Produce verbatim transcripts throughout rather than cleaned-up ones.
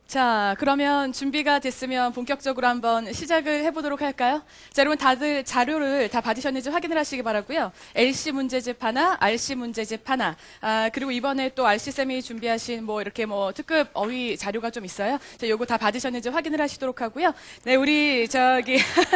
자, 그러면 준비가 됐으면 본격적으로 한번 시작을 해보도록 할까요? 자, 여러분 다들 자료를 다 받으셨는지 확인을 하시기 바라고요. 엘씨 문제집 하나, 알씨 문제집 하나, 아, 그리고 이번에 또 알씨쌤이 준비하신 뭐 이렇게 뭐 특급 어휘 자료가 좀 있어요. 자, 요거 다 받으셨는지 확인을 하시도록 하고요. 네, 우리 저기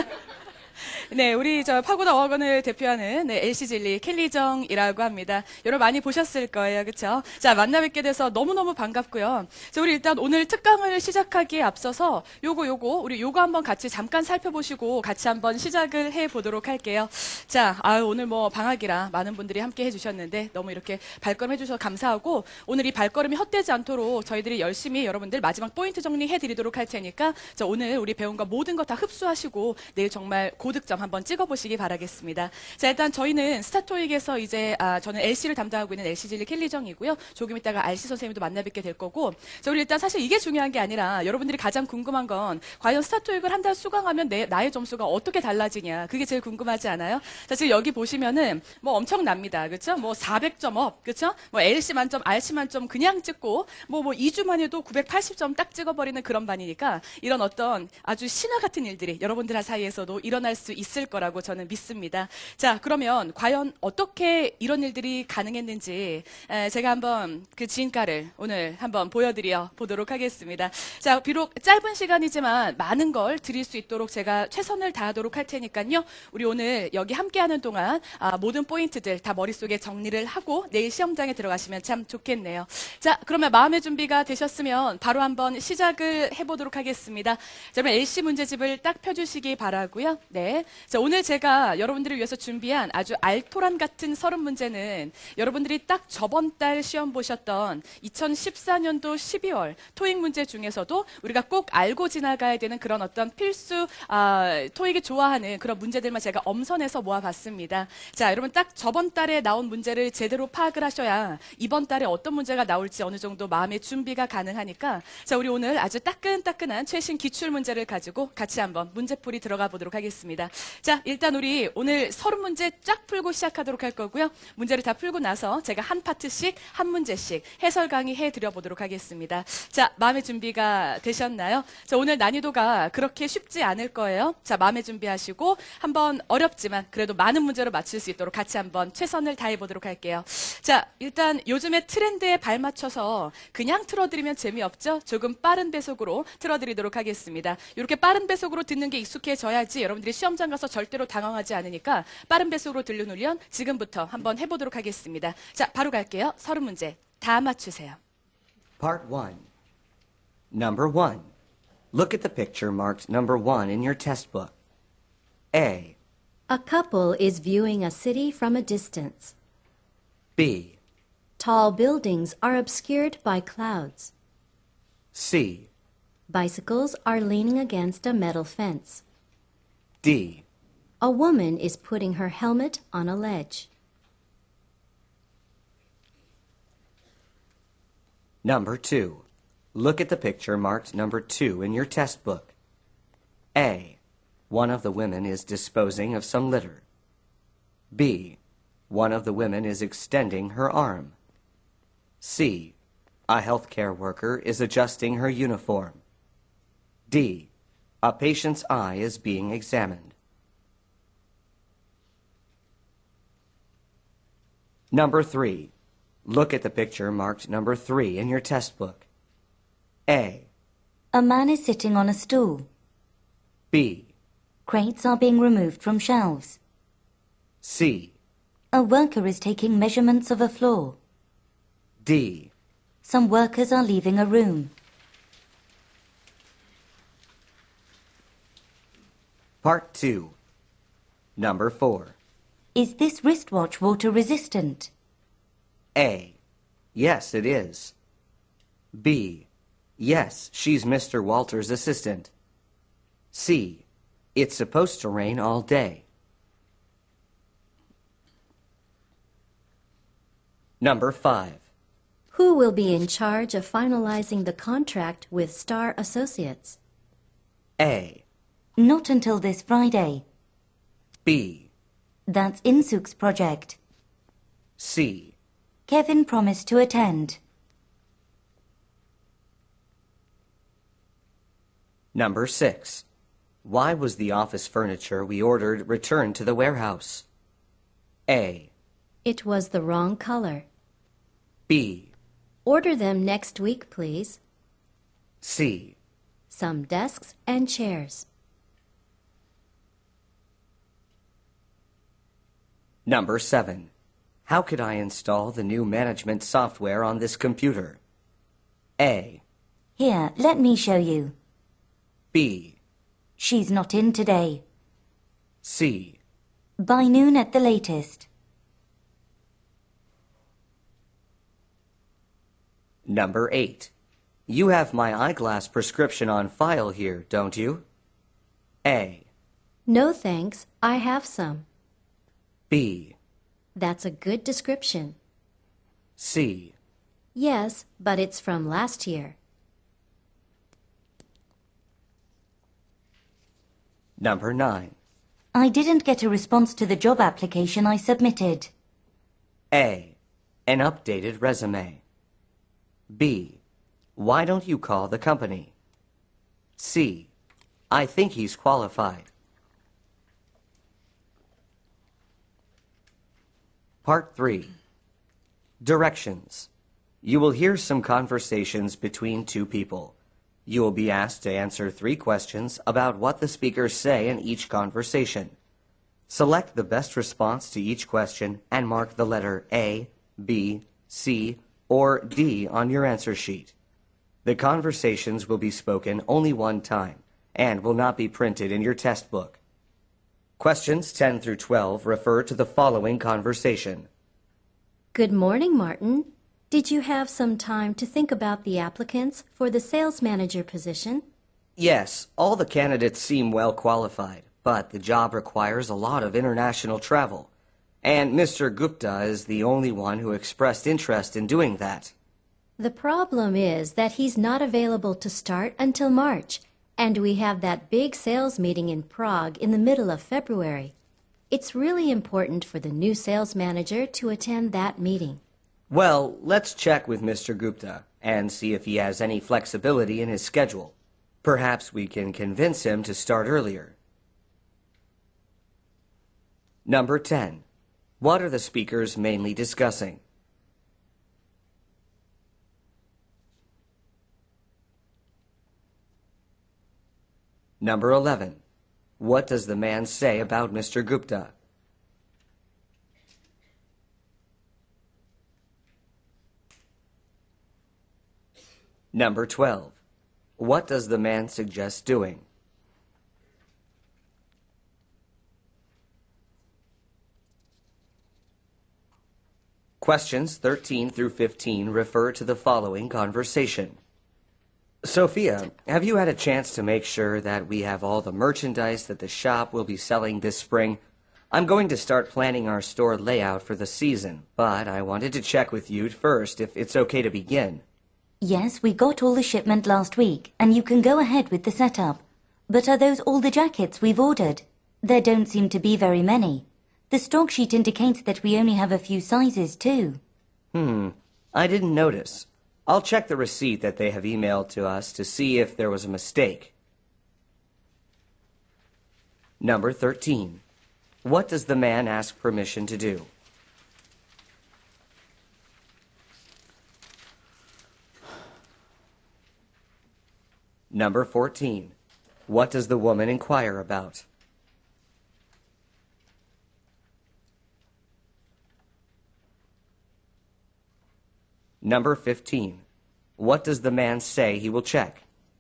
네, 우리 저 파고다 어학원을 대표하는 네, 엘씨진리 켈리정이라고 합니다. 여러분 많이 보셨을 거예요, 그렇죠? 자, 만나 뵙게 돼서 너무너무 반갑고요. 자, 우리 일단 오늘 특강을 시작하기에 앞서서 요거 요거 우리 요거 한번 같이 잠깐 살펴보시고 같이 한번 시작을 해보도록 할게요. 자, 아 오늘 뭐 방학이라 많은 분들이 함께 해주셨는데 너무 이렇게 발걸음 해주셔서 감사하고 오늘 이 발걸음이 헛되지 않도록 저희들이 열심히 여러분들 마지막 포인트 정리해드리도록 할 테니까 자, 오늘 우리 배운 거 모든 거 다 흡수하시고 내일 정말 고득점 한번 찍어보시기 바라겠습니다. 자, 일단 저희는 스타토익에서 이제 아, 저는 엘씨를 담당하고 있는 엘씨진리 켈리정이고요. 조금 있다가 알씨 선생님도 만나 뵙게 될 거고 자, 우리 일단 사실 이게 중요한 게 아니라 여러분들이 가장 궁금한 건 과연 스타토익을 한 달 수강하면 내, 나의 점수가 어떻게 달라지냐 그게 제일 궁금하지 않아요? 자, 지금 여기 보시면은 뭐 엄청납니다. 그렇죠? 뭐 사백 점 업, 그렇죠? 뭐 엘씨 만점, 알씨 만점 그냥 찍고 뭐 뭐 이 주만 해도 구백팔십 점 딱 찍어버리는 그런 반이니까 이런 어떤 아주 신화 같은 일들이 여러분들 사이에서도 일어날 수 있을 거라고 저는 믿습니다. 자, 그러면 과연 어떻게 이런 일들이 가능했는지 에, 제가 한번 그 진가를 오늘 한번 보여드려 보도록 하겠습니다. 자, 비록 짧은 시간이지만 많은 걸 드릴 수 있도록 제가 최선을 다하도록 할 테니까요. 우리 오늘 여기 함께하는 동안 아, 모든 포인트들 다 머릿속에 정리를 하고 내일 시험장에 들어가시면 참 좋겠네요. 자, 그러면 마음의 준비가 되셨으면 바로 한번 시작을 해보도록 하겠습니다. 자, 그러면 엘씨 문제집을 딱 펴주시기 바라고요. 네. 자, 오늘 제가 여러분들을 위해서 준비한 아주 알토란 같은 서른 문제는 여러분들이 딱 저번 달 시험 보셨던 이천십사 년도 십이월 토익 문제 중에서도 우리가 꼭 알고 지나가야 되는 그런 어떤 필수 아, 토익이 좋아하는 그런 문제들만 제가 엄선해서 모아봤습니다. 자, 여러분 딱 저번 달에 나온 문제를 제대로 파악을 하셔야 이번 달에 어떤 문제가 나올지 어느 정도 마음의 준비가 가능하니까 자, 우리 오늘 아주 따끈따끈한 최신 기출 문제를 가지고 같이 한번 문제풀이 들어가 보도록 하겠습니다. 자, 일단 우리 오늘 서른 문제 쫙 풀고 시작하도록 할 거고요. 문제를 다 풀고 나서 제가 한 파트씩 한 문제씩 해설 강의 해드려 보도록 하겠습니다. 자, 마음의 준비가 되셨나요? 자, 오늘 난이도가 그렇게 쉽지 않을 거예요. 자, 마음의 준비하시고 한번 어렵지만 그래도 많은 문제로 맞출 수 있도록 같이 한번 최선을 다해 보도록 할게요. 자, 일단 요즘의 트렌드에 발맞춰서 그냥 틀어드리면 재미없죠? 조금 빠른 배속으로 틀어드리도록 하겠습니다. 이렇게 빠른 배속으로 듣는 게 익숙해져야지 여러분들이 시험장 가서 절대로 당황하지 않으니까 빠른 배속으로 들는 훈련 지금부터 한번 해보도록 하겠습니다. 자, 바로 갈게요. 서른 문제 다 맞추세요. Part one. Number one. Look at the picture marked number one in your test book. A. A couple is viewing a city from a distance. B. Tall buildings are obscured by clouds. C. Bicycles are leaning against a metal fence. D. A woman is putting her helmet on a ledge. Number two. Look at the picture marked number two in your test book. A. One of the women is disposing of some litter. B. One of the women is extending her arm. C. A healthcare worker is adjusting her uniform. D. A patient's eye is being examined. Number three. Look at the picture marked number three in your test book. A. A man is sitting on a stool. B. Crates are being removed from shelves. C. A worker is taking measurements of a floor. D. Some workers are leaving a room. Part two. Number four. Is this wristwatch water resistant? A. Yes, it is. B. Yes, she's Mister Walter's assistant. C. It's supposed to rain all day. Number five. Who will be in charge of finalizing the contract with Star Associates? A. Not until this Friday. B. That's Insuk's project. C. Kevin promised to attend. Number six. Why was the office furniture we ordered returned to the warehouse? A. It was the wrong color. B. Order them next week, please. C. Some desks and chairs. Number seven. How could I install the new management software on this computer? A. Here, let me show you. B. She's not in today. C. By noon at the latest. Number eight. You have my eyeglass prescription on file here, don't you? A. No thanks, I have some. B. That's a good description. C. Yes, but it's from last year. Number nine. I didn't get a response to the job application I submitted. A. An updated resume. B. Why don't you call the company? C. I think he's qualified. Part three. Directions. You will hear some conversations between two people. You will be asked to answer three questions about what the speakers say in each conversation. Select the best response to each question and mark the letter A, B, C, or D on your answer sheet. The conversations will be spoken only one time and will not be printed in your test book. Questions ten through twelve refer to the following conversation. Good morning, Martin. Did you have some time to think about the applicants for the sales manager position? Yes, all the candidates seem well qualified, but the job requires a lot of international travel, and Mister Gupta is the only one who expressed interest in doing that. The problem is that he's not available to start until March, and we have that big sales meeting in Prague in the middle of February. It's really important for the new sales manager to attend that meeting. Well, let's check with Mister Gupta and see if he has any flexibility in his schedule. Perhaps we can convince him to start earlier. Number ten. What are the speakers mainly discussing? Number eleven. What does the man say about Mister Gupta? Number twelve. What does the man suggest doing? Questions thirteen through fifteen refer to the following conversation. Sophia, have you had a chance to make sure that we have all the merchandise that the shop will be selling this spring? I'm going to start planning our store layout for the season, but I wanted to check with you first if it's okay to begin. Yes, we got all the shipment last week, and you can go ahead with the setup. But are those all the jackets we've ordered? There don't seem to be very many. The stock sheet indicates that we only have a few sizes, too. Hmm, I didn't notice. I'll check the receipt that they have emailed to us to see if there was a mistake. Number thirteen. What does the man ask permission to do? Number fourteen. What does the woman inquire about? Number fifteen. What does the man say he will check?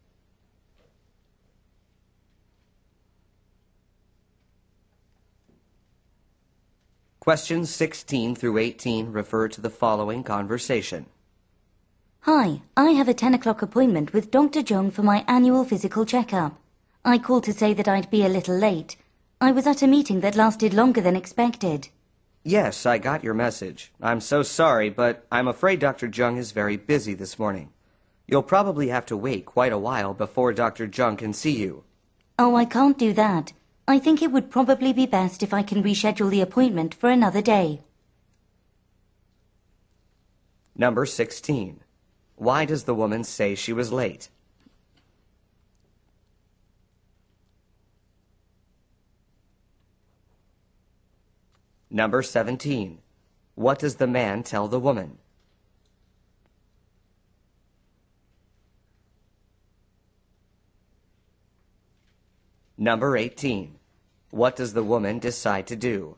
Questions sixteen through eighteen refer to the following conversation. Hi, I have a ten o'clock appointment with Doctor Jung for my annual physical checkup. I called to say that I'd be a little late. I was at a meeting that lasted longer than expected. Yes, I got your message. I'm so sorry, but I'm afraid Doctor Jung is very busy this morning. You'll probably have to wait quite a while before Doctor Jung can see you. Oh, I can't do that. I think it would probably be best if I can reschedule the appointment for another day. Number sixteen. Why does the woman say she was late? Number seventeen. What does the man tell the woman? Number eighteen. What does the woman decide to do?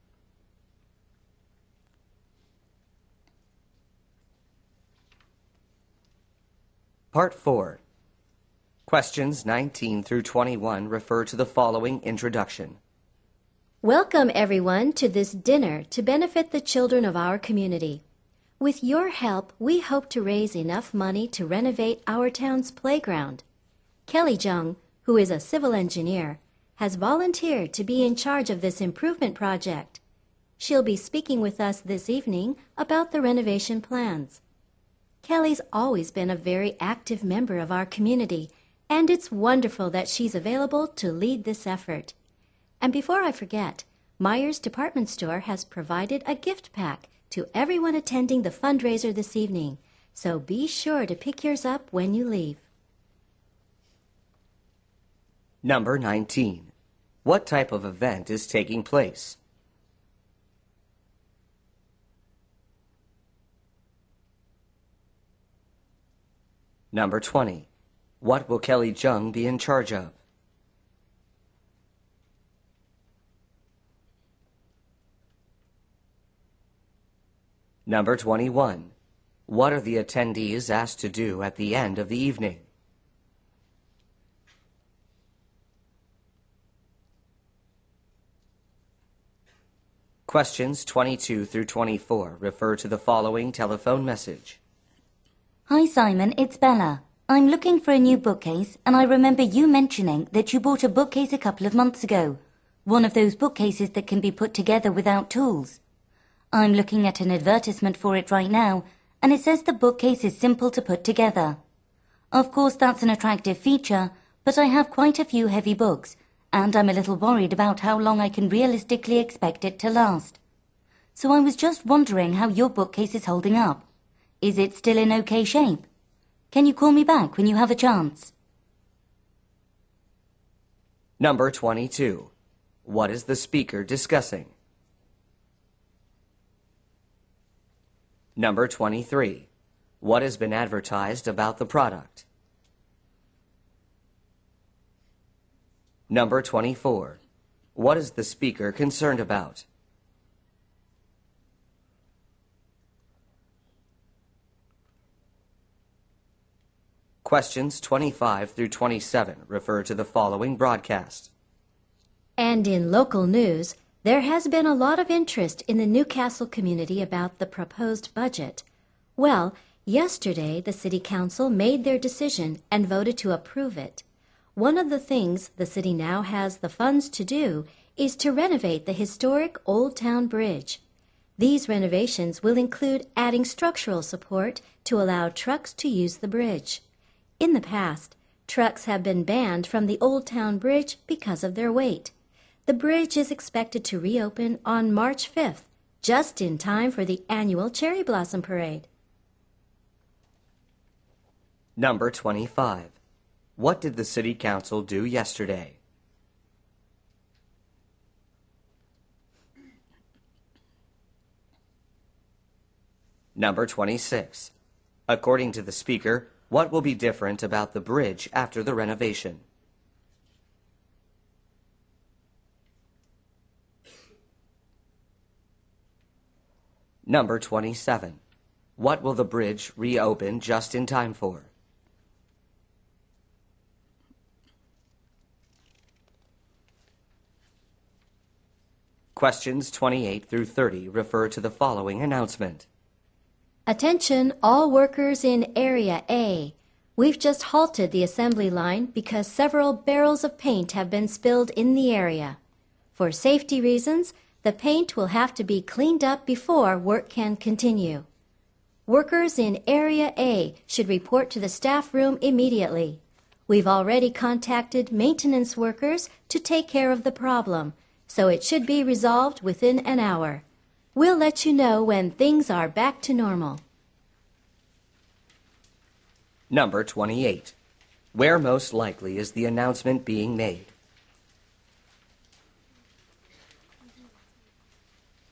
Part four. Questions nineteen through twenty-one refer to the following introduction. Welcome, everyone, to this dinner to benefit the children of our community. With your help, we hope to raise enough money to renovate our town's playground. Kelly Jung, who is a civil engineer, has volunteered to be in charge of this improvement project. She'll be speaking with us this evening about the renovation plans. Kelly's always been a very active member of our community, and it's wonderful that she's available to lead this effort. And before I forget, Myers Department Store has provided a gift pack to everyone attending the fundraiser this evening, so be sure to pick yours up when you leave. Number nineteen. What type of event is taking place? Number twenty. What will Kelly Jung be in charge of? Number twenty-one. What are the attendees asked to do at the end of the evening? Questions twenty-two through twenty-four refer to the following telephone message. Hi Simon, it's Bella. I'm looking for a new bookcase, and I remember you mentioning that you bought a bookcase a couple of months ago. One of those bookcases that can be put together without tools. I'm looking at an advertisement for it right now, and it says the bookcase is simple to put together. Of course, that's an attractive feature, but I have quite a few heavy books, and I'm a little worried about how long I can realistically expect it to last. So I was just wondering how your bookcase is holding up. Is it still in okay shape? Can you call me back when you have a chance? Number twenty-two. What is the speaker discussing? Number twenty-three. What has been advertised about the product? Number twenty-four. What is the speaker concerned about? Questions twenty-five through twenty-seven refer to the following broadcast. And in local news, there has been a lot of interest in the Newcastle community about the proposed budget. Well, yesterday the City Council made their decision and voted to approve it. One of the things the city now has the funds to do is to renovate the historic Old Town Bridge. These renovations will include adding structural support to allow trucks to use the bridge. In the past, trucks have been banned from the Old Town Bridge because of their weight. The bridge is expected to reopen on March fifth, just in time for the annual Cherry Blossom Parade. Number twenty-five. What did the City Council do yesterday? Number twenty-six. According to the speaker, what will be different about the bridge after the renovation? Number twenty-seven. What will the bridge reopen just in time for? Questions twenty-eight through thirty refer to the following announcement. Attention, all workers in Area A. We've just halted the assembly line because several barrels of paint have been spilled in the area. For safety reasons, the paint will have to be cleaned up before work can continue. Workers in Area A should report to the staff room immediately. We've already contacted maintenance workers to take care of the problem, so it should be resolved within an hour. We'll let you know when things are back to normal. Number twenty-eight. Where most likely is the announcement being made?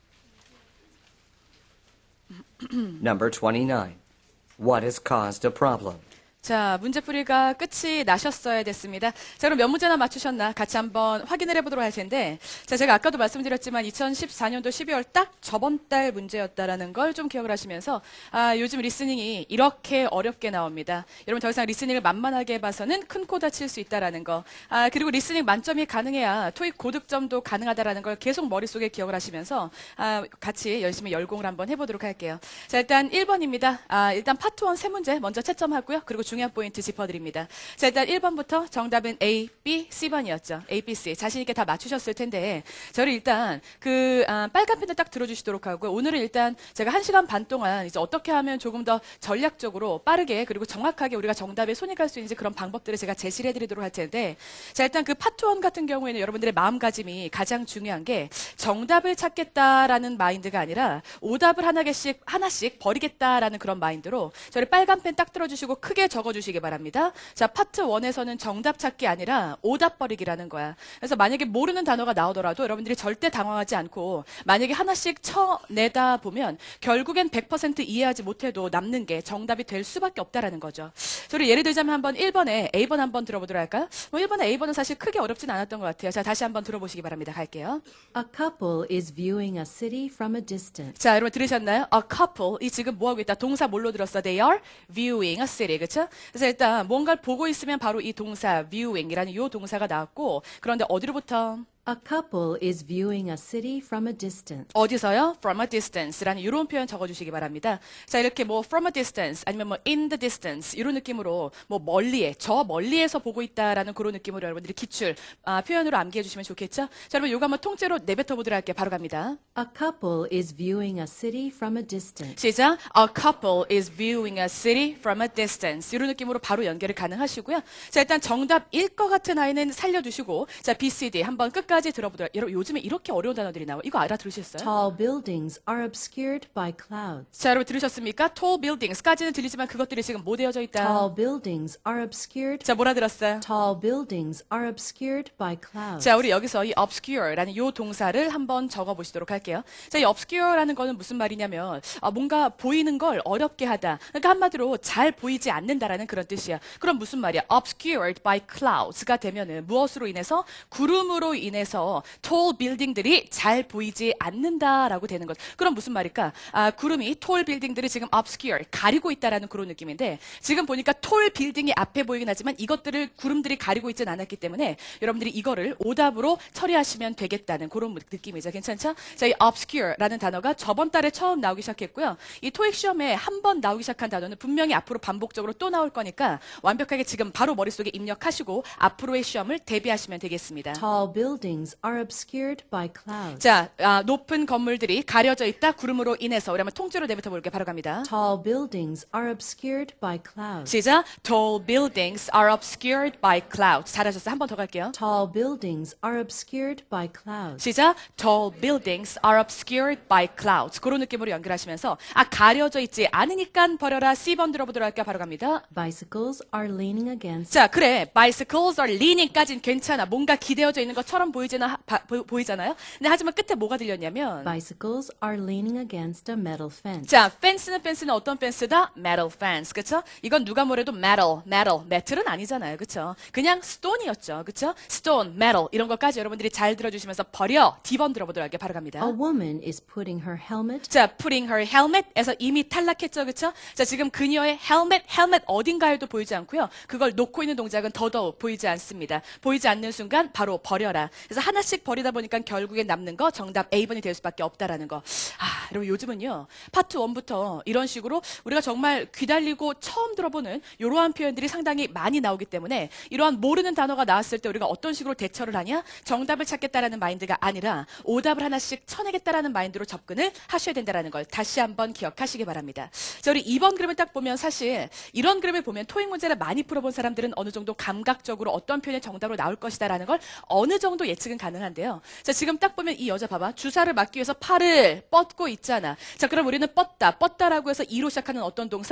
Number twenty-nine. What has caused a problem? 자, 문제풀이가 끝이 나셨어야 됐습니다. 자, 그럼 몇 문제나 맞추셨나 같이 한번 확인을 해보도록 할 텐데, 자, 제가 아까도 말씀드렸지만 이천십사 년도 십이월 딱 저번 달 문제였다라는 걸 좀 기억을 하시면서, 아, 요즘 리스닝이 이렇게 어렵게 나옵니다. 여러분 더 이상 리스닝을 만만하게 해봐서는 큰 코 다칠 수 있다라는 거, 아, 그리고 리스닝 만점이 가능해야 토익 고득점도 가능하다라는 걸 계속 머릿속에 기억을 하시면서, 아, 같이 열심히 열공을 한번 해보도록 할게요. 자, 일단 일 번입니다. 아, 일단 파트 일 세 문제 먼저 채점하고요. 그리고 중요한 포인트 짚어드립니다. 자, 일단 일 번부터 정답은 A, B, C 번이었죠. A, B, C. 자신있게 다 맞추셨을 텐데, 저를 일단 그, 아, 빨간 펜을 딱 들어주시도록 하고요. 오늘은 일단 제가 한 시간 반 동안 이제 어떻게 하면 조금 더 전략적으로 빠르게 그리고 정확하게 우리가 정답에 손이 갈 수 있는지 그런 방법들을 제가 제시를 해드리도록 할 텐데, 자, 일단 그 파트 일 같은 경우에는 여러분들의 마음가짐이 가장 중요한 게 정답을 찾겠다라는 마인드가 아니라 오답을 하나씩, 하나씩 버리겠다라는 그런 마인드로 저를 빨간 펜 딱 들어주시고 크게 적어주시기 바랍니다. 자, 파트 일에서는 정답 찾기 아니라 오답 버리기라는 거야. 그래서 만약에 모르는 단어가 나오더라도 여러분들이 절대 당황하지 않고 만약에 하나씩 쳐내다 보면 결국엔 백 퍼센트 이해하지 못해도 남는 게 정답이 될 수밖에 없다라는 거죠. 저를 예를 들자면 한번 일 번에 A 번 한번 들어보도록 할까요? 뭐 일 번에 A 번은 사실 크게 어렵진 않았던 것 같아요. 자, 다시 한번 들어보시기 바랍니다. 갈게요. A couple is viewing a city from a distance. 자, 여러분 들으셨나요? A couple. 이 지금 뭐 하고 있다? 동사 뭘로 들었어? They are viewing a city. 그쵸? 그래서 일단 뭔가를 보고 있으면 바로 이 동사 viewing이라는 이 동사가 나왔고, 그런데 어디로부터? A couple is viewing a city from a distance. 어디서요? From a distance라는 이런 표현 적어주시기 바랍니다. 자, 이렇게 뭐 from a distance 아니면 뭐 in the distance 이런 느낌으로 뭐 멀리에, 저 멀리에서 보고 있다라는 그런 느낌으로 여러분들이 기출 아, 표현으로 암기해 주시면 좋겠죠? 자, 여러분 이거 한번 통째로 내뱉어 보도록 할게요. 바로 갑니다. A couple is viewing a city from a distance. 시작. A couple is viewing a city from a distance. 이런 느낌으로 바로 연결이 가능하시고요. 자, 일단 정답일 것 같은 아이는 살려주시고, 자, B, C, D 한번 끝까지 들어보도록. 여러분 요즘에 이렇게 어려운 단어들이 나와요. 이거 알아들으셨어요? Tall buildings are obscured by clouds. 자, 여러분 들으셨습니까? Tall buildings까지는 들리지만 그것들이 지금 뭐 되어져 있다? Tall buildings are obscured. 자, 뭐라 들었어요? Tall buildings are obscured by clouds. 자, 우리 여기서 이 obscure라는 이 동사를 한번 적어보시도록 할게요. 자, 이 obscure라는 거는 무슨 말이냐면 아, 뭔가 보이는 걸 어렵게 하다. 그러니까 한마디로 잘 보이지 않는다라는 그런 뜻이야. 그럼 무슨 말이야? obscured by clouds가 되면은 무엇으로 인해서? 구름으로 인해서 tall building들이 잘 보이지 않는다라고 되는 것. 그럼 무슨 말일까? 아, 구름이 tall building들을 지금 obscure, 가리고 있다라는 그런 느낌인데, 지금 보니까 tall building이 앞에 보이긴 하지만 이것들을 구름들이 가리고 있지는 않았기 때문에 여러분들이 이거를 오답으로 처리하시면 되겠다는 그런 느낌이죠. 괜찮죠? 자, 이 obscure라는 단어가 저번 달에 처음 나오기 시작했고요. 이 토익 시험에 한 번 나오기 시작한 단어는 분명히 앞으로 반복적으로 또 나올 거니까 완벽하게 지금 바로 머릿속에 입력하시고 앞으로의 시험을 대비하시면 되겠습니다. Tall buildings are obscured by clouds. 자, 아, 높은 건물들이 가려져 있다 구름으로 인해서. 우리 한번 통째로 내뱉어 볼게요. 바로 갑니다. Tall buildings are obscured by clouds. 시작. Tall buildings are obscured by clouds. 잘하셨어요. 한 번 더 갈게요. Tall buildings are obscured by clouds. 시작. Tall buildings are obscured by clouds. 그런 느낌으로 연결하시면서 아, 가려져 있지 않으니까 버려라. C 번 들어보도록 할게요. 바로 갑니다. Bicycles are leaning against. 자, 그래. Bicycles are leaning까진 괜찮아. 뭔가 기대어져 있는 것처럼 보이지나, 바, 보, 보이잖아요. 근데 하지만 끝에 뭐가 들렸냐면 Bicycles are leaning against a metal fence. 자, 펜스는 펜스는 어떤 펜스다? metal fence. 그쵸? 이건 누가 뭐래도 metal, metal, metal은 아니잖아요. 그쵸? 그냥 stone이었죠. 그쵸? stone, metal 이런 것까지 여러분들이 잘 들어주시면서 버려. D 번 들어보도록 할게요. 바로 갑니다. A woman is putting her helmet. 자, putting her helmet에서 이미 탈락했죠. 그쵸? 자, 지금 그녀의 helmet, helmet 어딘가에도 보이지 않고요. 그걸 놓고 있는 동작은 더더욱 보이지 않습니다. 보이지 않는 순간 바로 버려라. 그래서 하나씩 버리다 보니까 결국에 남는 거 정답 A 번이 될 수밖에 없다라는 거. 아, 여러분 요즘은요. 파트 일부터 이런 식으로 우리가 정말 귀달리고 처음 들어보는 이러한 표현들이 상당히 많이 나오기 때문에 이러한 모르는 단어가 나왔을 때 우리가 어떤 식으로 대처를 하냐? 정답을 찾겠다라는 마인드가 아니라 오답을 하나씩 쳐내겠다라는 마인드로 접근을 하셔야 된다는 걸 다시 한번 기억하시기 바랍니다. 자, 우리 이 번 그림을 딱 보면 사실 이런 그림을 보면 토익 문제를 많이 풀어본 사람들은 어느 정도 감각적으로 어떤 표현이 정답으로 나올 것이다라는 걸 어느 정도 예측은 가능한데요. 자, 지금 딱 보면 이 여자 봐봐. 주사를 맞기 위해서 팔을 뻗고 있잖아. 자, 그럼 우리는 뻗다, 뻗다라고 해서 이로 시작하는 어떤 동사?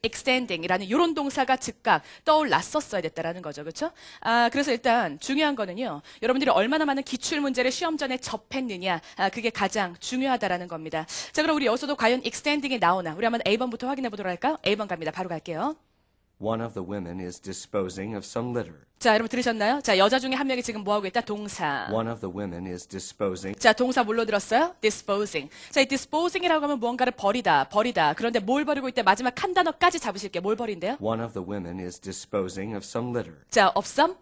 extending이라는 이런 동사가 즉각 떠올랐었어야 됐다라는 거죠. 그렇죠? 아, 그래서 일단 중요한 거는요. 여러분들이 얼마나 많은 기출 문제를 시험 전에 접했느냐. 아, 그게 가장 중요하다라는 겁니다. 자, 그럼 우리 여기서도 과연 extending이 나오나? 우리 한번 A번부터 확인해 보도록 할까요? A번 갑니다. 바로 갈게요. One of the women is disposing of some litter. 자, 여러분 들으셨나요? 자, 여자 중에 한 명이 지금 뭐 하고 있다? 동사. One of the women is disposing. 자, 동사 뭘로 들었어요? disposing. 자, 이 disposing이라고 하면 무언가를 버리다, 버리다. 그런데 뭘 버리고 있대? 마지막 한 단어까지 잡으실게요. 뭘 버린대요? One of the women is disposing of some litter. 자, of some?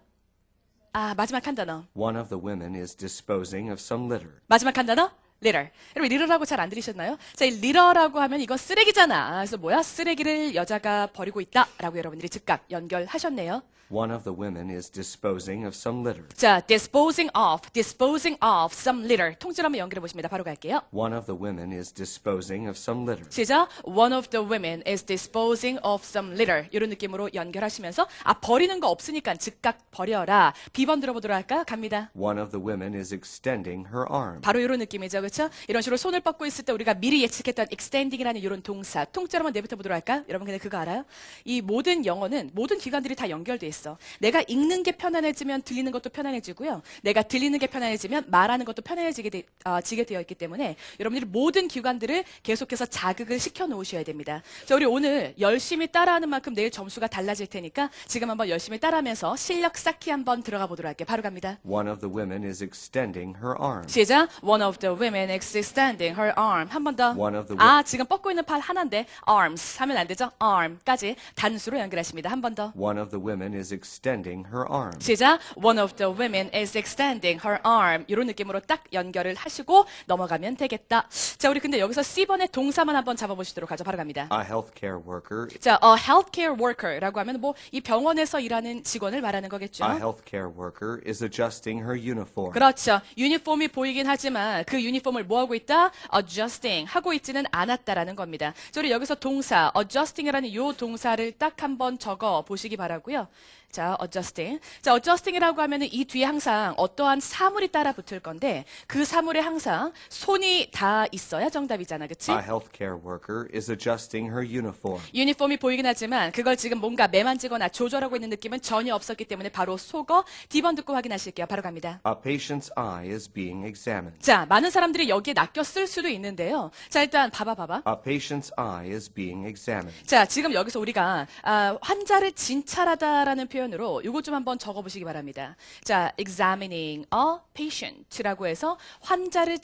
아, 마지막 한 단어. One of the women is disposing of some litter. 마지막 한 단어? litter. 여러분, litter라고 잘 안 들으셨나요? 자, 이 litter라고 하면 이건 쓰레기잖아. 그래서 뭐야? 쓰레기를 여자가 버리고 있다라고 여러분들이 즉각 연결하셨네요. One of the women is disposing of some litter. 자, disposing of, disposing of some litter. 통째로 한번 연결해 보십니다. 바로 갈게요. One of the women is disposing of some litter. 시작. One of the women is disposing of some litter. 이런 느낌으로 연결하시면서 아, 버리는 거 없으니까 즉각 버려라. B번 들어보도록 할까요? 갑니다. One of the women is extending her arm. 바로 이런 느낌이죠. 그렇죠? 이런 식으로 손을 뻗고 있을 때 우리가 미리 예측했던 extending이라는 이런 동사. 통째로 한번 내부터 보도록 할까요? 여러분 근데 그거 알아요? 이 모든 영어는 모든 기관들이 다 연결돼 있어. 내가 읽는 게 편안해지면 들리는 것도 편안해지고요. 내가 들리는 게 편안해지면 말하는 것도 편안해지게 되, 어, 지게 되어 있기 때문에 여러분들이 모든 기관들을 계속해서 자극을 시켜 놓으셔야 됩니다. 자, 우리 오늘 열심히 따라하는 만큼 내일 점수가 달라질 테니까 지금 한번 열심히 따라하면서 실력 쌓기 한번 들어가 보도록 할게요. 바로 갑니다. One of the women is extending her arm. 시작. One of the women is extending her arm. 한 번 더. One of the 아, 지금 뻗고 있는 팔 하나인데 arms 하면 안 되죠? arm까지 단수로 연결하십니다. 한 번 더. One of the women is extending her arm. 시작. One of the women is extending her arm. 이런 느낌으로 딱 연결을 하시고 넘어가면 되겠다. 자, 우리 근데 여기서 C번의 동사만 한번 잡아보시도록 하죠. 바로 갑니다. A healthcare worker. 자, a healthcare worker라고 하면 뭐 이 병원에서 일하는 직원을 말하는 거겠죠. A healthcare worker is adjusting her uniform. 그렇죠. 유니폼이 보이긴 하지만 그 유니폼을 뭐 하고 있다? adjusting 하고 있지는 않았다라는 겁니다. 자, 우리 여기서 동사 adjusting이라는 이 동사를 딱 한번 적어 보시기 바라고요. 자, adjusting. 자, adjusting이라고 하면은 이 뒤에 항상 어떠한 사물이 따라 붙을 건데 그 사물에 항상 손이 다 있어야 정답이잖아. 그치? A healthcare worker is adjusting her uniform. 유니폼이 보이긴 하지만 그걸 지금 뭔가 매만지거나 조절하고 있는 느낌은 전혀 없었기 때문에 바로 속어 D번 듣고 확인하실게요. 바로 갑니다. A patient's eye is being examined. 자, 많은 사람들이 여기에 낚여 쓸 수도 있는데요. 자, 일단 봐봐 봐봐. A patient's eye is being examined. 자, 지금 여기서 우리가 아, 환자를 진찰하다라는 표현으로 이거 좀 한번 적어보시기 바랍니다. 자, examining a patient라고 해서 환자를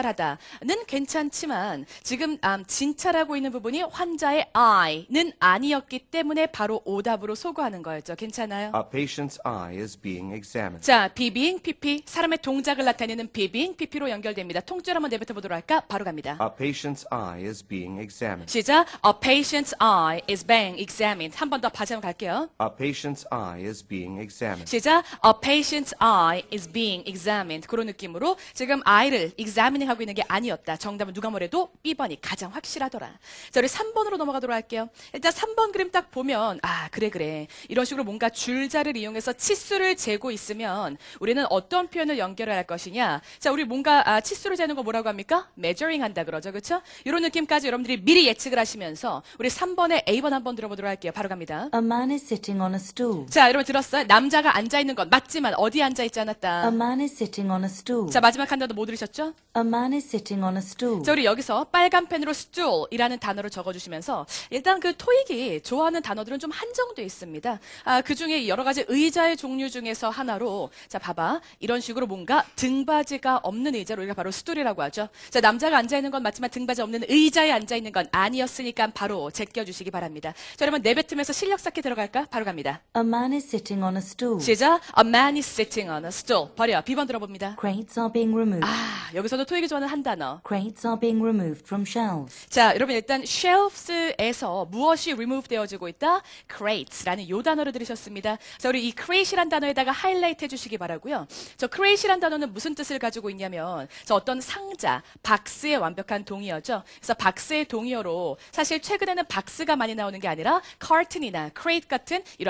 진찰하다는 괜찮지만 지금 음, 진찰하고 있는 부분이 환자의 eye는 아니었기 때문에 바로 오답으로 소거하는 거였죠. 괜찮아요? A patient's eye is being examined. 자, be being pp, 사람의 동작을 나타내는 be being pp로 연결됩니다. 통째로 한번 내뱉어 보도록 할까? 바로 갑니다. A patient's eye is being examined. 시작. A patient's eye is being examined. 한 번 더 다시 한번 갈게요. A patient's eye is being examined. 시작. A patient's eye is being examined. 그런 느낌으로 지금 eye를 examining 하고 있는 게 아니었다. 정답은 누가 뭐래도 B번이 가장 확실하더라. 자, 우리 삼 번으로 넘어가도록 할게요. 일단 삼 번 그림 딱 보면 아, 그래 그래. 이런 식으로 뭔가 줄자를 이용해서 치수를 재고 있으면 우리는 어떤 표현을 연결을 할 것이냐. 자, 우리 뭔가 아, 치수를 재는 거 뭐라고 합니까? measuring 한다 그러죠. 그렇죠? 이런 느낌까지 여러분들이 미리 예측을 하시면서 우리 삼 번의 A번 한번 들어보도록 할게요. 바로 갑니다. A man is sitting on a stool. 자, 여러분 들었어요? 남자가 앉아있는 건 맞지만 어디 앉아있지 않았다. A man is sitting on a stool. 자, 마지막 한 단어 뭐 들으셨죠? A man is sitting on a stool. 자, 우리 여기서 빨간 펜으로 stool이라는 단어를 적어주시면서 일단 그 토익이 좋아하는 단어들은 좀 한정돼 있습니다. 아, 그 중에 여러 가지 의자의 종류 중에서 하나로 자, 봐봐. 이런 식으로 뭔가 등받이가 없는 의자를 우리가 바로 stool이라고 하죠. 자, 남자가 앉아있는 건 맞지만 등받이 없는 의자에 앉아있는 건 아니었으니까 바로 제껴주시기 바랍니다. 자, 여러분 내뱉으면서 실력 쌓기 들어갈까? 바로 갑니다. A man is sitting on a stool. 시작. A man is sitting on a stool. 버려. B번 들어봅니다. Crates are being removed. 아, 여기서도 토익이 좋아하는 한 단어. Crates are being removed from shelves. 자, 여러분 일단 shelves에서 무엇이 remove 되어지고 있다? crates라는 요 단어를 들으셨습니다. 자, 우리 이 crate이란 단어에다가 하이라이트 해주시기 바라고요. 저 crate이란 단어는 무슨 뜻을 가지고 있냐면 저 어떤 상자, 박스의 완벽한 동의어죠. 그래서 박스의 동의어로 사실 최근에는 박스가 많이 나오는 게 아니라 carton이나 crate 같은 이러한 최신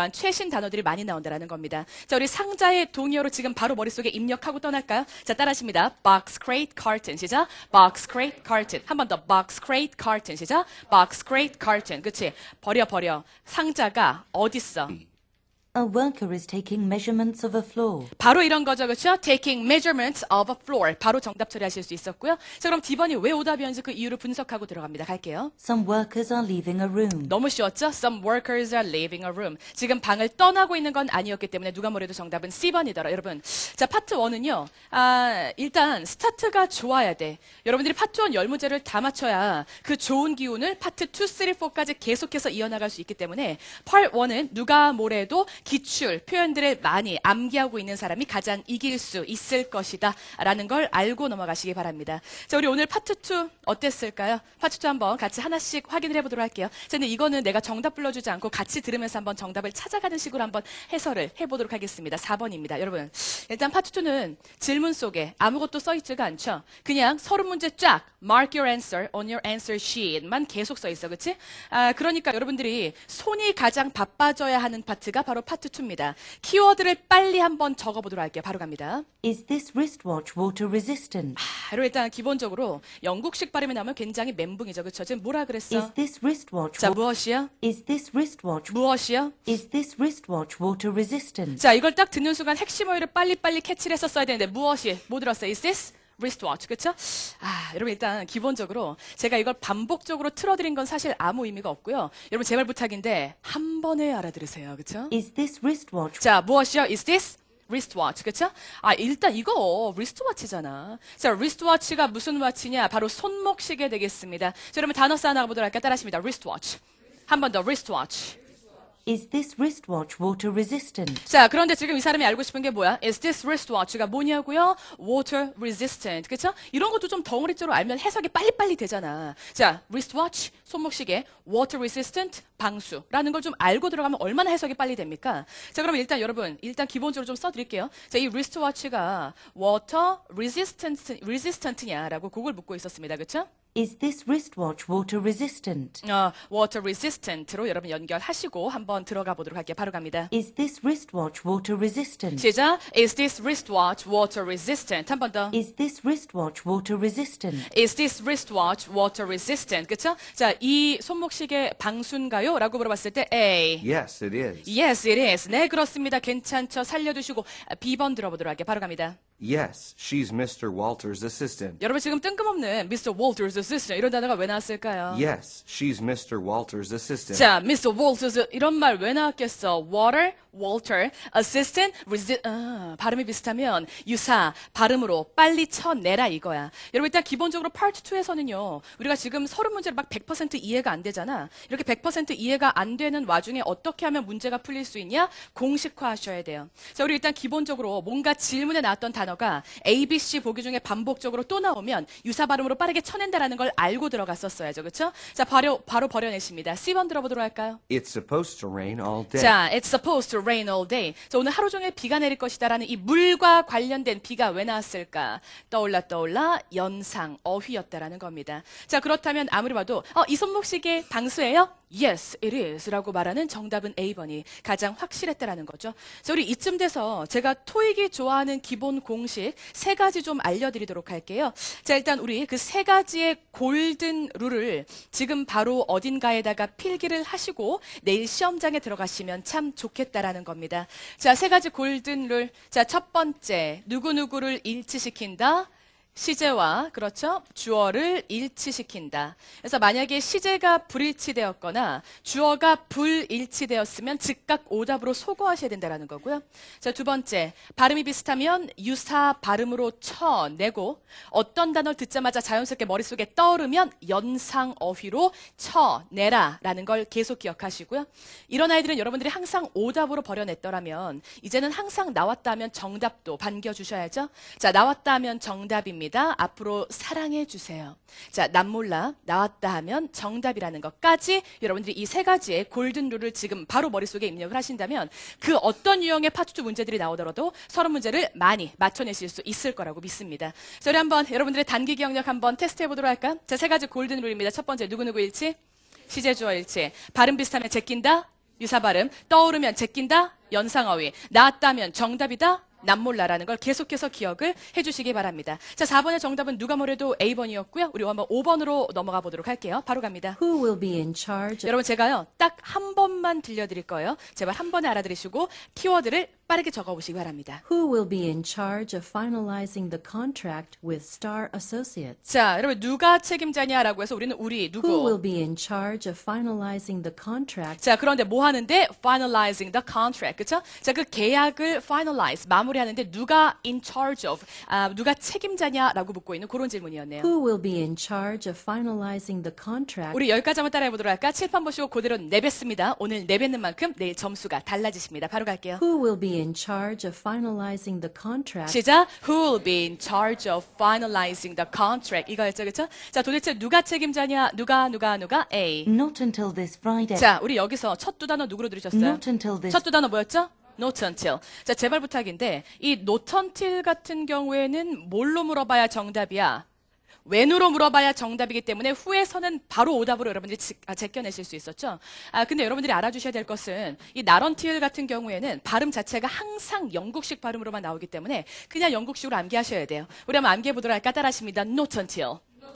섞인 단어들이 많이 나온다라는 겁니다. 자, 우리 상자의 동의어로 지금 바로 머릿속에 입력하고 떠날까요? 자, 따라하십니다. box, crate, carton. 시작. box, crate, carton. 한 번 더. box, crate, carton. 시작. box, crate, carton. 그치? 버려, 버려. 상자가 어딨어? A worker is taking measurements of a floor. 바로 이런 거죠, 그렇죠? Taking measurements of a floor. 바로 정답 처리하실 수 있었고요. 자, 그럼 D번이 왜 오답이었는지 그 이유를 분석하고 들어갑니다. 갈게요. Some workers are leaving a room. 너무 쉬웠죠? Some workers are leaving a room. 지금 방을 떠나고 있는 건 아니었기 때문에 누가 뭐래도 정답은 C번이더라. 여러분, 자, 파트 일은요. 아, 일단 스타트가 좋아야 돼. 여러분들이 파트 일 열 문제를 다 맞춰야 그 좋은 기운을 파트 이, 삼, 사까지 계속해서 이어나갈 수 있기 때문에 파트 일은 누가 뭐래도 기출, 표현들을 많이 암기하고 있는 사람이 가장 이길 수 있을 것이다 라는 걸 알고 넘어가시기 바랍니다. 자, 우리 오늘 파트 이 어땠을까요? 파트 이 한번 같이 하나씩 확인을 해보도록 할게요. 자, 근데 이거는 내가 정답 불러주지 않고 같이 들으면서 한번 정답을 찾아가는 식으로 한번 해설을 해보도록 하겠습니다. 사 번입니다. 여러분, 일단 파트 이는 질문 속에 아무것도 써있지가 않죠. 그냥 서른 문제 쫙 mark your answer on your answer sheet만 계속 써있어. 그치? 아, 그러니까 여러분들이 손이 가장 바빠져야 하는 파트가 바로 파트 이입니다. 키워드를 빨리 한번 적어보도록 할게요. 바로 갑니다. Is this wristwatch water resistant? 아, 그리고 일단 기본적으로 영국식 발음이 나오면 굉장히 멘붕이죠. 그렇죠? 지금 뭐라 그랬어? Is this wristwatch 자, wa- 무엇이요? Is this wristwatch 무엇이요? Is this wristwatch water resistant? 자, 이걸 딱 듣는 순간 핵심 어휘를 빨리빨리 캐치를 했었어야 되는데 무엇이? 뭐 들었어요? Is this wristwatch, 그렇죠? 아, 여러분 일단 기본적으로 제가 이걸 반복적으로 틀어드린 건 사실 아무 의미가 없고요. 여러분 제발 부탁인데 한 번에 알아들으세요, 그렇죠? Is this wristwatch 자, 무엇이요? Is this wristwatch, 그렇죠? 아, 일단 이거 wristwatch잖아. 자, wristwatch가 무슨 와치냐? 바로 손목시계 되겠습니다. 자, 여러분 단어 쌓아 나가보도록 할까요? 따라하십니다. wristwatch. 한 번 더, wristwatch. Is this wristwatch water resistant? 자, 그런데 지금 이 사람이 알고 싶은 게 뭐야? Is this wristwatch가 뭐냐고요? Water resistant. 그쵸? 이런 것도 좀 덩어리째로 알면 해석이 빨리빨리 되잖아. 자, wristwatch, 손목시계, water resistant, 방수라는 걸 좀 알고 들어가면 얼마나 해석이 빨리 됩니까? 자, 그러면 일단 여러분, 일단 기본적으로 좀 써드릴게요. 자, 이 wristwatch가 water resistant, resistant냐라고 그걸 묻고 있었습니다. 그쵸? Is this wristwatch water resistant? 어, water resistant로 여러분 연결하시고 한번 들어가 보도록 할게요. 바로 갑니다. Is this wristwatch water resistant? 시작. Is this wristwatch water resistant? 한 번 더. Is this wristwatch water resistant? Is this wristwatch water resistant? 그쵸? 자, 이 손목시계 방수인가요? 라고 물어봤을 때 A. Yes, it is. Yes, it is. 네, 그렇습니다. 괜찮죠? 살려두시고 B번 들어보도록 할게요. 바로 갑니다. Yes, she's mister Walter's assistant. 여러분 지금 뜬금없는 미스터 Walters assistant 이런 단어가 왜 나왔을까요? Yes, she's mister Walter's assistant. 자, 미스터 Walters 이런 말 왜 나왔겠어? Water, Walter, assistant, resi- 아, 발음이 비슷하면 유사, 발음으로 빨리 쳐내라 이거야. 여러분 일단 기본적으로 파트 이에서는요. 우리가 지금 서른 문제를 막 백 퍼센트 이해가 안 되잖아. 이렇게 백 퍼센트 이해가 안 되는 와중에 어떻게 하면 문제가 풀릴 수 있냐? 공식화하셔야 돼요. 자, 우리 일단 기본적으로 뭔가 질문에 나왔던 단어가 A, B, C 보기 중에 반복적으로 또 나오면 유사 발음으로 빠르게 쳐낸다라는 걸 알고 들어갔었어야죠. 그렇죠? 자, 바로 바로 버려내십니다. C번 들어보도록 할까요? It's supposed to rain all day. 자, it's supposed to rain all day. 자, 오늘 하루 종일 비가 내릴 것이다라는 이 물과 관련된 비가 왜 나왔을까? 떠올라 떠올라 연상, 어휘였다라는 겁니다. 자, 그렇다면 아무리 봐도 어, 이 손목시계 방수예요? Yes, it is 라고 말하는 정답은 A번이 가장 확실했다라는 거죠. 자, 우리 이쯤 돼서 제가 토익이 좋아하는 기본 공식 세 가지 좀 알려드리도록 할게요. 자, 일단 우리 그 세 가지의 골든 룰을 지금 바로 어딘가에다가 필기를 하시고 내일 시험장에 들어가시면 참 좋겠다라는 겁니다. 자, 세 가지 골든 룰. 자, 첫 번째, 누구누구를 일치시킨다. 시제와 그렇죠? 주어를 일치시킨다. 그래서 만약에 시제가 불일치되었거나 주어가 불일치되었으면 즉각 오답으로 소거하셔야 된다는 거고요. 자, 두 번째, 발음이 비슷하면 유사 발음으로 쳐내고 어떤 단어를 듣자마자 자연스럽게 머릿속에 떠오르면 연상 어휘로 쳐내라라는 걸 계속 기억하시고요. 이런 아이들은 여러분들이 항상 오답으로 버려냈더라면 이제는 항상 나왔다 하면 정답도 반겨주셔야죠. 자, 나왔다 하면 정답입니다. 앞으로 사랑해 주세요. 자, 난 몰라. 나왔다 하면 정답이라는 것까지 여러분들이 이 세 가지의 골든 룰을 지금 바로 머릿속에 입력을 하신다면 그 어떤 유형의 파트 이 문제들이 나오더라도 서른 문제를 많이 맞춰내실 수 있을 거라고 믿습니다. 자, 우리 한번 여러분들의 단기 기억력 한번 테스트 해보도록 할까? 자, 세 가지 골든 룰입니다. 첫 번째, 누구누구 일치? 시제 주어 일치. 발음 비슷하면 제낀다. 유사 발음. 떠오르면 제낀다, 연상어휘. 나왔다면 정답이다, 남몰라라는 걸 계속해서 기억을 해주시기 바랍니다. 자, 사 번의 정답은 누가 뭐래도 에이 번이었고요. 우리 한번 오 번으로 넘어가 보도록 할게요. 바로 갑니다. Who will be in charge? 여러분 제가요 딱 한 번만 들려드릴 거예요. 제발 한 번에 알아들으시고 키워드를 빠르게 적어보시기 바랍니다. Who will be in charge of finalizing the contract with Star Associates? 자, 여러분 누가 책임자냐라고 해서 우리는 우리 Who will 누구. be in charge of finalizing the contract? 자, 그런데 뭐 하는데 finalizing the contract, 그렇죠? 자, 그 계약을 finalize 마무리하는데 누가 in charge of, 아, 누가 책임자냐라고 묻고 있는 그런 질문이었네요. Who will be in charge of finalizing the contract? 우리 여기까지 한번 따라해 보도록 할까? 칠판 보시고 그대로 내뱉습니다. 오늘 내뱉는 만큼 내일 점수가 달라지십니다. 바로 갈게요. Who will be in charge of finalizing the contract? 시작. Who will be in charge of finalizing the contract? 이거였죠, 그렇죠? 자, 도대체 누가 책임자냐? 누가 누가 누가? A. Not until this Friday. 자, 우리 여기서 첫 두 단어 누구로 들으셨어요? Not until this. 첫 두 단어 뭐였죠? Not until. 자, 제발 부탁인데 이 not until 같은 경우에는 뭘로 물어봐야 정답이야? when으로 물어봐야 정답이기 때문에 후에서는 바로 오답으로 여러분들이 지, 아, 제껴내실 수 있었죠. 아, 근데 여러분들이 알아주셔야 될 것은 이 not until 같은 경우에는 발음 자체가 항상 영국식 발음으로만 나오기 때문에 그냥 영국식으로 암기하셔야 돼요. 우리 한번 암기해 보도록 할까? 따라하십니다. Not until.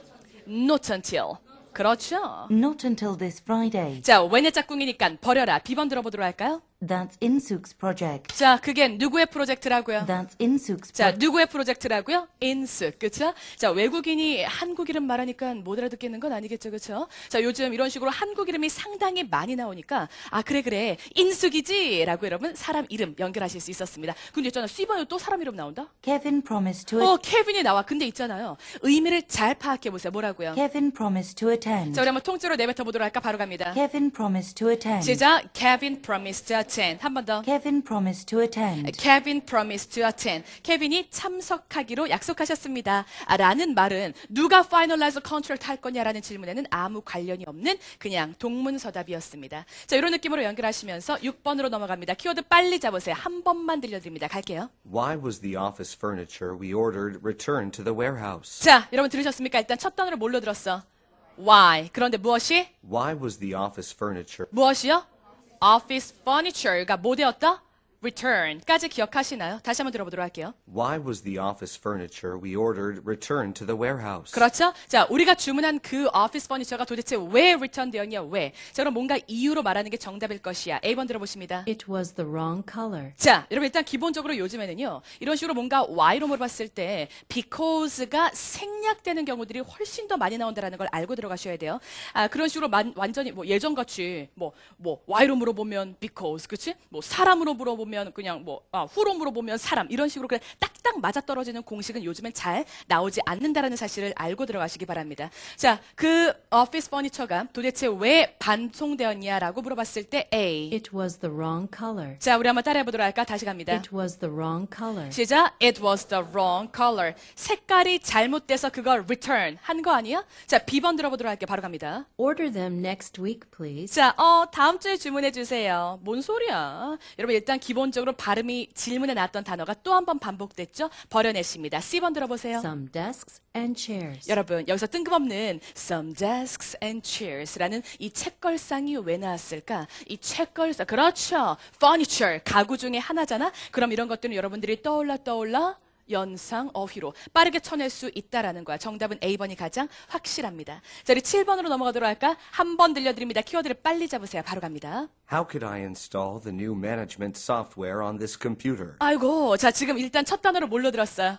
Not until. 그렇죠. Not until this Friday. 자, when의 짝꿍이니까 버려라. 비번 들어보도록 할까요? That's Insuk's project. 자, 그게 누구의 프로젝트라고요? That's Insuk's 자, project. 누구의 프로젝트라고요? 인스, 그쵸? 자, 외국인이 한국 이름 말하니까 못 알아듣겠는 건 아니겠죠, 그쵸? 자, 요즘 이런 식으로 한국 이름이 상당히 많이 나오니까 아, 그래, 그래, 인숙이지? 라고 여러분 사람 이름 연결하실 수 있었습니다. 근데 있잖아, C번에 또 사람 이름 나온다? Kevin promised to. 어, 케빈이 나와. 근데 있잖아요. 의미를 잘 파악해보세요. 뭐라고요? Kevin promised to attend. 자, 우리 한번 통째로 내뱉어 보도록 할까? 바로 갑니다. Kevin promised to attend. 시작. Kevin promised to attend. 한 번 더. Kevin promised to attend. Kevin promised to attend. 케빈이 참석하기로 약속하셨습니다. 아, 라는 말은 누가 finalize contract 할 거냐라는 질문에는 아무 관련이 없는 그냥 동문서답이었습니다. 자, 이런 느낌으로 연결하시면서 육 번으로 넘어갑니다. 키워드 빨리 잡으세요. 한 번만 들려드립니다. 갈게요. Why was the office furniture we ordered returned to the warehouse? 자, 여러분 들으셨습니까? 일단 첫 단어를 뭘로 들었어? Why. 그런데 무엇이? Why was the office furniture 무엇이요? Office furniture가 뭐 되었다? return까지 기억하시나요? 다시 한번 들어보도록 할게요. Why was the office furniture we ordered returned to the warehouse? 그렇죠? 자, 우리가 주문한 그 office furniture가 도대체 왜 return 되었냐? 왜? 자, 그럼 뭔가 이유로 말하는 게 정답일 것이야. A 번 들어보십니다. It was the wrong color. 자, 여러분 일단 기본적으로 요즘에는요. 이런 식으로 뭔가 why로 물어봤을 때 because가 생략되는 경우들이 훨씬 더 많이 나온다는 걸 알고 들어가셔야 돼요. 아, 그런 식으로 만, 완전히 뭐 예전같이 뭐, 뭐 why로 물어보면 because, 그치? 뭐 사람으로 물어보면 그냥 뭐 아, 후로 물어보면 사람 이런 식으로 그냥 딱딱 맞아떨어지는 공식은 요즘엔 잘 나오지 않는다라는 사실을 알고 들어가시기 바랍니다. 자, 그 office furniture가 도대체 왜 반송되었냐라고 물어봤을 때 A. It was the wrong color. 자, 우리 한번 따라해 보도록 할까? 다시 갑니다. It was the wrong color. 시작. It was the wrong color. 색깔이 잘못돼서 그걸 return 한 거 아니야? 자, B번 들어보도록 할게요. 바로 갑니다. Order them next week, please. 자, 어, 다음 주에 주문해 주세요. 뭔 소리야? 여러분 일단 기본적으로 발음이 질문에 나왔던 단어가 또 한 번 반복됐죠? 버려냈습니다. C번 들어보세요. Some desks and chairs. 여러분 여기서 뜬금없는 some desks and chairs라는 이 책걸상이 왜 나왔을까? 이 책걸상 그렇죠. furniture 가구 중에 하나잖아. 그럼 이런 것들은 여러분들이 떠올라 떠올라 연상 어휘로 빠르게 쳐낼 수 있다라는 거야. 정답은 A 번이 가장 확실합니다. 자, 우리 칠 번으로 넘어가도록 할까? 한 번 들려드립니다. 키워드를 빨리 잡으세요. 바로 갑니다. How could I install the new management software on this computer? 아이고, 자 지금 일단 첫 단어를 뭘로 들었어요?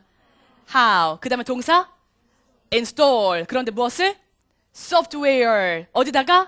How. 그 다음에 동사? install. 그런데 무엇을? software. 어디다가?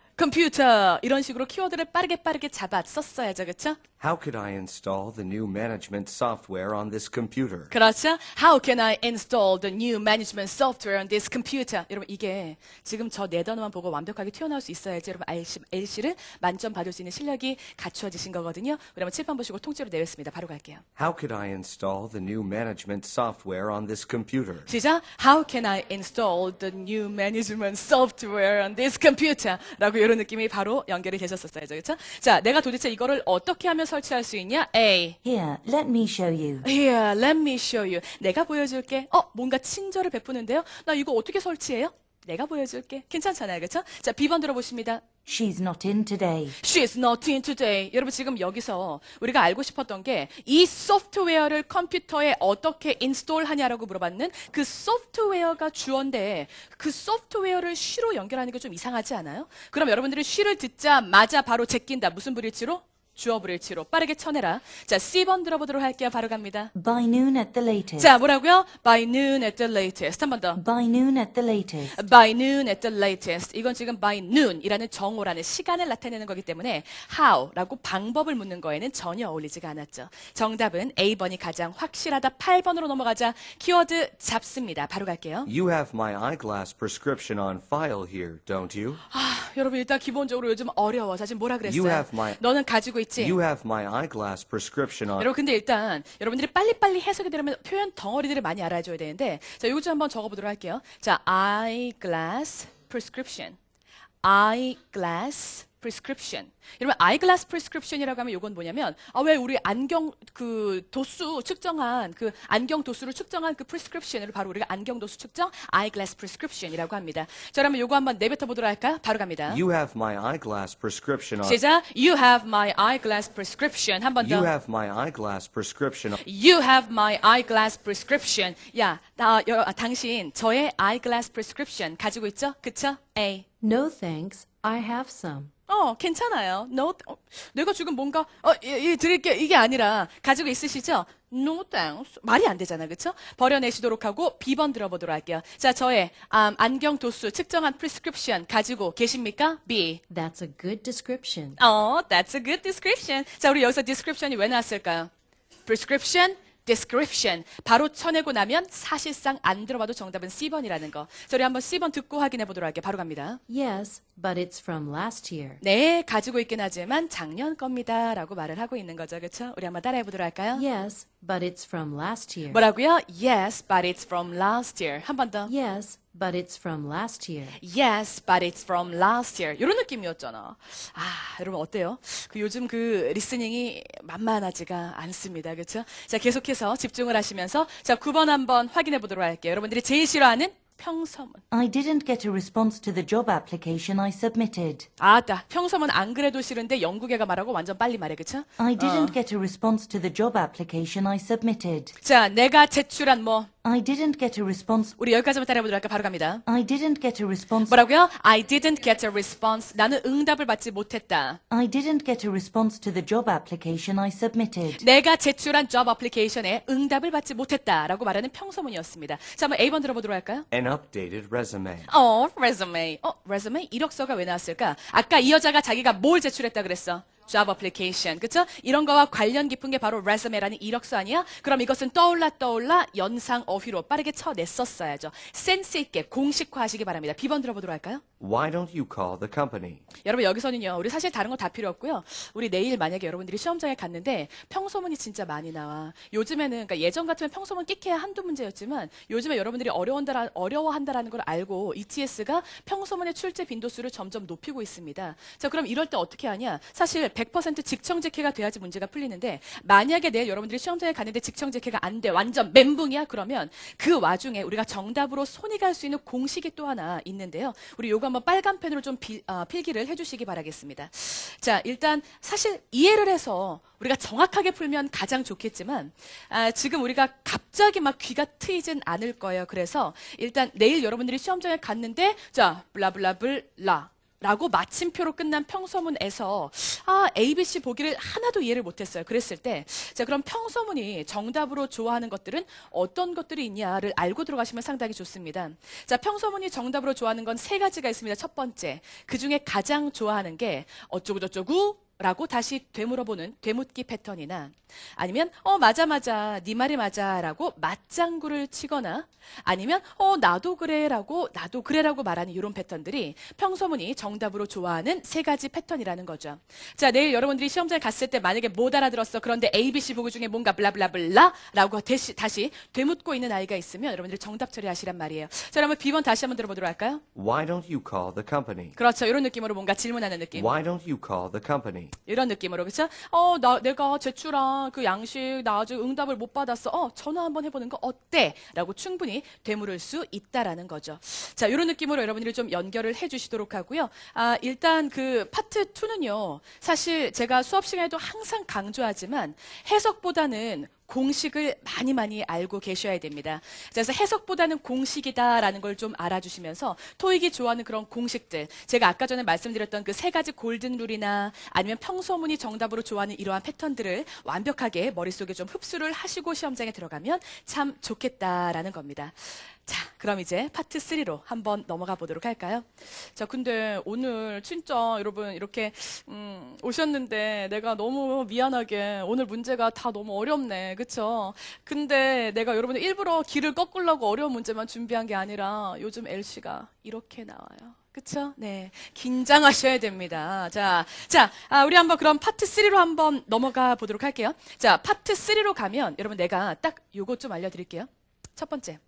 컴퓨터. 이런 식으로 키워드를 빠르게 빠르게 잡아 썼어야죠. 그렇죠? How could I install the new management software on this computer? 그렇죠? How can I install the new management software on this computer? 여러분 이게 지금 저 네 단어만 보고 완벽하게 튀어나올 수 있어야지 여러분 엘씨, 엘씨를 만점 받을 수 있는 실력이 갖추어지신 거거든요. 그러면 칠판 보시고 통째로 내렸습니다. 바로 갈게요. How could I install the new management software on this computer? 시작. How can I install the new management software on this computer? 라고 이런 느낌이 바로 연결이 되셨었어요. 그렇죠? 자, 내가 도대체 이거를 어떻게 하면 설치할 수 있냐? A. Here, let me show you. Here, let me show you. 내가 보여줄게. 어, 뭔가 친절을 베푸는데요? 나 이거 어떻게 설치해요? 내가 보여줄게. 괜찮잖아요. 그렇죠? 자, B번 들어보십니다. She's not in today. She's not in today. 여러분 지금 여기서 우리가 알고 싶었던 게 이 소프트웨어를 컴퓨터에 어떻게 인스톨하냐라고 물어봤는 그 소프트웨어가 주어인데 그 소프트웨어를 she로 연결하는 게 좀 이상하지 않아요? 그럼 여러분들이 she를 듣자마자 바로 제낀다. 무슨 불일치로? 주어 불일치로 빠르게 쳐내라. 자, C번 들어보도록 할게요. 바로 갑니다. By noon at the latest. 자, 뭐라고요? By noon at the latest. 한 번 더. By noon at the latest. By noon at the latest. 이건 지금 by noon이라는 정오라는 시간을 나타내는 거기 때문에 how라고 방법을 묻는 거에는 전혀 어울리지가 않았죠. 정답은 A번이 가장 확실하다. 팔 번으로 넘어가자. 키워드 잡습니다. 바로 갈게요. You have my eyeglass prescription on file here, don't you? 아, 여러분 일단 기본적으로 요즘 어려워. 자, 지금 뭐라 그랬어요? You have my- 너는 가지고 있지? You have my eyeglass prescription on. 여러분 근데 일단 여러분들이 빨리빨리 해석이 되려면 표현 덩어리들을 많이 알아줘야 되는데 자, 이거 좀 한번 적어보도록 할게요. 자, eyeglass prescription. eyeglass prescription. 여러분 eyeglass prescription이라고 하면 이건 뭐냐면 아, 왜 우리 안경 그 도수 측정한 그 안경 도수를 측정한 그 prescription을 바로 우리가 안경 도수 측정 eyeglass prescription이라고 합니다. 자, 그러면 이거 한번 내뱉어 보도록 할까요? 바로 갑니다. You have my eyeglass prescription on. 시작. You have my eyeglass prescription. 한 번 더. You have my eyeglass prescription on. You have my eyeglass prescription. 야, 나, 여, 아, 당신 저의 eyeglass prescription 가지고 있죠? 그쵸? A. No thanks, I have some. 어, 괜찮아요. No, 어, 내가 지금 뭔가 어, 이, 이, 드릴게 이게 아니라 가지고 있으시죠? No thanks. 말이 안 되잖아, 그렇죠? 버려내시도록 하고 B번 들어보도록 할게요. 자, 저의 음, 안경 도수 측정한 prescription 가지고 계십니까? B. That's a good description. 어, that's a good description. 자, 우리 여기서 description이 왜 나왔을까요? prescription, description. 바로 쳐내고 나면 사실상 안 들어봐도 정답은 C번이라는 거. 자, 우리 한번 C번 듣고 확인해 보도록 할게요. 바로 갑니다. Yes, but it's from last year. 네, 가지고 있긴 하지만 작년 겁니다. 라고 말을 하고 있는 거죠. 그렇죠? 우리 한번 따라해 보도록 할까요? Yes, but it's from last year. 뭐라고요? Yes, but it's from last year. 한 번 더. Yes, but it's from last year. Yes, but it's from last year. 이런 느낌이었잖아. 아, 여러분 어때요? 그 요즘 그 리스닝이 만만하지가 않습니다. 그렇죠? 자, 계속해서 집중을 하시면서 자, 구 번 한번 확인해 보도록 할게요. 여러분들이 제일 싫어하는 평서문. I didn't get a response to the job application I submitted. 아따, 평서문 안 그래도 싫은데 영국애가 말하고 완전 빨리 말해. 그쵸? I didn't get a response to the job application I submitted. 자, 내가 제출한 뭐 I didn't get a response. 우리 여기까지만 따라해 보도록 할까? 바로 갑니다. I didn't get a response. 뭐라고요? I didn't get a response. 나는 응답을 받지 못했다. I didn't get a response to the job application I submitted. 내가 제출한 job application에 응답을 받지 못했다라고 말하는 평서문이었습니다. 자, 한번 A번 들어보도록 할까요? An updated resume. 어, resume. 어, resume? 이력서가 왜 나왔을까? 아까 이 여자가 자기가 뭘 제출했다 그랬어? job application. 그쵸? 이런 거와 관련 깊은 게 바로 resume라는 이력서 아니야? 그럼 이것은 떠올라 떠올라 연상 어휘로 빠르게 쳐냈었어야죠. 센스 있게 공식화하시기 바랍니다. B번 들어보도록 할까요? Why don't you call the company? 여러분 여기서는요. 우리 사실 다른 거 다 필요 없고요. 우리 내일 만약에 여러분들이 시험장에 갔는데 평소문이 진짜 많이 나와. 요즘에는 그러니까 예전 같으면 평소문 끽해야 한두 문제였지만 요즘에 여러분들이 어려운다, 어려워한다라는 걸 알고 이티에스가 평소문의 출제 빈도수를 점점 높이고 있습니다. 자, 그럼 이럴 때 어떻게 하냐? 사실 백 퍼센트 직청직해가 돼야지 문제가 풀리는데 만약에 내일 여러분들이 시험장에 갔는데 직청직해가 안 돼. 완전 멘붕이야. 그러면 그 와중에 우리가 정답으로 손이 갈 수 있는 공식이 또 하나 있는데요. 우리 요거 한번 빨간 펜으로 좀 필, 어, 필기를 해주시기 바라겠습니다. 자, 일단 사실 이해를 해서 우리가 정확하게 풀면 가장 좋겠지만 아, 지금 우리가 갑자기 막 귀가 트이진 않을 거예요. 그래서 일단 내일 여러분들이 시험장에 갔는데 자, 블라블라블라 라고 마침표로 끝난 평서문에서 아, A, B, C 보기를 하나도 이해를 못했어요. 그랬을 때 자, 그럼 평서문이 정답으로 좋아하는 것들은 어떤 것들이 있냐를 알고 들어가시면 상당히 좋습니다. 자, 평서문이 정답으로 좋아하는 건 세 가지가 있습니다. 첫 번째, 그중에 가장 좋아하는 게 어쩌고저쩌고 라고 다시 되물어보는 되묻기 패턴이나 아니면 어 맞아 맞아 네 말이 맞아 라고 맞장구를 치거나 아니면 어 나도 그래 라고 나도 그래 라고 말하는 이런 패턴들이 평소문이 정답으로 좋아하는 세 가지 패턴이라는 거죠. 자, 내일 여러분들이 시험장에 갔을 때 만약에 못 알아들었어. 그런데 A, B, C 보기 중에 뭔가 블라블라블라 라고 다시, 다시 되묻고 있는 아이가 있으면 여러분들이 정답 처리하시란 말이에요. 자, 그러면 B번 다시 한번 들어보도록 할까요? Why don't you call the company? 그렇죠. 이런 느낌으로 뭔가 질문하는 느낌. Why don't you call the company? 이런 느낌으로, 그쵸? 어, 나, 내가 제출한 그 양식, 나 아직 응답을 못 받았어. 어, 전화 한번 해보는 거 어때? 라고 충분히 되물을 수 있다라는 거죠. 자, 이런 느낌으로 여러분들이 좀 연결을 해 주시도록 하고요. 아, 일단 그 파트 이는요, 사실 제가 수업 시간에도 항상 강조하지만 해석보다는 공식을 많이 많이 알고 계셔야 됩니다. 그래서 해석보다는 공식이다라는 걸 좀 알아주시면서 토익이 좋아하는 그런 공식들, 제가 아까 전에 말씀드렸던 그 세 가지 골든 룰이나 아니면 평소문이 정답으로 좋아하는 이러한 패턴들을 완벽하게 머릿속에 좀 흡수를 하시고 시험장에 들어가면 참 좋겠다라는 겁니다. 자, 그럼 이제 파트 쓰리로 한번 넘어가 보도록 할까요? 자, 근데 오늘 진짜 여러분 이렇게 음, 오셨는데 내가 너무 미안하게 오늘 문제가 다 너무 어렵네, 그쵸? 근데 내가 여러분들 일부러 길을 꺾으려고 어려운 문제만 준비한 게 아니라 요즘 엘씨가 이렇게 나와요. 그쵸? 네. 긴장하셔야 됩니다. 자, 자, 아, 우리 한번 그럼 파트 쓰리로 한번 넘어가 보도록 할게요. 자, 파트 쓰리로 가면 여러분 내가 딱 요거 좀 알려드릴게요. 첫 번째.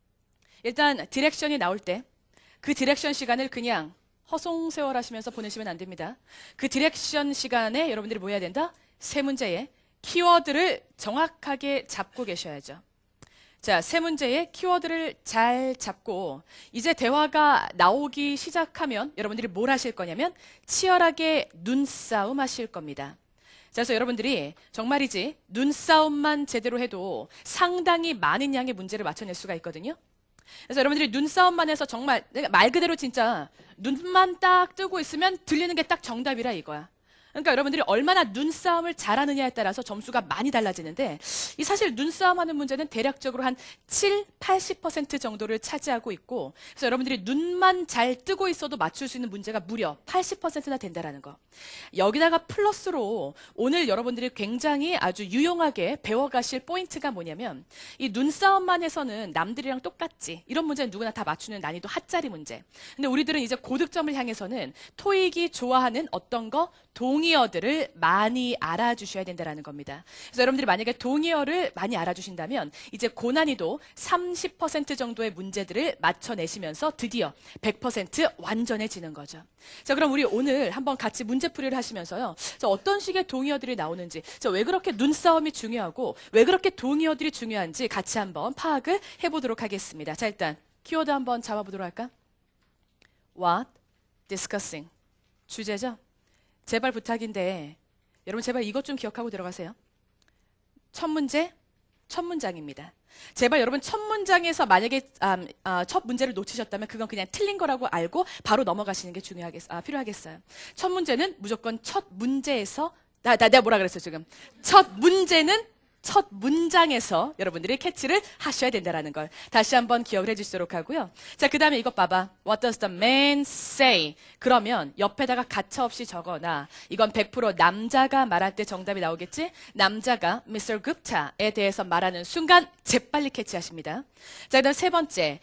일단 디렉션이 나올 때 그 디렉션 시간을 그냥 허송세월 하시면서 보내시면 안 됩니다. 그 디렉션 시간에 여러분들이 뭐 해야 된다? 세 문제의 키워드를 정확하게 잡고 계셔야죠. 자, 세 문제의 키워드를 잘 잡고 이제 대화가 나오기 시작하면 여러분들이 뭘 하실 거냐면 치열하게 눈싸움 하실 겁니다. 자, 그래서 여러분들이 정말이지 눈싸움만 제대로 해도 상당히 많은 양의 문제를 맞춰낼 수가 있거든요. 그래서 여러분들이 눈싸움만 해서 정말 말 그대로 진짜 눈만 딱 뜨고 있으면 들리는 게 딱 정답이라 이거야. 그러니까 여러분들이 얼마나 눈싸움을 잘하느냐에 따라서 점수가 많이 달라지는데 이 사실 눈싸움하는 문제는 대략적으로 한 칠, 팔십 퍼센트 정도를 차지하고 있고 그래서 여러분들이 눈만 잘 뜨고 있어도 맞출 수 있는 문제가 무려 팔십 퍼센트나 된다는 거. 여기다가 플러스로 오늘 여러분들이 굉장히 아주 유용하게 배워가실 포인트가 뭐냐면 이 눈싸움만 해서는 남들이랑 똑같지. 이런 문제는 누구나 다 맞추는 난이도 핫짜리 문제. 근데 우리들은 이제 고득점을 향해서는 토익이 좋아하는 어떤 거 동의어들을 많이 알아주셔야 된다는 겁니다. 그래서 여러분들이 만약에 동의어를 많이 알아주신다면 이제 고난이도 삼십 퍼센트 정도의 문제들을 맞춰내시면서 드디어 백 퍼센트 완전해지는 거죠. 자, 그럼 우리 오늘 한번 같이 문제풀이를 하시면서요. 자, 어떤 식의 동의어들이 나오는지, 자, 왜 그렇게 눈싸움이 중요하고 왜 그렇게 동의어들이 중요한지 같이 한번 파악을 해보도록 하겠습니다. 자, 일단 키워드 한번 잡아보도록 할까? What? Discussing. 주제죠? 제발 부탁인데 여러분 제발 이것 좀 기억하고 들어가세요. 첫 문제, 첫 문장입니다. 제발 여러분 첫 문장에서 만약에 음, 아, 첫 문제를 놓치셨다면 그건 그냥 틀린 거라고 알고 바로 넘어가시는 게 중요하겠, 아, 필요하겠어요. 첫 문제는 무조건 첫 문제에서 나, 나, 내가 뭐라 그랬어 지금. 첫 문제는 첫 문장에서 여러분들이 캐치를 하셔야 된다는 걸 다시 한번 기억을 해주시도록 하고요. 자, 그 다음에 이것 봐봐. What does the man say? 그러면 옆에다가 가차없이 적어놔. 이건 백 퍼센트 남자가 말할 때 정답이 나오겠지? 남자가 미스터 Gupta에 대해서 말하는 순간 재빨리 캐치하십니다. 자, 그 다음 세 번째.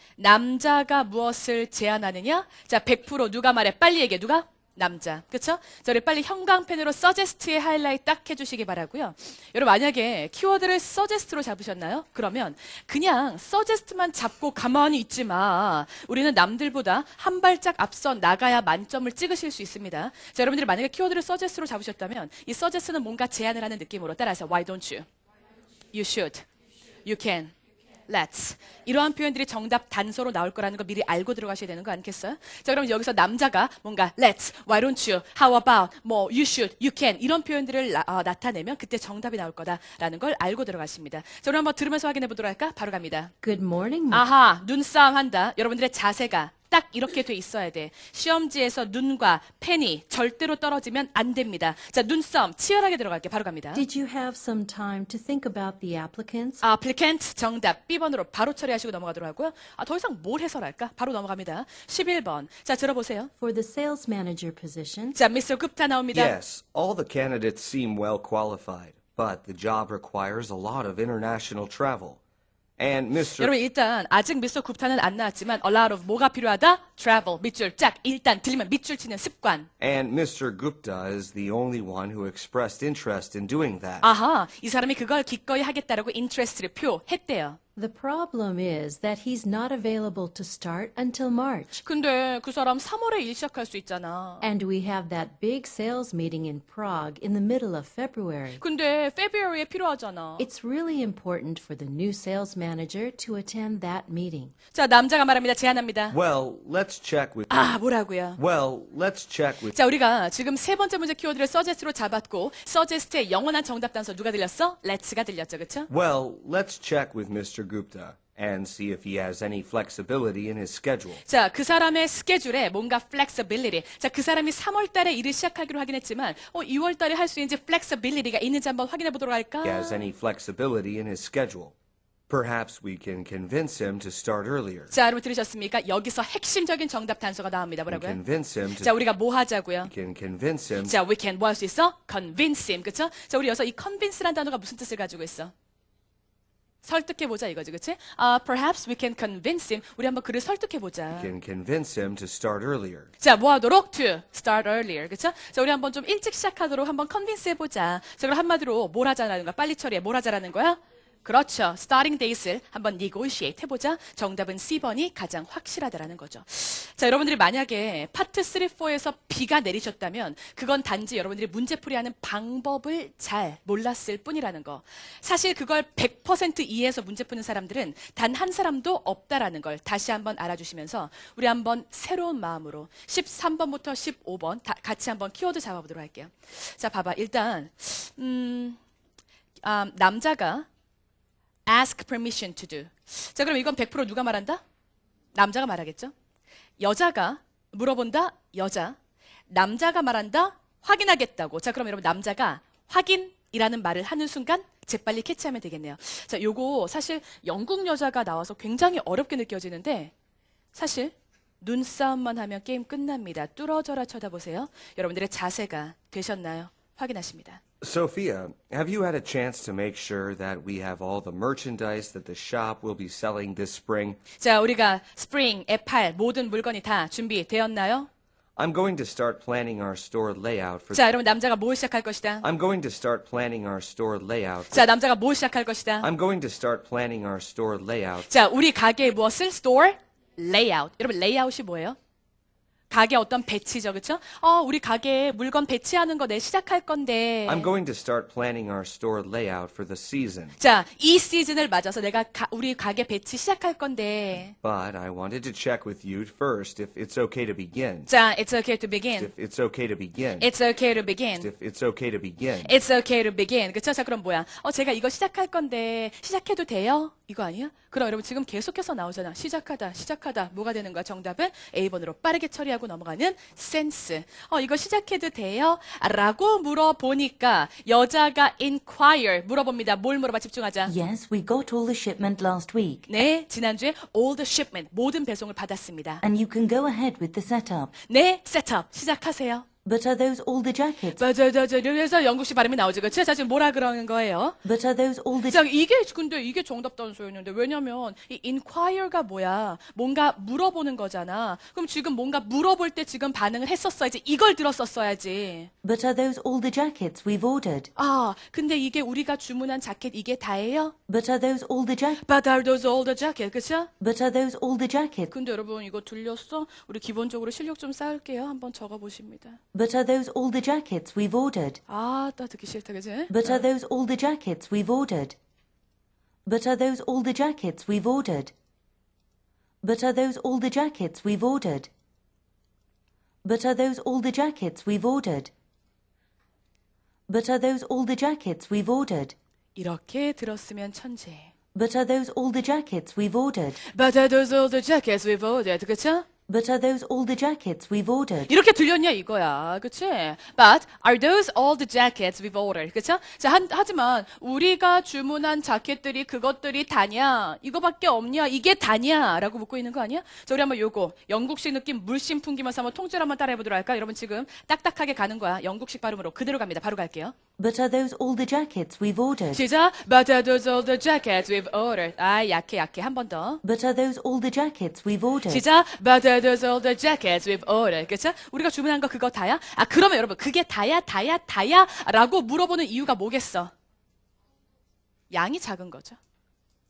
남자가 무엇을 제안하느냐? 자, 백 퍼센트 누가 말해? 빨리 얘기해. 누가? 남자. 그쵸? 저를 빨리 형광펜으로 서제스트에 하이라이트 딱 해주시기 바라고요. 여러분 만약에 키워드를 서제스트로 잡으셨나요? 그러면 그냥 서제스트만 잡고 가만히 있지 마. 우리는 남들보다 한 발짝 앞서 나가야 만점을 찍으실 수 있습니다. 자, 여러분들이 만약에 키워드를 서제스트로 잡으셨다면 이 서제스트는 뭔가 제안을 하는 느낌으로 따라서 Why don't you? You should. You can. Let's. 이러한 표현들이 정답 단서로 나올 거라는 거 미리 알고 들어가셔야 되는 거 아니겠어요? 자, 그럼 여기서 남자가 뭔가 let's, why don't you, how about, 뭐 you should, you can 이런 표현들을 나, 어, 나타내면 그때 정답이 나올 거다라는 걸 알고 들어가십니다. 자, 그럼 한번 들으면서 확인해 보도록 할까? 바로 갑니다. Good morning. 아하, 눈싸움 한다. 여러분들의 자세가 딱 이렇게 돼 있어야 돼. 시험지에서 눈과 펜이 절대로 떨어지면 안 됩니다. 자, 눈싸움 치열하게 들어갈게요. 바로 갑니다. Did you have some time to think about the applicants? applicant 정답 비 번으로 바로 처리하시고 넘어가도록 하고요. 아, 더 이상 뭘 해설할까? 바로 넘어갑니다. 십일 번. 자, 들어보세요. For the sales manager position, 자, 미스터 Gupta 나옵니다. Yes, all the candidates seem well qualified, but the job requires a lot of international travel. And 미스터 여러분 일단 아직 미스터 굽타는 안 나왔지만 a lot of 뭐가 필요하다? travel, 밑줄 짝. 일단 들리면 밑줄 치는 습관. And 미스터 Gupta is the only one who expressed interest in doing that. 아하, 이 사람이 그걸 기꺼이 하겠다라고 interest를 표했대요. The problem is that he's not available to start until March. 근데 그 사람 삼월에 일 시작할 수 있잖아. And we have that big sales meeting in Prague in the middle of February. 근데 February에 필요하잖아. It's really important for the new sales manager to attend that meeting. 자, 남자가 말합니다. 제안합니다. Well, let's check with. 아, 뭐라고요? Well, let's check with. 자, 우리가 지금 세 번째 문제 키워드를 suggest로 잡았고 suggest의 영원한 정답 단서 누가 들렸어? let's가 들렸죠, 그렇죠? Well, let's check with Mister Gupta and see if he has any flexibility in his schedule. 자, 그 사람의 스케줄에 뭔가 flexibility. 자, 그 사람이 삼월 달에 일을 시작하기로 하긴 했지만 어, 이월 달에 할 수 있는지 flexibility가 있는지 한번 확인해 보도록 할까? He has any flexibility in his schedule. Perhaps we can convince him to start earlier. 자, 여러분 들으셨습니까? 여기서 핵심적인 정답 단서가 나옵니다. We 뭐라고요? convince him to. 자, 우리가 뭐 하자고요? We can convince him. 자, we can 뭐 할 수 있어? convince him, 그쵸? 자, 우리 여기서 이 convince란 단어가 무슨 뜻을 가지고 있어? 설득해보자 이거지, 그치? Uh, perhaps we can convince him. 우리 한번 그를 설득해보자. We can convince him to start earlier. 자, 뭐 하도록? to start earlier, 그쵸? 자, 우리 한번 좀 일찍 시작하도록 한번 convince 해보자. 자, 그럼 한마디로 뭘 하자라는 거야? 빨리 처리해. 뭘 하자라는 거야? 그렇죠. starting date을 한번 negotiate 해보자. 정답은 씨 번이 가장 확실하다라는 거죠. 자, 여러분들이 만약에 파트 삼, 사에서 B가 내리셨다면 그건 단지 여러분들이 문제풀이하는 방법을 잘 몰랐을 뿐이라는 거. 사실 그걸 백 퍼센트 이해해서 문제 푸는 사람들은 단 한 사람도 없다라는 걸 다시 한번 알아주시면서 우리 한번 새로운 마음으로 십삼 번부터 십오 번 다 같이 한번 키워드 잡아보도록 할게요. 자, 봐봐. 일단 음, 아, 남자가 ask permission to do. 자, 그럼 이건 백 퍼센트 누가 말한다? 남자가 말하겠죠? 여자가 물어본다? 여자. 남자가 말한다? 확인하겠다고. 자, 그럼 여러분 남자가 확인이라는 말을 하는 순간 재빨리 캐치하면 되겠네요. 자, 요거 사실 영국 여자가 나와서 굉장히 어렵게 느껴지는데 사실 눈싸움만 하면 게임 끝납니다. 뚫어져라 쳐다보세요. 여러분들의 자세가 되셨나요? 확인하십니다. Sophia, have you had a chance to make sure that we have all the merchandise that the shop will be selling this spring? 자, 우리가 스프링에 팔 모든 물건이 다 준비되었나요? I'm going to start planning our store layout for. 자, 여러분 남자가 뭘 시작할 것이다? I'm going to start planning our store layout. For, 자, 남자가 뭘 시작할 것이다? I'm going to start planning our store layout. 자, 우리 가게의 무엇을? store layout. 여러분 레이아웃이 뭐예요? 가게 어떤 배치죠, 그렇죠? 어, 우리 가게에 물건 배치하는 거 내 시작할 건데. I'm going to start planning our store layout for the season. 자, 이 시즌을 맞아서 내가 가, 우리 가게 배치 시작할 건데. But I wanted to check with you first if it's okay to begin. 자, it's okay to begin. If it's okay to begin. It's okay to begin. If it's okay to begin. It's okay to begin. 그쵸? 자, 그럼 뭐야? 어, 제가 이거 시작할 건데 시작해도 돼요? 이거 아니야? 그럼 여러분 지금 계속해서 나오잖아. 시작하다, 시작하다. 뭐가 되는 거야? 정답은 에이 번으로 빠르게 처리하고 넘어가는 센스. 어, 이거 시작해도 돼요? 라고 물어보니까 여자가 inquire, 물어봅니다. 뭘 물어봐? 집중하자. Yes, we got all the shipment last week. 네, 지난주에 all the shipment, 모든 배송을 받았습니다. And you can go ahead with the setup. 네, 셋업, 시작하세요. But are those all the jackets? 맞아, 맞아. 그래서 영국식 발음이 나오죠. 그치? 자, 지금 뭐라 그러는 거예요? But are those all the 자, 이게 근데 이게 정답 단서였는데 왜냐면 이 inquire가 뭐야? 뭔가 물어보는 거잖아. 그럼 지금 뭔가 물어볼 때 지금 반응을 했었어야지. 이걸 들었었어야지. But are those all the jackets we've ordered? 아, 근데 이게 우리가 주문한 자켓 이게 다예요? But are those all the jackets? But are those all the jacket? 그쵸? But are those all the jackets? 근데 여러분 이거 들렸어? 우리 기본적으로 실력 좀 쌓을게요. 한번 적어보십니다. But are those all the jackets we've ordered? 아, 딱 듣기 싫다, 그치? But are those all the jackets we've ordered? But are those all the jackets we've ordered? But are those all the jackets we've ordered? But are those all the jackets we've ordered? But are those all the jackets we've ordered? 이렇게 들었으면 천재. But are those all the jackets we've ordered? But are those all the jackets we've ordered? 그쵸? But are those all the jackets we've ordered? 이렇게 들렸냐 이거야, 그치? But are those all the jackets we've ordered? 그쵸? 자, 한, 하지만 우리가 주문한 자켓들이 그것들이 다냐? 이거밖에 없냐? 이게 다냐? 라고 묻고 있는 거 아니야? 자, 우리 한번 요거 영국식 느낌 물씬 풍기면서 한번 통째로 한번 따라해보도록 할까? 여러분 지금 딱딱하게 가는 거야. 영국식 발음으로 그대로 갑니다. 바로 갈게요. But are those all the jackets we've ordered? 시작. But are those all the jackets we've ordered? 아, 약해 약해. 한 번 더. But are those all the jackets we've ordered? 시작. But are those all the jackets we've ordered? 그쵸? 우리가 주문한 거 그거 다야? 아, 그러면 여러분 그게 다야 다야 다야? 라고 물어보는 이유가 뭐겠어? 양이 작은 거죠.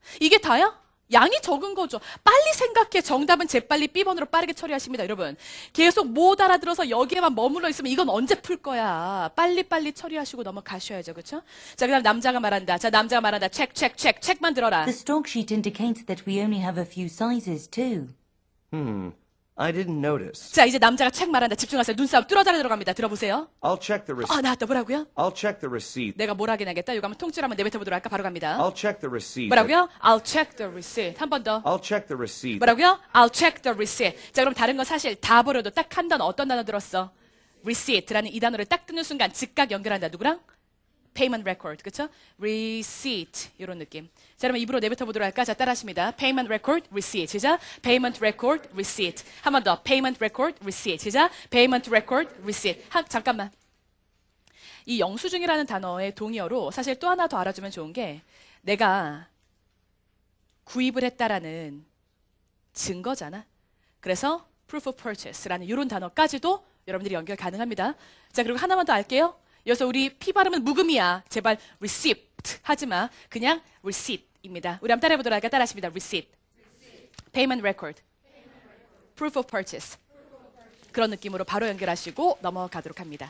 이게 다야? 양이 적은 거죠. 빨리 생각해. 정답은 재빨리 B번으로 빠르게 처리하십니다, 여러분. 계속 못 알아들어서 여기에만 머물러 있으면 이건 언제 풀 거야. 빨리빨리 처리하시고 넘어가셔야죠, 그렇죠? 자, 그다음 남자가 말한다. 자, 남자가 말한다. 책, 책, 책, 책만 들어라. The stock sheet indicates that we only have a few sizes too. Hmm. I didn't notice. 자, 이제 남자가 책 말한다. 집중하세요. 눈싸움 뚫어져라 들어갑니다. 들어보세요. I'll check the receipt. 아, 나왔다. 뭐라고요? I'll check the receipt. 내가 뭘 확인하겠다. 이거 한번 통째로 한번 내뱉어 보도록 할까? 바로 갑니다. I'll check the receipt. 뭐라고요? I'll check the receipt. 한 번 더. I'll check the receipt. 뭐라고요? I'll check the receipt. 자, 그럼 다른 거 사실 다 버려도 딱 한 단어 어떤 단어 들었어? receipt라는 이 단어를 딱 듣는 순간 즉각 연결한다. 누구랑? payment record. 그쵸? receipt. 이런 느낌. 자, 그러면 입으로 내뱉어 보도록 할까? 자, 따라하십니다. payment record, receipt. 시작. payment record, receipt. 한 번 더. payment record, receipt. 시작. payment record, receipt. 하, 잠깐만. 이 영수증이라는 단어의 동의어로 사실 또 하나 더 알아주면 좋은 게 내가 구입을 했다라는 증거잖아. 그래서 proof of purchase라는 이런 단어까지도 여러분들이 연결 가능합니다. 자, 그리고 하나만 더 알게요. 여기서 우리 P 발음은 묵음이야. 제발 receipt 하지 마. 그냥 receipt입니다. 우리 한번 따라해 보도록 할까? 따라하십니다. receipt. payment record. proof of purchase. 그런 느낌으로 바로 연결하시고 넘어가도록 합니다.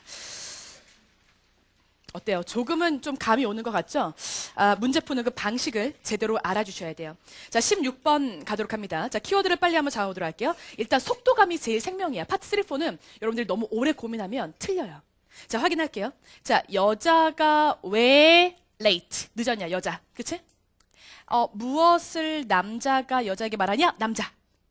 어때요? 조금은 좀 감이 오는 것 같죠? 아, 문제 푸는 그 방식을 제대로 알아주셔야 돼요. 자, 십육 번 가도록 합니다. 자, 키워드를 빨리 한번 잡아보도록 할게요. 일단 속도감이 제일 생명이야. 파트 삼, 사는 여러분들이 너무 오래 고민하면 틀려요. 자, 확인할게요. 자, 여자가 왜 late, 늦었냐, 여자. 그치? 어, 무엇을 남자가 여자에게 말하냐? 남자.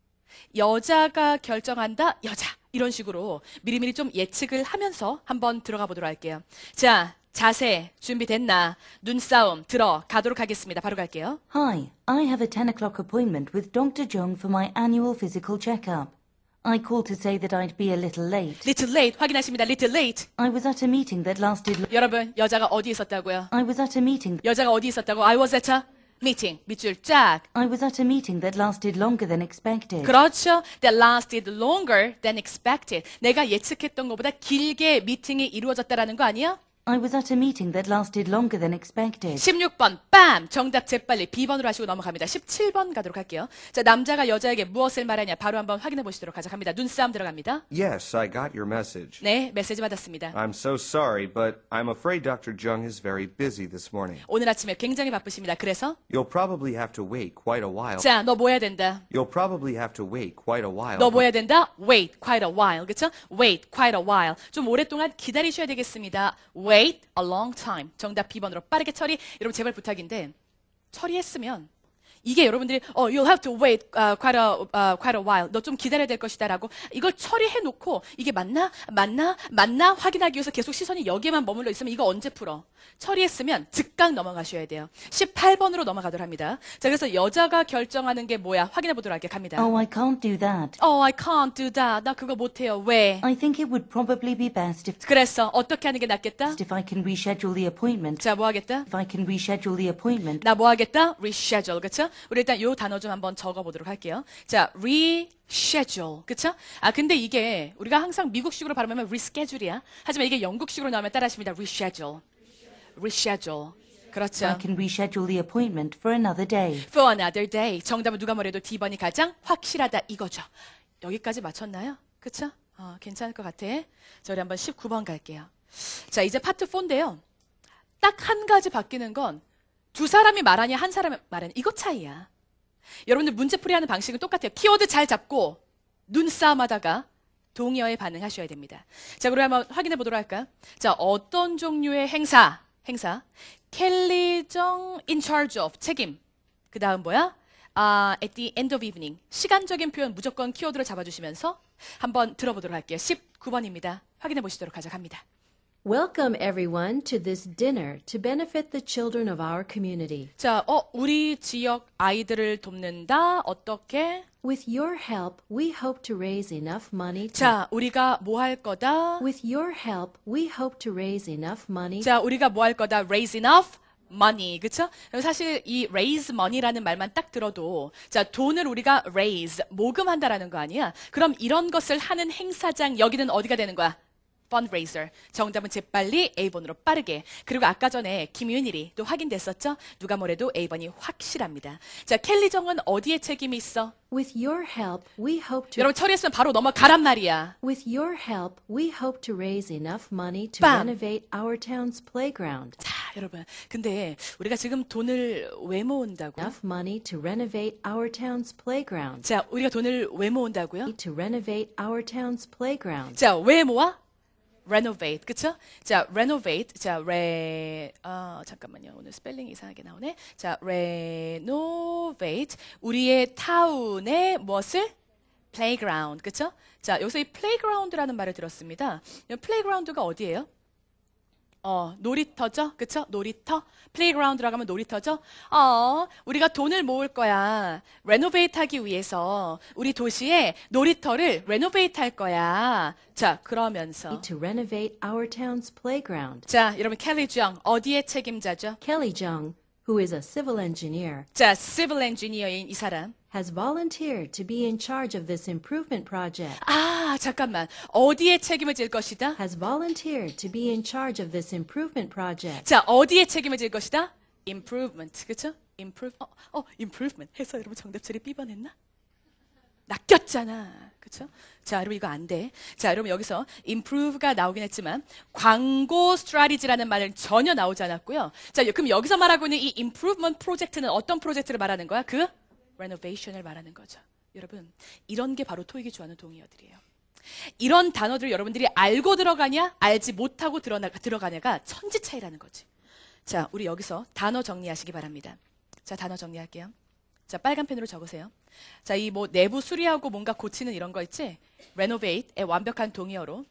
여자가 결정한다? 여자. 이런 식으로 미리미리 좀 예측을 하면서 한번 들어가 보도록 할게요. 자, 자세 준비됐나? 눈싸움 들어가도록 하겠습니다. 바로 갈게요. Hi, I have a ten o'clock appointment with Doctor Jung for my annual physical checkup. I called to say that I'd be a little late. little late 확인하십니다. little late. I was at a meeting that lasted. lo- 여러분, 여자가 어디 있었다고요? I was at a meeting. 여자가 어디 있었다고? I was at a meeting. 밑줄 짝. I was at a meeting that lasted longer than expected. 그렇죠. That lasted longer than expected. 내가 예측했던 것보다 길게 미팅이 이루어졌다라는 거 아니야? I was at a meeting that lasted longer than expected. 십육 번, 빰! 정답 재빨리 B번으로 하시고 넘어갑니다. 십칠 번 가도록 할게요. 자, 남자가 여자에게 무엇을 말하냐 바로 한번 확인해 보시도록 하죠. 갑니다. 눈싸움 들어갑니다. Yes, I got your message. 네, 메시지 받았습니다. I'm so sorry, but I'm afraid Doctor Jung is very busy this morning. 오늘 아침에 굉장히 바쁘십니다. 그래서 You'll probably have to wait quite a while. 자, 너 뭐 해야 된다? You'll probably have to wait quite a while. 너 뭐 해야 된다? Wait quite a while. 그쵸? Wait quite a while. 좀 오랫동안 기다리셔야 되겠습니다. Wait a long time. 정답 B번으로 빠르게 처리. 여러분 제발 부탁인데 처리했으면 이게 여러분들이 어, you'll have to wait uh, quite a uh, quite a while. 너 좀 기다려야 될 것이다라고 이걸 처리해 놓고 이게 맞나? 맞나? 맞나? 확인하기 위해서 계속 시선이 여기에만 머물러 있으면 이거 언제 풀어? 처리했으면 즉각 넘어가셔야 돼요. 십팔 번으로 넘어가도록 합니다. 자, 그래서 여자가 결정하는 게 뭐야? 확인해 보도록 할게요. 갑니다. Oh, I can't do that. Oh, I can't do that. 나 그거 못해요. 왜? I think it would probably be best if 그래서 어떻게 하는 게 낫겠다? if I can reschedule the appointment. 자, 뭐 하겠다? If I can reschedule the appointment. 나 뭐 하겠다? reschedule. 그쵸? 우리 일단 요 단어 좀 한번 적어보도록 할게요. 자, reschedule. 그쵸? 아, 근데 이게 우리가 항상 미국식으로 발음하면 reschedule이야. 하지만 이게 영국식으로 나오면 따라하십니다. reschedule. reschedule. 그렇죠. I can reschedule the appointment for another day. for another day. 정답은 누가 뭐래도 D번이 가장 확실하다 이거죠. 여기까지 맞췄나요? 그쵸? 어, 괜찮을 것 같아. 자, 우리 한번 십구 번 갈게요. 자, 이제 파트 사인데요. 딱 한 가지 바뀌는 건 두 사람이 말하냐 한 사람이 말하냐 이거 차이야. 여러분들 문제풀이하는 방식은 똑같아요. 키워드 잘 잡고 눈싸움하다가 동의어에 반응하셔야 됩니다. 자, 그럼 한번 확인해 보도록 할까요? 자, 어떤 종류의 행사, 행사, 켈리정 in charge of, 책임. 그 다음 뭐야? 아, at the end of evening. 시간적인 표현 무조건 키워드를 잡아주시면서 한번 들어보도록 할게요. 십구 번입니다. 확인해 보시도록 하죠. 갑니다. Welcome everyone to this dinner to benefit the children of our community. 자, 어, 우리 지역 아이들을 돕는다. 어떻게? With your help, we hope to raise enough money to 자, 우리가 뭐 할 거다? With your help, we hope to raise enough money. 자, 우리가 뭐 할 거다? raise enough money. 그쵸? 사실 이 raise money라는 말만 딱 들어도 자, 돈을 우리가 raise, 모금한다라는 거 아니야? 그럼 이런 것을 하는 행사장 여기는 어디가 되는 거야? fundraiser. 정답은 재빨리 A번으로 빠르게. 그리고 아까 전에 community 또 확인됐었죠? 누가 뭐래도 A번이 확실합니다. 자, 켈리 정은 어디에 책임이 있어? With your help, we hope to 여러분 처리했으면 바로 넘어가란 말이야. With your help, we hope to raise enough money to 빵. renovate our town's playground. 자, 여러분. 근데 우리가 지금 돈을 왜 모은다고요? Enough money to renovate our town's playground. 자, 우리가 돈을 왜 모은다고요? To renovate our town's playground. 자, 왜 모아? renovate, 그쵸? 자, renovate, 자, re, 아, 잠깐만요. 오늘 스펠링이 이상하게 나오네. 자, renovate, 우리의 타운의 무엇을? playground, 그쵸? 자, 여기서 이 playground라는 말을 들었습니다. playground가 어디예요? 어, 놀이터죠? 그쵸? 놀이터? 플레이그라운드라고 하면 놀이터죠? 어, 우리가 돈을 모을 거야. 레노베이트 하기 위해서 우리 도시에 놀이터를 레노베이트 할 거야. 자, 그러면서. To renovate our town's playground. 자, 여러분, 켈리 정, 어디에 책임자죠? Kelly Jung, who is a civil engineer, 자, civil engineer인 이 사람. has volunteered to be in charge of this improvement project. 아, 잠깐만. 어디에 책임을 질 것이다? Has volunteered to be in charge of this improvement project. 자, 어디에 책임을 질 것이다? improvement. 그쵸? improve, 어, 어, improvement. 해서 여러분 정답 처리 삐번했나? 낚였잖아. 그쵸? 자, 여러분 이거 안 돼. 자, 여러분 여기서 improve가 나오긴 했지만 광고 strategy라는 말은 전혀 나오지 않았고요. 자, 그럼 여기서 말하고 있는 이 improvement 프로젝트는 어떤 프로젝트를 말하는 거야? 그 renovation을 말하는 거죠. 여러분, 이런 게 바로 토익이 좋아하는 동의어들이에요. 이런 단어들을 여러분들이 알고 들어가냐, 알지 못하고 들어나, 들어가냐가 천지 차이라는 거지. 자, 우리 여기서 단어 정리하시기 바랍니다. 자, 단어 정리할게요. 자, 빨간 펜으로 적으세요. 자, 이 뭐 내부 수리하고 뭔가 고치는 이런 거 있지? renovate의 완벽한 동의어로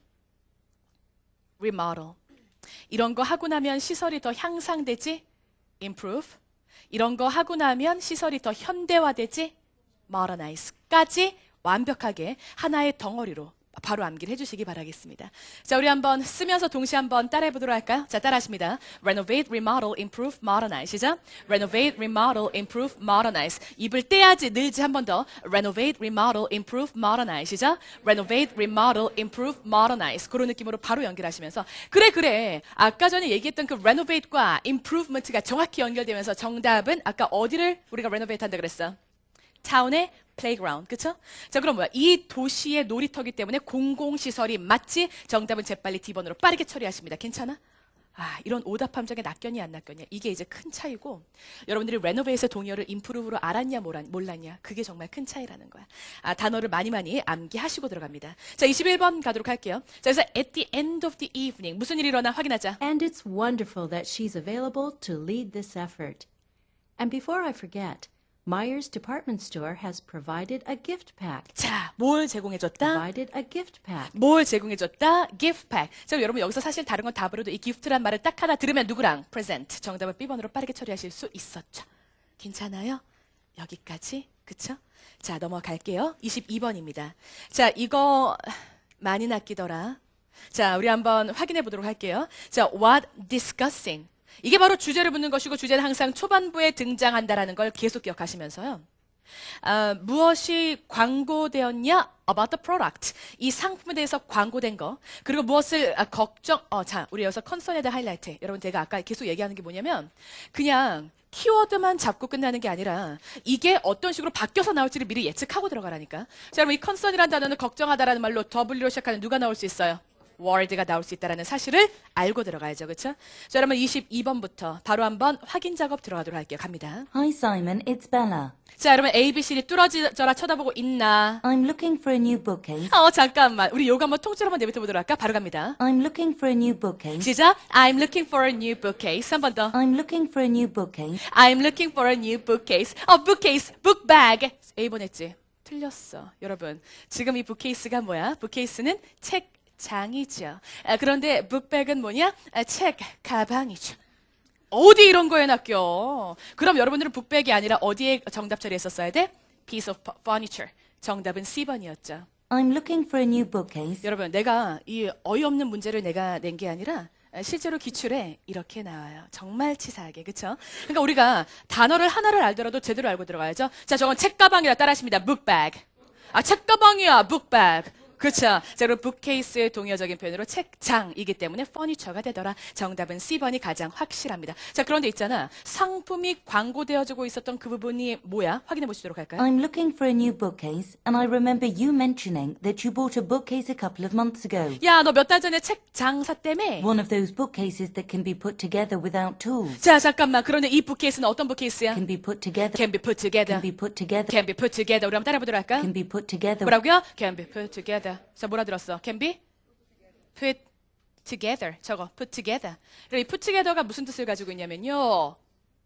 remodel. 이런 거 하고 나면 시설이 더 향상되지? improve. 이런 거 하고 나면 시설이 더 현대화되지? modernize까지 완벽하게 하나의 덩어리로 바로 암기를 해주시기 바라겠습니다. 자, 우리 한번 쓰면서 동시에 한번 따라해 보도록 할까요? 자, 따라하십니다. renovate, remodel, improve, modernize. 시작. renovate, remodel, improve, modernize. 입을 떼야지 늘지 한 번 더. renovate, remodel, improve, modernize. 시작. renovate, remodel, improve, modernize. 그런 느낌으로 바로 연결하시면서 그래 그래. 아까 전에 얘기했던 그 renovate과 improvement가 정확히 연결되면서 정답은 아까 어디를 우리가 renovate 한다 그랬어? 타운의 플레이그라운드, 그쵸? 자, 그럼 뭐야? 이 도시의 놀이터기 때문에 공공시설이 맞지? 정답은 재빨리 D번으로 빠르게 처리하십니다. 괜찮아? 아, 이런 오답 함정에 낚였냐 안 낚였냐 이게 이제 큰 차이고 여러분들이 레노베이트의 동의어를 improve로 알았냐 몰랐냐 그게 정말 큰 차이라는 거야. 아, 단어를 많이 많이 암기하시고 들어갑니다. 자, 이십일 번 가도록 할게요. 자, 그래서 at the end of the evening 무슨 일이 일어나 확인하자. And it's wonderful that she's available to lead this effort. And before I forget, Myers Department Store has provided a gift pack. 자, 뭘 제공해줬다? Provided a gift pack. 뭘 제공해줬다? gift pack. 자, 여러분 여기서 사실 다른 건 다 버려도 이 gift란 말을 딱 하나 들으면 누구랑? present. 정답을 B번으로 빠르게 처리하실 수 있었죠. 괜찮아요? 여기까지? 그쵸? 자, 넘어갈게요. 이십이 번입니다. 자, 이거 많이 낚이더라. 자, 우리 한번 확인해 보도록 할게요. 자, what discussing. 이게 바로 주제를 묻는 것이고 주제는 항상 초반부에 등장한다라는 걸 계속 기억하시면서요. 아, 무엇이 광고되었냐? About the product. 이 상품에 대해서 광고된 거. 그리고 무엇을 아, 걱정, 어, 자, 우리 여기서 컨선에다 하이라이트. 여러분, 제가 아까 계속 얘기하는 게 뭐냐면, 그냥 키워드만 잡고 끝나는 게 아니라, 이게 어떤 식으로 바뀌어서 나올지를 미리 예측하고 들어가라니까. 자, 여러분, 이 컨선이라는 단어는 걱정하다라는 말로 W로 시작하는 누가 나올 수 있어요? word가 나올 수 있다는 사실을 알고 들어가야죠. 그렇죠? 자, 여러분 이십이 번부터 바로 한번 확인 작업 들어가도록 할게요. 갑니다. Hi Simon, it's Bella. 자, 여러분 A, B, C를 뚫어져라 쳐다보고 있나? I'm looking for a new bookcase. 어, 잠깐만. 우리 요거 한번 통째로 한번 내뱉어 보도록 할까? 바로 갑니다. I'm looking for a new bookcase. 시작. I'm looking for a new bookcase. 한 번 더. I'm looking for a new bookcase. I'm looking for a new bookcase. 어, bookcase, book bag. A 번 했지? 틀렸어. 여러분, 지금 이 bookcase가 뭐야? bookcase는 책 장이죠. 아, 그런데 북백은 뭐냐? 아, 책 가방이죠. 어디 이런 거에 낚여? 그럼 여러분들은 북백이 아니라 어디에 정답 처리했었어야 돼? Piece of furniture. 정답은 씨 번이었죠. I'm looking for a new bookcase. 여러분, 내가 이 어이없는 문제를 내가 낸 게 아니라 실제로 기출에 이렇게 나와요. 정말 치사하게, 그렇죠? 그러니까 우리가 단어를 하나를 알더라도 제대로 알고 들어가야죠. 자, 저건 책 가방이라 따라하십니다. book bag. 아, 책 가방이야, book bag. 그렇죠. 자, 그럼 bookcase의 동의어적인 표현으로 책장이기 때문에 furniture가 되더라. 정답은 씨 번이 가장 확실합니다. 자, 그런데 있잖아. 상품이 광고되어지고 있었던 그 부분이 뭐야? 확인해 보시도록 할까요? I'm looking for a new bookcase, and I remember you mentioning that you bought a bookcase a couple of months ago. 야, 너 몇 달 전에 책장 샀다며? One of those bookcases that can be put together without tools. 자, 잠깐만. 그런데 이 bookcase는 어떤 bookcase야? Can be put together. Can be put together. Can be put together. Can be put together. 우리 한번 따라해보도록 할까? Can be put together. 뭐라고요? Can be put together. 자, 뭐라 들었어? Can be put together. 저거 put together. 그럼 이 put together가 무슨 뜻을 가지고 있냐면요.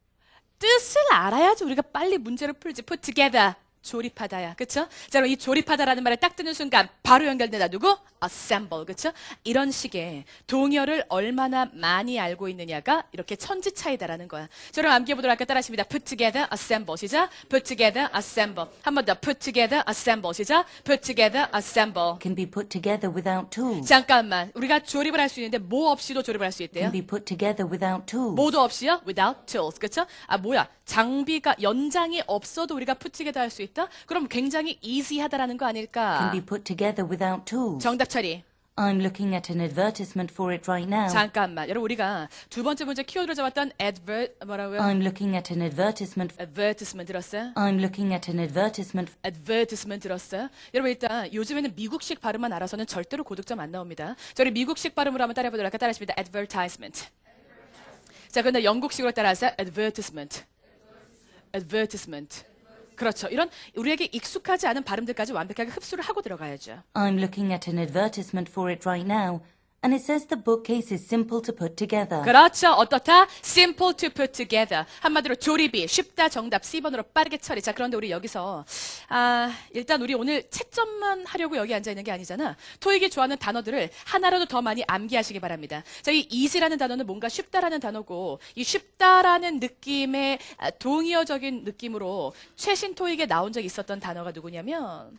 뜻을 알아야지 우리가 빨리 문제를 풀지. put together. 조립하다야. 그쵸? 자, 그럼 이 조립하다라는 말에 딱 뜨는 순간 바로 연결된다. 누구? assemble. 그쵸? 이런 식의 동의어를 얼마나 많이 알고 있느냐가 이렇게 천지 차이다라는 거야. 자, 그럼 암기해보도록 할까? 따라하십니다. put together, assemble. 시작. put together, assemble. 한 번 더. put together, assemble. 시작. put together, assemble. Can be put together without tools. 잠깐만. 우리가 조립을 할 수 있는데 뭐 없이도 조립을 할 수 있대요? Can be put together without tools. 뭐도 없이요? without tools. 그쵸? 아, 뭐야. 장비가, 연장이 없어도 우리가 put together 할 수 있다? 그럼 굉장히 easy하다라는 거 Can 아닐까? be put together without tools. 정답 처리. I'm looking at an advertisement for it right now. 잠깐만. 여러분, 우리가 두 번째 문제 키워드로 잡았던 advert, 뭐라고요? I'm looking at an advertisement. advertisement 들었어요? I'm looking at an advertisement. advertisement 들었어요? 여러분, 일단 요즘에는 미국식 발음만 알아서는 절대로 고득점 안 나옵니다. 저희 미국식 발음으로 한번 따라해보도록 할까? 따라하십니다. advertisement. 자, 그런데 영국식으로 따라하세요. advertisement. advertisement. 그렇죠. 이런 우리에게 익숙하지 않은 발음들까지 완벽하게 흡수를 하고 들어가야죠. I'm looking at an advertisement for it right now, and it says the bookcase is simple to put together. 그렇죠. 어떻다? simple to put together. 한마디로 조립이 쉽다. 정답 씨 번으로 빠르게 처리. 자, 그런데 우리 여기서 아, 일단 우리 오늘 채점만 하려고 여기 앉아 있는 게 아니잖아. 토익이 좋아하는 단어들을 하나라도 더 많이 암기하시기 바랍니다. 자, 이 easy라는 단어는 뭔가 쉽다라는 단어고 이 쉽다라는 느낌의 아, 동의어적인 느낌으로 최신 토익에 나온 적이 있었던 단어가 누구냐면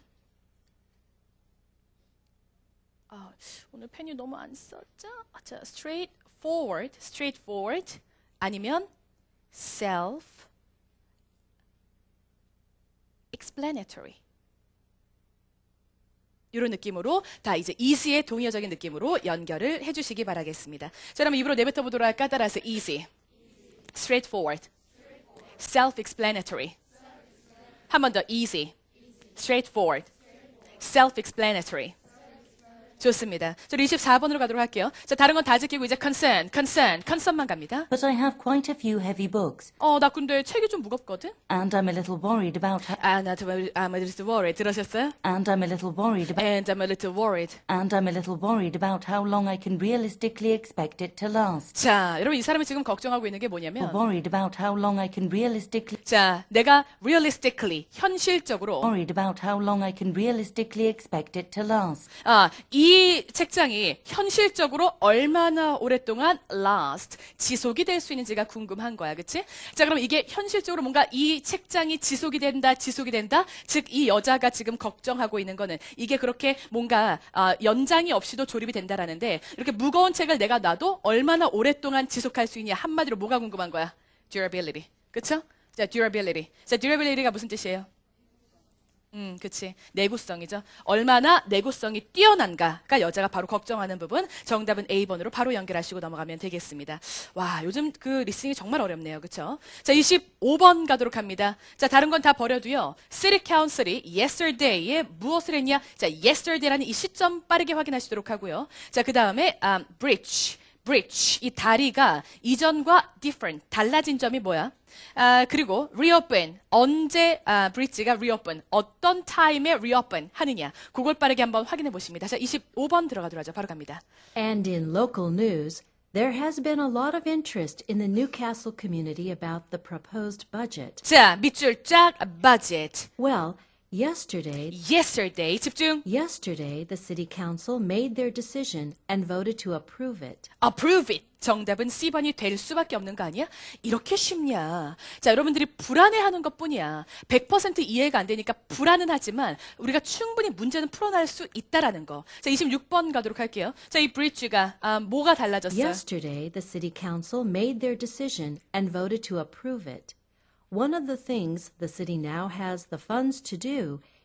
아, 오늘 펜이 너무 안 썼죠? 자, straightforward, straightforward 아니면 self-explanatory 이런 느낌으로 다 이제 easy의 동의어적인 느낌으로 연결을 해주시기 바라겠습니다. 자, 그럼 입으로 내뱉어 보도록 할까? 따라서 easy, straightforward, self-explanatory. 한 번 더 easy, straightforward, self-explanatory. 좋습니다. 저 이십사 번으로 가도록 할게요. 자, 다른 건 다 지키고 이제 concern, concern, concern만 갑니다. But I have quite a few heavy books, 어, 나 근데 책이 좀 무겁거든? and I'm a little worried about how, 아, 나 좀, I'm a little worried. 들으셨어요? and I'm a little worried about, And I'm a little worried. and I'm a little worried about how long I can realistically expect it to last. 자, 여러분 이 사람이 지금 걱정하고 있는 게 Or 뭐냐면 worried about how long I can realistically, 자, 내가 realistically, 현실적으로 worried about how long I can realistically expect it to last. 아, 이 책장이 현실적으로 얼마나 오랫동안 last, 지속이 될 수 있는지가 궁금한 거야. 그치? 자, 그럼 이게 현실적으로 뭔가 이 책장이 지속이 된다, 지속이 된다? 즉, 이 여자가 지금 걱정하고 있는 거는 이게 그렇게 뭔가 아, 연장이 없이도 조립이 된다라는데 이렇게 무거운 책을 내가 놔도 얼마나 오랫동안 지속할 수 있냐? 한마디로 뭐가 궁금한 거야? durability. 그쵸? 자, durability. 자, durability가 무슨 뜻이에요? 음, 그치. 내구성이죠. 얼마나 내구성이 뛰어난가가 여자가 바로 걱정하는 부분. 정답은 에이 번으로 바로 연결하시고 넘어가면 되겠습니다. 와, 요즘 그 리스닝이 정말 어렵네요. 그쵸? 자, 이십오 번 가도록 합니다. 자, 다른 건 다 버려도요. City Council이 yesterday에 무엇을 했냐? 자, yesterday라는 이 시점 빠르게 확인하시도록 하고요. 자, 그 다음에 um, bridge. bridge, 이 다리가 이전과 different, 달라진 점이 뭐야? 아, 그리고 reopen, 언제 아, bridge가 reopen, 어떤 time에 reopen 하느냐, 그걸 빠르게 한번 확인해 보십니다. 자, 이십오 번 들어가도록 하죠. 바로 갑니다. And in local news, there has been a lot of interest in the Newcastle community about the proposed budget. 자, 밑줄 쫙, budget. Well, yesterday, yesterday, 집중. yesterday the city council made their decision and voted to approve it. approve it. 정답은 씨 번이 될 수밖에 없는 거 아니야? 이렇게 쉽냐? 자, 여러분들이 불안해하는 것뿐이야. 백 퍼센트 이해가 안 되니까 불안은 하지만 우리가 충분히 문제는 풀어낼 수 있다라는 거. 자, 이십육 번 가도록 할게요. 자, 이 bridge가 아, 뭐가 달라졌어요? Yesterday, the city council made their decision and voted to approve it. One of the things the city now has the funds to do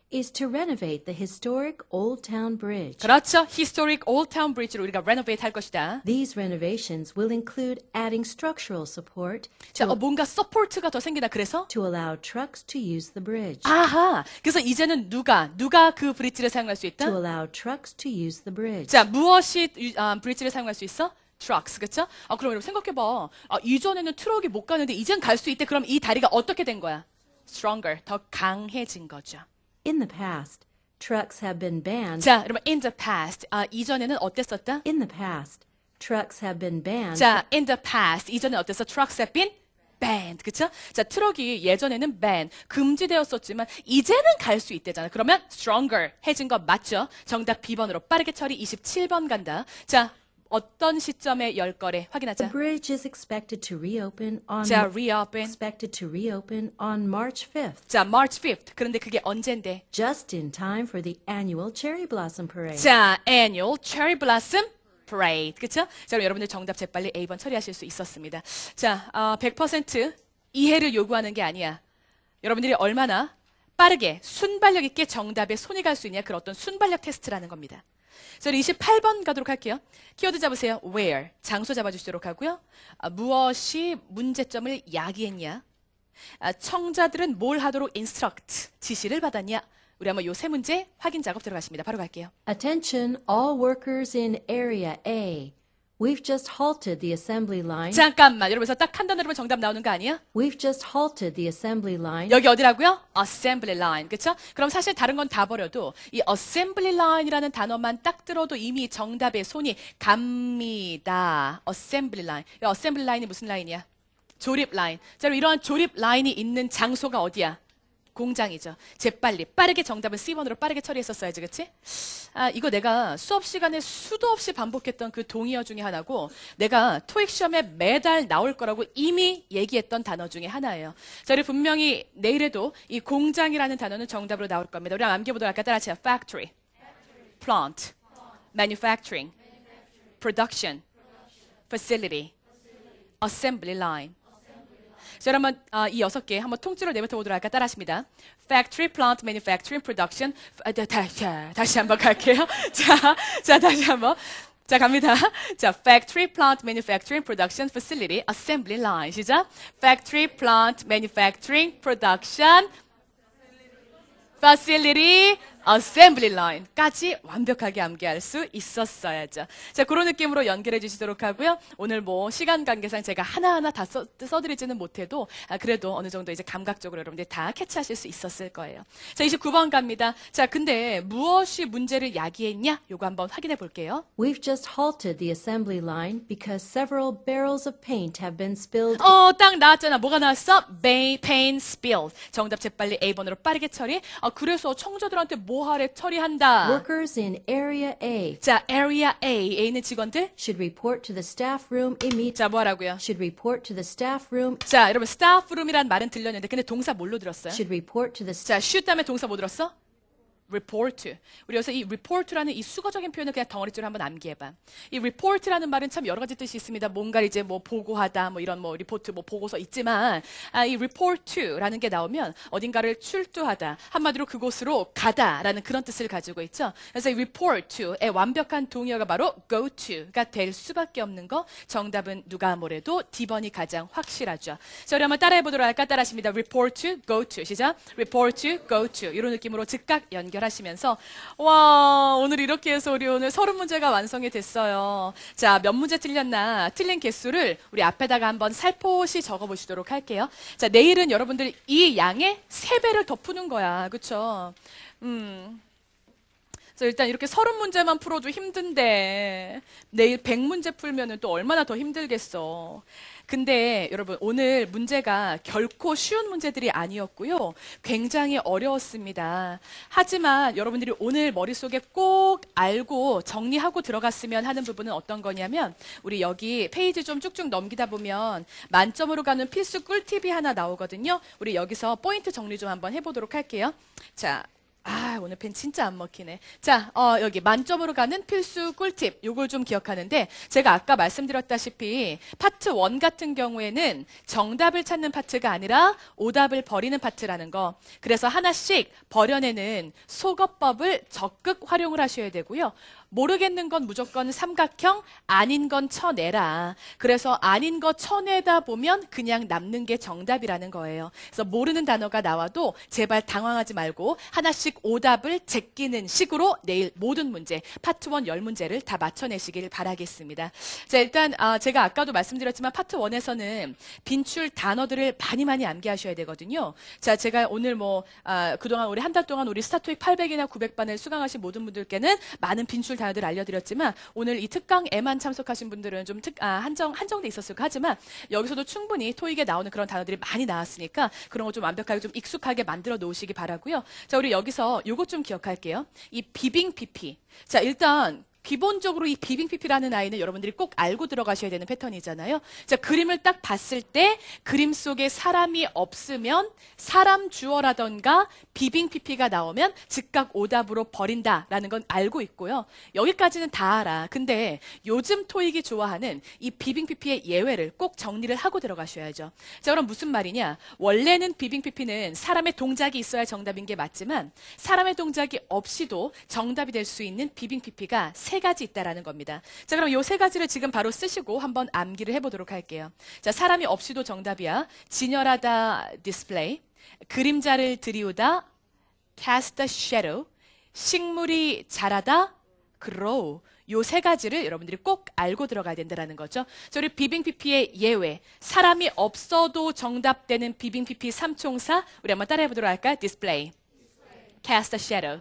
is to renovate the historic Old Town Bridge. 그렇죠. Historic Old Town Bridge를 우리가 renovate 할 것이다. These renovations will include adding structural support 자, to, 어, 뭔가 support가 더 생기나 그래서? to allow trucks to use the bridge. 아하. 그래서 이제는 누가 누가 그 브릿지를 사용할 수 있다? To allow trucks to use the bridge. 자, 무엇이 유- 아, 브릿지를 사용할 수 있어? trucks, 그렇죠? 아, 그럼 여러분 생각해봐. 아, 이전에는 트럭이 못 가는데 이젠 갈 수 있대. 그럼 이 다리가 어떻게 된 거야? stronger, 더 강해진 거죠. In the past, trucks have been banned. 자, 여러분 in the past, 아, 이전에는 어땠었다? In the past, trucks have been banned. 자, in the past, 이전에 어땠어? trucks have been banned, 그쵸? 자, 트럭이 예전에는 ban, 금지되었었지만 이제는 갈 수 있대잖아. 그러면 stronger, 해진 거 맞죠? 정답 비 번으로 빠르게 처리 이십칠 번 간다. 자, 어떤 시점에 열 거래 확인하자. The bridge is expected to reopen on 자, reopen. expected to reopen on March fifth, 자, March fifth. 그런데 그게 언젠데? just in time for the annual Cherry Blossom Parade. 자, annual cherry blossom parade. 그쵸? 자, 그럼 여러분들 정답 재빨리 A 번 처리하실 수 있었습니다. 자, 어, 백 퍼센트 이해를 요구하는 게 아니야. 여러분들이 얼마나 빠르게 순발력 있게 정답에 손이 갈 수 있냐, 그런 어떤 순발력 테스트라는 겁니다. 자, 우리 이십팔 번 가도록 할게요. 키워드 잡으세요. where. 장소 잡아주시도록 하고요. 아, 무엇이 문제점을 야기했냐? 아, 청자들은 뭘 하도록 instruct, 지시를 받았냐? 우리 한번 요 세 문제 확인 작업 들어가십니다. 바로 갈게요. Attention, all workers in Area A. We've just halted the assembly line. 잠깐만. 여러분, 그래서 딱 한 단어로 정답 나오는 거 아니야? We've just halted the assembly line. 여기 어디라고요? assembly line. 그쵸? 그럼 사실 다른 건 다 버려도 이 assembly line이라는 단어만 딱 들어도 이미 정답에 손이 갑니다. assembly line. 이 assembly line이 무슨 라인이야? 조립 라인. 자, 그럼 이러한 조립 라인이 있는 장소가 어디야? 공장이죠. 재빨리 빠르게 정답은 씨 번으로 빠르게 처리했었어야지, 그치? 아, 이거 내가 수업 시간에 수도 없이 반복했던 그 동의어 중에 하나고, 내가 토익 시험에 매달 나올 거라고 이미 얘기했던 단어 중에 하나예요. 자, 우리 분명히 내일에도 이 공장이라는 단어는 정답으로 나올 겁니다. 우리 한번 암기해보도록 할까? 따라하세요. factory, plant, manufacturing, production, facility, assembly line. 자, 여러분 아, 이 여섯 개 한번 통째로 내뱉어 보도록 할까? 따라하십니다. Factory, plant, manufacturing, production. 아, 다, 다, 자, 다시 한번 갈게요. 자, 자, 다시 한번. 자, 갑니다. 자, factory, plant, manufacturing, production, facility, assembly line. 시작. Factory, plant, manufacturing, production, facility, assembly line까지 완벽하게 암기할 수 있었어야죠. 자, 그런 느낌으로 연결해 주시도록 하고요. 오늘 뭐 시간 관계상 제가 하나하나 다 써, 써드리지는 못해도 아, 그래도 어느 정도 이제 감각적으로 여러분들 다 캐치하실 수 있었을 거예요. 자, 이십구 번 갑니다. 자, 근데 무엇이 문제를 야기했냐? 요거 한번 확인해 볼게요. We've just halted the assembly line because several barrels of paint have been spilled. 어, 딱 나왔잖아. 뭐가 나왔어? Bay, paint, spilled. 정답 재빨리 A 번으로 빠르게 처리. 아, 그래서 청자들한테 뭐 하래 처리한다. Workers in Area A 자, area A. A는 직원들. should report to the staff room immediately. 자, 뭐 하라고요? Should report to the staff room. 자, 여러분 staff room이란 말은 들렸는데 근데 동사 뭘로 들었어요? Should report to the staff. 자, shoot 다음에 동사 뭐 들었어? report. 우리 여기서 이 report라는 이 수거적인 표현을 그냥 덩어리줄로 한번 암기해봐. 이 report라는 말은 참 여러 가지 뜻이 있습니다. 뭔가를 이제 뭐 보고하다, 뭐 이런 뭐 리포트, 뭐 보고서 있지만, 아, 이 report라는 게 나오면 어딘가를 출두하다, 한마디로 그곳으로 가다라는 그런 뜻을 가지고 있죠. 그래서 이 report의 완벽한 동의어가 바로 go to가 될 수밖에 없는 거. 정답은 누가 뭐래도 디 번이 가장 확실하죠. 자, 우리 한번 따라해보도록 할까? 따라하십니다. report, go to. 시작. report, go to. 이런 느낌으로 즉각 연결. 하시면서 와, 오늘 이렇게 해서 우리 오늘 서른 문제가 완성이 됐어요. 자, 몇 문제 틀렸나? 틀린 개수를 우리 앞에다가 한번 살포시 적어보시도록 할게요. 자, 내일은 여러분들 이 양의 세 배를 더 푸는 거야. 그쵸? 음. 그래서 일단 이렇게 서른 문제만 풀어도 힘든데 내일 백 문제 풀면은 또 얼마나 더 힘들겠어. 근데 여러분 오늘 문제가 결코 쉬운 문제들이 아니었고요. 굉장히 어려웠습니다. 하지만 여러분들이 오늘 머릿속에 꼭 알고 정리하고 들어갔으면 하는 부분은 어떤 거냐면 우리 여기 페이지 좀 쭉쭉 넘기다 보면 만점으로 가는 필수 꿀팁이 하나 나오거든요. 우리 여기서 포인트 정리 좀 한번 해보도록 할게요. 자, 아, 오늘 펜 진짜 안 먹히네. 자, 어, 여기 만점으로 가는 필수 꿀팁. 요걸 좀 기억하는데, 제가 아까 말씀드렸다시피, 파트 일 같은 경우에는 정답을 찾는 파트가 아니라 오답을 버리는 파트라는 거. 그래서 하나씩 버려내는 속어법을 적극 활용을 하셔야 되고요. 모르겠는 건 무조건 삼각형, 아닌 건 쳐내라. 그래서 아닌 거 쳐내다 보면 그냥 남는 게 정답이라는 거예요. 그래서 모르는 단어가 나와도 제발 당황하지 말고 하나씩 오답을 제끼는 식으로 내일 모든 문제, 파트 일 열 문제를 다 맞춰내시길 바라겠습니다. 자, 일단 아, 제가 아까도 말씀드렸지만 파트 일에서는 빈출 단어들을 많이 많이 암기하셔야 되거든요. 자, 제가 오늘 뭐 아, 그동안 우리 한 달 동안 우리 스타토익 팔백이나 구백 반을 수강하신 모든 분들께는 많은 빈출 단어들 알려드렸지만 오늘 이 특강에만 참석하신 분들은 좀 특, 아, 한정, 한정돼 있었을까 하지만 여기서도 충분히 토익에 나오는 그런 단어들이 많이 나왔으니까 그런 거 좀 완벽하게 좀 익숙하게 만들어 놓으시기 바라고요. 자, 우리 여기서 요것 좀 기억할게요. 이 비빙 피피. 자, 일단 기본적으로 이 비빙 피피라는 아이는 여러분들이 꼭 알고 들어가셔야 되는 패턴이잖아요. 자, 그림을 딱 봤을 때 그림 속에 사람이 없으면 사람 주어라던가 비빙 피피가 나오면 즉각 오답으로 버린다라는 건 알고 있고요. 여기까지는 다 알아. 근데 요즘 토익이 좋아하는 이 비빙 피피의 예외를 꼭 정리를 하고 들어가셔야죠. 자, 그럼 무슨 말이냐? 원래는 비빙 피피는 사람의 동작이 있어야 정답인 게 맞지만 사람의 동작이 없이도 정답이 될 수 있는 비빙 피피가 세 가지 있다라는 겁니다. 자, 그럼 요 세 가지를 지금 바로 쓰시고 한번 암기를 해보도록 할게요. 자, 사람이 없이도 정답이야. 진열하다, display. 그림자를 들이우다, cast a shadow. 식물이 자라다, grow. 요 세 가지를 여러분들이 꼭 알고 들어가야 된다는 거죠. 자, 우리 비빙 피피의 예외. 사람이 없어도 정답되는 비빙 피피 삼총사. 우리 한번 따라해 보도록 할까요? display, cast a shadow,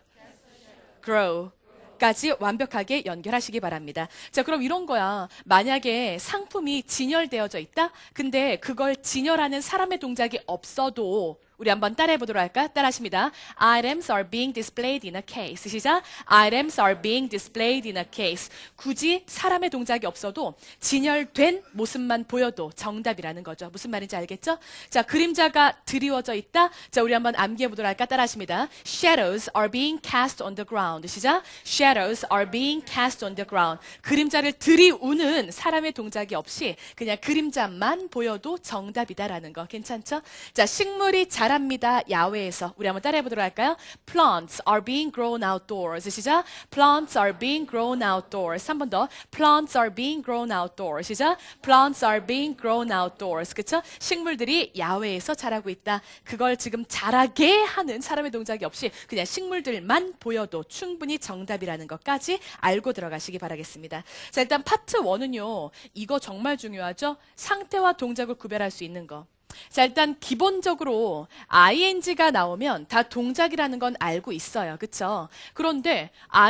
grow. 까지 완벽하게 연결하시기 바랍니다. 자, 그럼 이런 거야. 만약에 상품이 진열되어져 있다? 근데 그걸 진열하는 사람의 동작이 없어도 우리 한번 따라해 보도록 할까? 따라하십니다. Items are being displayed in a case. 시작. Items are being displayed in a case. 굳이 사람의 동작이 없어도 진열된 모습만 보여도 정답이라는 거죠. 무슨 말인지 알겠죠? 자, 그림자가 드리워져 있다. 자, 우리 한번 암기해 보도록 할까? 따라하십니다. Shadows are being cast on the ground. 시작. Shadows are being cast on the ground. 그림자를 들이우는 사람의 동작이 없이 그냥 그림자만 보여도 정답이다라는 거. 괜찮죠? 자, 식물이 자 자랍니다. 야외에서. 우리 한번 따라해 보도록 할까요? Plants are being grown outdoors. 시작. Plants are being grown outdoors. 한 번 더. Plants are being grown outdoors. 시작. Plants are being grown outdoors. 그쵸? 식물들이 야외에서 자라고 있다. 그걸 지금 자라게 하는 사람의 동작이 없이 그냥 식물들만 보여도 충분히 정답이라는 것까지 알고 들어가시기 바라겠습니다. 자, 일단 파트 일은요. 이거 정말 중요하죠? 상태와 동작을 구별할 수 있는 거. 자, 일단 기본적으로 아이엔지가 나오면 다 동작이라는 건 알고 있어요. 그쵸? 그런데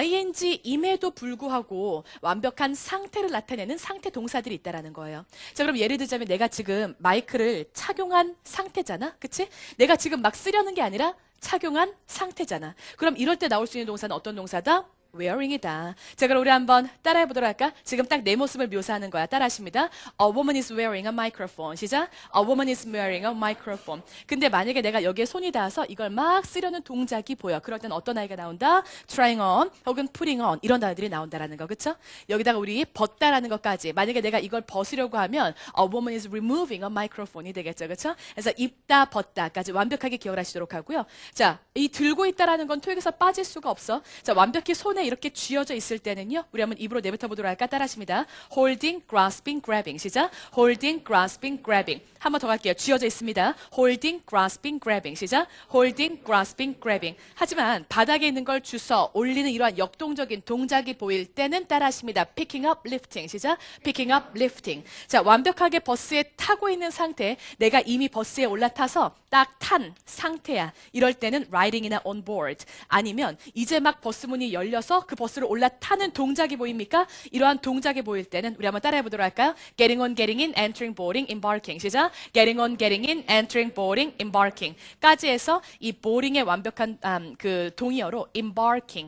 아이엔지임에도 불구하고 완벽한 상태를 나타내는 상태 동사들이 있다는 거예요. 자, 그럼 예를 들자면 내가 지금 마이크를 착용한 상태잖아. 그치? 내가 지금 막 쓰려는 게 아니라 착용한 상태잖아. 그럼 이럴 때 나올 수 있는 동사는 어떤 동사다? wearing이다. 자, 그럼 우리 한번 따라해 보도록 할까? 지금 딱 내 모습을 묘사하는 거야. 따라하십니다. A woman is wearing a microphone. 시작. A woman is wearing a microphone. 근데 만약에 내가 여기에 손이 닿아서 이걸 막 쓰려는 동작이 보여. 그럴 때는 어떤 아이가 나온다? trying on 혹은 putting on 이런 단어들이 나온다라는 거. 그쵸? 여기다가 우리 벗다라는 것까지. 만약에 내가 이걸 벗으려고 하면 a woman is removing a microphone이 되겠죠. 그쵸? 그래서 입다, 벗다까지 완벽하게 기억을 하시도록 하고요. 자, 이 들고 있다라는 건 토익에서 빠질 수가 없어. 자, 완벽히 손에 이렇게 쥐어져 있을 때는요. 우리 한번 입으로 내뱉어 보도록 할까? 따라하십니다. holding, grasping, grabbing. 시작. holding, grasping, grabbing. 한 번 더 갈게요. 쥐어져 있습니다. holding, grasping, grabbing. 시작. holding, grasping, grabbing. 하지만 바닥에 있는 걸 주워 올리는 이러한 역동적인 동작이 보일 때는 따라하십니다. picking up, lifting. 시작. picking up, lifting. 자, 완벽하게 버스에 타고 있는 상태. 내가 이미 버스에 올라타서 딱 탄 상태야. 이럴 때는 riding이나 on board. 아니면 이제 막 버스 문이 열려서 그 버스를 올라타는 동작이 보입니까? 이러한 동작이 보일 때는 우리 한번 따라해 보도록 할까요? getting on, getting in, entering, boarding, embarking. 시작. getting on, getting in, entering, boarding, embarking. 까지 해서 이 boarding의 완벽한 음, 그 동의어로 embarking,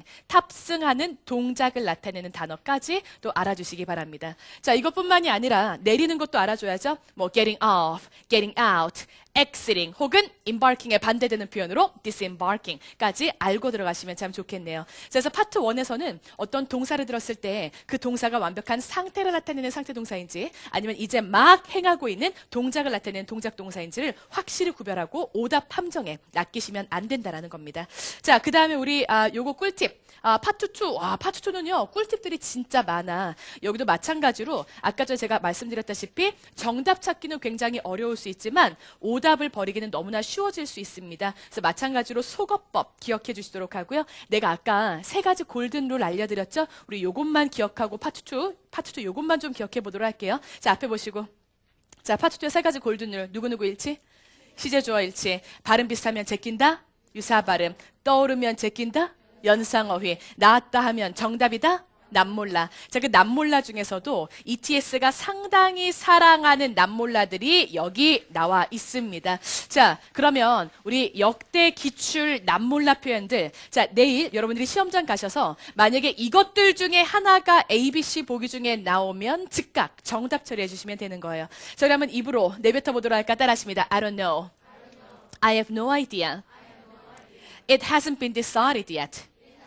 탑승하는 동작을 나타내는 단어까지 또 알아주시기 바랍니다. 자, 이것뿐만이 아니라 내리는 것도 알아줘야죠. 뭐 getting off, getting out, exiting 혹은 embarking에 반대되는 표현으로 disembarking까지 알고 들어가시면 참 좋겠네요. 그래서 파트 원에서는 어떤 동사를 들었을 때 그 동사가 완벽한 상태를 나타내는 상태 동사인지 아니면 이제 막 행하고 있는 동작을 나타내는 동작 동사인지를 확실히 구별하고 오답 함정에 낚이시면 안 된다라는 겁니다. 자, 그 다음에 우리 아, 요거 꿀팁. 아, 파트 투. 와, 파트 투는요. 꿀팁들이 진짜 많아. 여기도 마찬가지로 아까 전에 제가 말씀드렸다시피 정답 찾기는 굉장히 어려울 수 있지만 오답을 버리기는 너무나 쉬워질 수 있습니다. 그래서 마찬가지로 속어법 기억해 주시도록 하고요. 내가 아까 세 가지 골든 룰 알려드렸죠? 우리 요것만 기억하고 파트 투, 파트 투 요것만 좀 기억해 보도록 할게요. 자, 앞에 보시고. 자, 파트 투의 세 가지 골든 룰. 누구누구 일치? 시제 주어 일치. 발음 비슷하면 제낀다? 유사 발음. 떠오르면 제낀다? 연상어휘. 나왔다 하면 정답이다? 남몰라. 자, 그 남몰라 중에서도 이티에스가 상당히 사랑하는 남몰라들이 여기 나와 있습니다. 자, 그러면 우리 역대 기출 남몰라 표현들. 자, 내일 여러분들이 시험장 가셔서 만약에 이것들 중에 하나가 A, B, C 보기 중에 나오면 즉각 정답 처리해 주시면 되는 거예요. 자, 그러면 입으로 내뱉어 보도록 할까? 따라하십니다. I don't know. I have no idea. It hasn't been decided yet.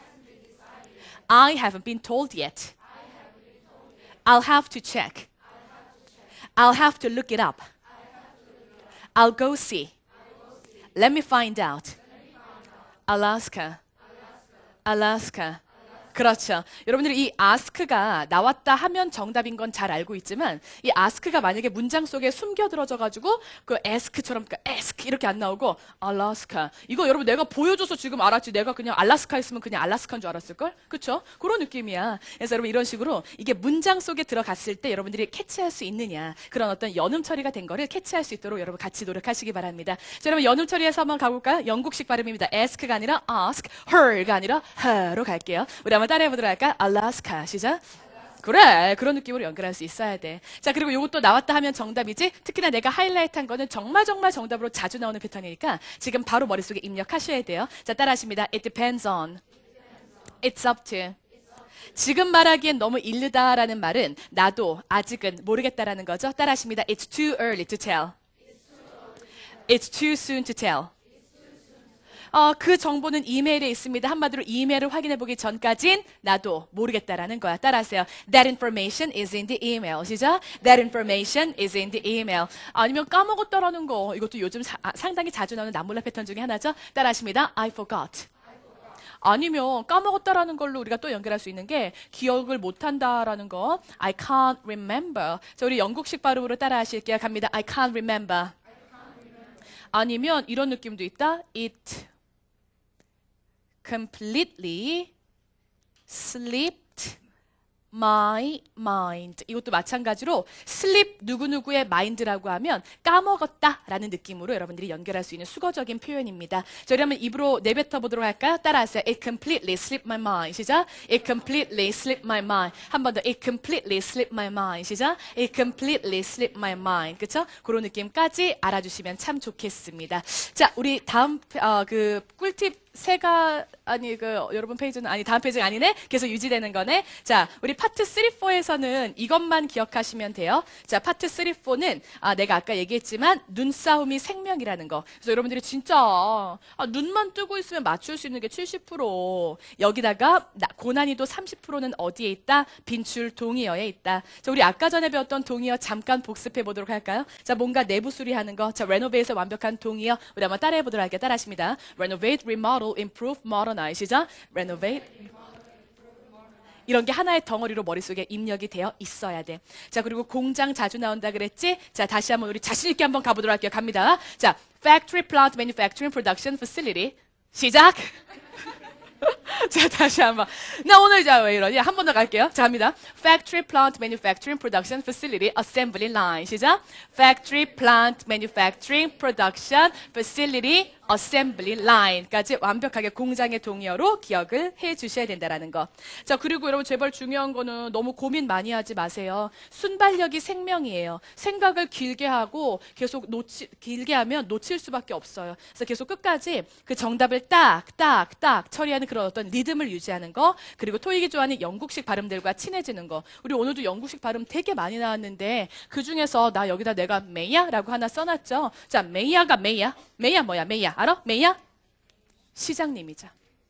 I haven't been told yet. I'll have to check. I'll have to look it up. I'll go see. Let me find out. Alaska. Alaska. 그렇죠. 여러분들이 이 ask가 나왔다 하면 정답인 건 잘 알고 있지만 이 ask가 만약에 문장 속에 숨겨들어져가지고 그 ask처럼 그러니까 ask 이렇게 안 나오고 Alaska. 이거 여러분 내가 보여줘서 지금 알았지. 내가 그냥 알라스카 했으면 그냥 알라스카인 줄 알았을걸? 그렇죠? 그런 느낌이야. 그래서 여러분 이런 식으로 이게 문장 속에 들어갔을 때 여러분들이 캐치할 수 있느냐 그런 어떤 연음 처리가 된 거를 캐치할 수 있도록 여러분 같이 노력하시기 바랍니다. 자, 여러분 연음 처리해서 한번 가볼까요? 영국식 발음입니다. ask가 아니라 ask, her가 아니라 her로 갈게요. 우리 한번 따라해보도록 할까? 알라스카. 시작. 그래. 그런 느낌으로 연결할 수 있어야 돼. 자, 그리고 이것도 나왔다 하면 정답이지. 특히나 내가 하이라이트한 거는 정말 정말 정답으로 자주 나오는 패턴이니까 지금 바로 머릿속에 입력하셔야 돼요. 자, 따라하십니다. It depends on. It's up to. 지금 말하기엔 너무 이르다라는 말은 나도 아직은 모르겠다라는 거죠. 따라하십니다. It's too early to tell. It's too soon to tell. 어, 그 정보는 이메일에 있습니다. 한마디로 이메일을 확인해 보기 전까진 나도 모르겠다라는 거야. 따라하세요. That information is in the email. 시작. That information is in the email. 아니면 까먹었다라는 거. 이것도 요즘 사, 아, 상당히 자주 나오는 남몰라 패턴 중에 하나죠. 따라하십니다. I forgot. 아니면 까먹었다라는 걸로 우리가 또 연결할 수 있는 게 기억을 못한다라는 거. I can't remember. 자, 우리 영국식 발음으로 따라하실게요. 갑니다. I can't remember. 아니면 이런 느낌도 있다. It completely slipped my mind. 이것도 마찬가지로 slip 누구누구의 mind라고 하면 까먹었다라는 느낌으로 여러분들이 연결할 수 있는 수거적인 표현입니다. 자, 그러면 입으로 내뱉어 보도록 할까요? 따라하세요. It completely slipped my mind. 시작. It completely slipped my mind. 한 번 더. It completely slipped my mind. 시작. It completely slipped my mind. 그렇죠? 그런 느낌까지 알아주시면 참 좋겠습니다. 자, 우리 다음 어, 그 꿀팁 세가 아니 그 여러분 페이지는 아니 다음 페이지가 아니네. 계속 유지되는 거네. 자, 우리 파트 쓰리, 포에서는 이것만 기억하시면 돼요. 자, 파트 쓰리, 포는 아, 내가 아까 얘기했지만 눈싸움이 생명이라는 거. 그래서 여러분들이 진짜 아, 눈만 뜨고 있으면 맞출 수 있는 게 칠십 퍼센트. 여기다가 나, 고난이도 삼십 퍼센트는 어디에 있다? 빈출 동의어에 있다. 자, 우리 아까 전에 배웠던 동의어 잠깐 복습해 보도록 할까요? 자, 뭔가 내부 수리하는 거. 자, renovate에서 완벽한 동의어 우리 한번 따라해 보도록 할게요. 따라하십니다. renovate, remodel, improve, modernize. 시작. renovate. 이런 게 하나의 덩어리로 머릿속에 입력이 되어 있어야 돼. 자, 그리고 공장 자주 나온다 그랬지? 자, 다시 한번 우리 자신 있게 한번 가보도록 할게요. 갑니다. 자, factory, plant, manufacturing, production, facility. 시작. 자, 다시 한번. 나 오늘 자, 왜 이러니? 한 번 더 갈게요. 자, 갑니다. Factory, plant, manufacturing, production, facility, assembly line. 시작. Factory, plant, manufacturing, production, facility, assembly line까지 완벽하게 공장의 동의어로 기억을 해 주셔야 된다라는 거. 자, 그리고 여러분 제발 중요한 거는 너무 고민 많이 하지 마세요. 순발력이 생명이에요. 생각을 길게 하고 계속 놓치, 길게 하면 놓칠 수밖에 없어요. 그래서 계속 끝까지 그 정답을 딱, 딱, 딱 처리하는 그런 어떤 리듬을 유지하는 거, 그리고 토익이 좋아하는 영국식 발음들과 친해지는 거. 우리 오늘도 영국식 발음 되게 많이 나왔는데 그 중에서 나 여기다 내가 메야라고 하나 써놨죠. 자, 메야가 메야. 메야 뭐야? 메야 알아? 메야? 시장님이죠.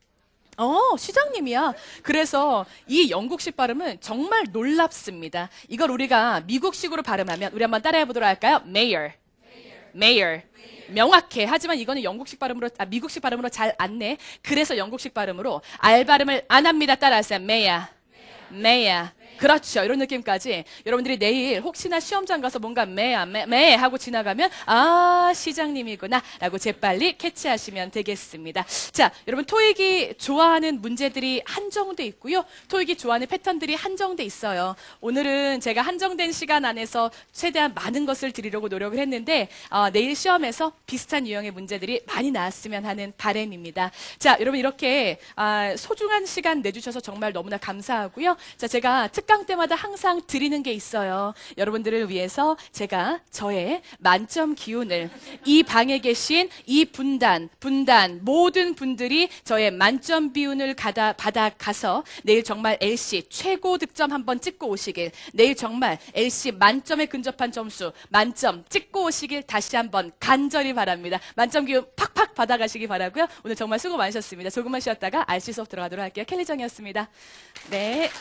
어, 시장님이야. 그래서 이 영국식 발음은 정말 놀랍습니다. 이걸 우리가 미국식으로 발음하면 우리 한번 따라해 보도록 할까요? mayor. mayor. 명확해. 하지만 이거는 영국식 발음으로, 아, 미국식 발음으로 잘 안 내. 그래서 영국식 발음으로 알 발음을 안 합니다. 따라하세요. mayor. mayor. 그렇죠. 이런 느낌까지 여러분들이 내일 혹시나 시험장 가서 뭔가 매야 매, 매 하고 지나가면 아 시장님이구나 라고 재빨리 캐치하시면 되겠습니다. 자, 여러분 토익이 좋아하는 문제들이 한정돼 있고요. 토익이 좋아하는 패턴들이 한정돼 있어요. 오늘은 제가 한정된 시간 안에서 최대한 많은 것을 드리려고 노력을 했는데 어, 내일 시험에서 비슷한 유형의 문제들이 많이 나왔으면 하는 바람입니다. 자, 여러분 이렇게 아, 소중한 시간 내주셔서 정말 너무나 감사하고요. 자, 제가 특 특강 때마다 항상 드리는 게 있어요. 여러분들을 위해서 제가 저의 만점 기운을 이 방에 계신 이 분단, 분단 모든 분들이 저의 만점 비운을 가다, 받아 가서 내일 정말 엘씨 최고 득점 한번 찍고 오시길, 내일 정말 엘씨 만점에 근접한 점수 만점 찍고 오시길 다시 한번 간절히 바랍니다. 만점 기운 팍팍 받아가시기 바라고요. 오늘 정말 수고 많으셨습니다. 조금만 쉬었다가 알씨 수업 들어가도록 할게요. 켈리정이었습니다. 네.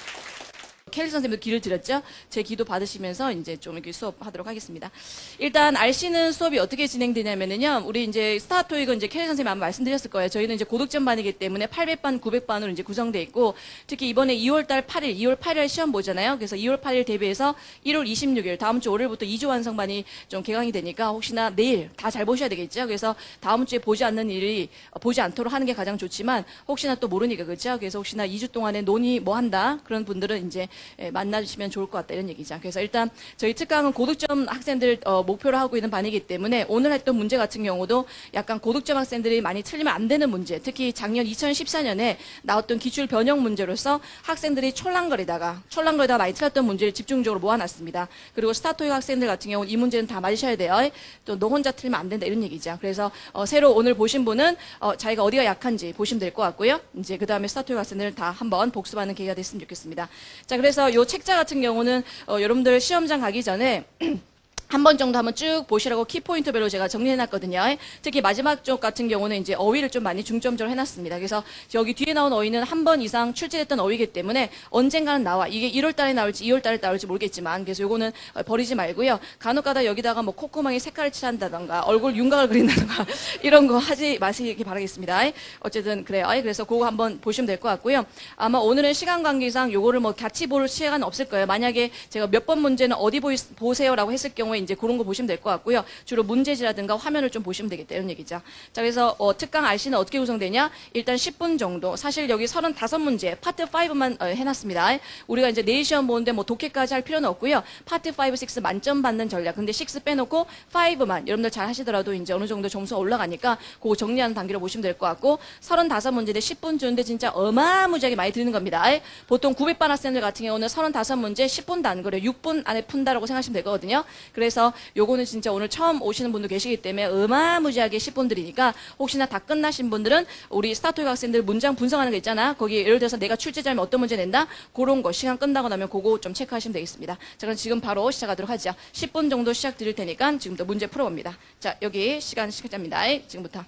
켈리 선생님도 기를 드렸죠. 제 기도 받으시면서 이제 좀 이렇게 수업하도록 하겠습니다. 일단 알씨는 수업이 어떻게 진행되냐면은요. 우리 이제 스타토익은 이제 켈리 선생님 아마 말씀드렸을 거예요. 저희는 이제 고득점 반이기 때문에 팔백 반, 구백 반으로 이제 구성돼 있고, 특히 이번에 이월달 팔일, 이월 팔일 시험 보잖아요. 그래서 이월 팔일 대비해서 일월 이십육일 다음 주 월요일부터 이 주 완성반이 좀 개강이 되니까 혹시나 내일 다 잘 보셔야 되겠죠. 그래서 다음 주에 보지 않는 일이 보지 않도록 하는 게 가장 좋지만 혹시나 또 모르니까 그렇죠. 그래서 혹시나 이 주 동안에 논의 뭐 한다 그런 분들은 이제 예, 만나주시면 좋을 것 같다 이런 얘기죠. 그래서 일단 저희 특강은 고득점 학생들 어, 목표로 하고 있는 반이기 때문에 오늘 했던 문제 같은 경우도 약간 고득점 학생들이 많이 틀리면 안 되는 문제, 특히 작년 이천십사 년에 나왔던 기출 변형 문제로서 학생들이 촐랑거리다가 촐랑거리다가 많이 틀렸던 문제를 집중적으로 모아놨습니다. 그리고 스타토익 학생들 같은 경우는 이 문제는 다 맞으셔야 돼요. 또 너 혼자 틀리면 안 된다 이런 얘기죠. 그래서 어, 새로 오늘 보신 분은 어, 자기가 어디가 약한지 보시면 될 것 같고요. 이제 그 다음에 스타토익 학생들 다 한번 복습하는 계기가 됐으면 좋겠습니다. 자, 그래서 요 책자 같은 경우는 어, 여러분들 시험장 가기 전에 한 번 정도 한번 쭉 보시라고 키포인트별로 제가 정리해놨거든요. 특히 마지막 쪽 같은 경우는 이제 어휘를 좀 많이 중점적으로 해놨습니다. 그래서 여기 뒤에 나온 어휘는 한 번 이상 출제됐던 어휘이기 때문에 언젠가는 나와. 이게 일월 달에 나올지 이월 달에 나올지 모르겠지만, 그래서 요거는 버리지 말고요. 간혹가다 여기다가 뭐 콧구멍에 색깔을 칠한다던가 얼굴 윤곽을 그린다던가 이런 거 하지 마시기 바라겠습니다. 어쨌든 그래요. 그래서 그거 한번 보시면 될 것 같고요. 아마 오늘은 시간 관계상 요거를 뭐 같이 볼 시간은 없을 거예요. 만약에 제가 몇 번 문제는 어디 보이, 보세요라고 했을 경우에 이제 그런 거 보시면 될 것 같고요. 주로 문제지라든가 화면을 좀 보시면 되겠다 이런 얘기죠. 자, 그래서 어, 특강 알씨는 어떻게 구성되냐? 일단 십 분 정도. 사실 여기 서른다섯 문제 파트 오만 어, 해놨습니다. 우리가 이제 내일 시험 보는데 뭐 독해까지 할 필요는 없고요. 파트 오, 육 만점 받는 전략. 근데 육 빼놓고 오만 여러분들 잘 하시더라도 이제 어느 정도 점수가 올라가니까 그거 정리하는 단계로 보시면 될 것 같고, 서른다섯 문제인데 십 분 주는데 진짜 어마무지하게 많이 드는 겁니다. 보통 구백 반 학생들 같은 경우는 서른다섯 문제 십 분도 안 그래요. 육 분 안에 푼다라고 생각하시면 되거든요. 그래서 요거는 진짜 오늘 처음 오시는 분도 계시기 때문에 어마무지하게 십 분들이니까 혹시나 다 끝나신 분들은 우리 스타토익 학생들 문장 분석하는 거 있잖아. 거기 예를 들어서 내가 출제자면 어떤 문제 낸다? 그런 거 시간 끝나고 나면 그거 좀 체크하시면 되겠습니다. 자, 그럼 지금 바로 시작하도록 하죠. 십 분 정도 시작 드릴 테니까 지금부터 문제 풀어봅니다. 자, 여기 시간 시작합니다. 지금부터.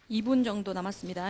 이 분 정도 남았습니다.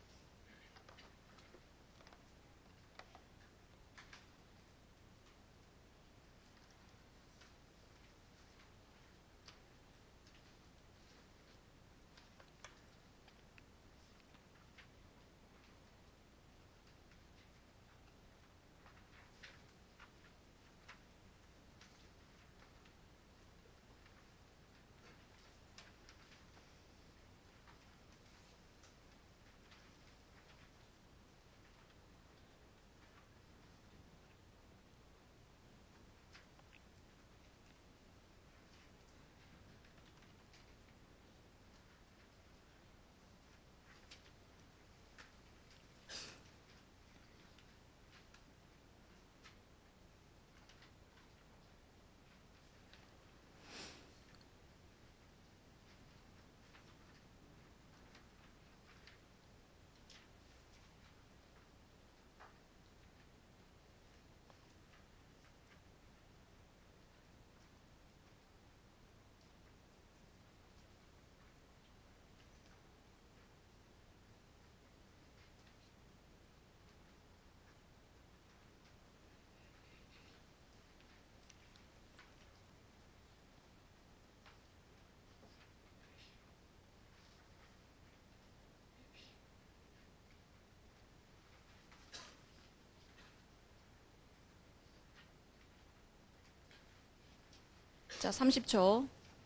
자, 삼십 초.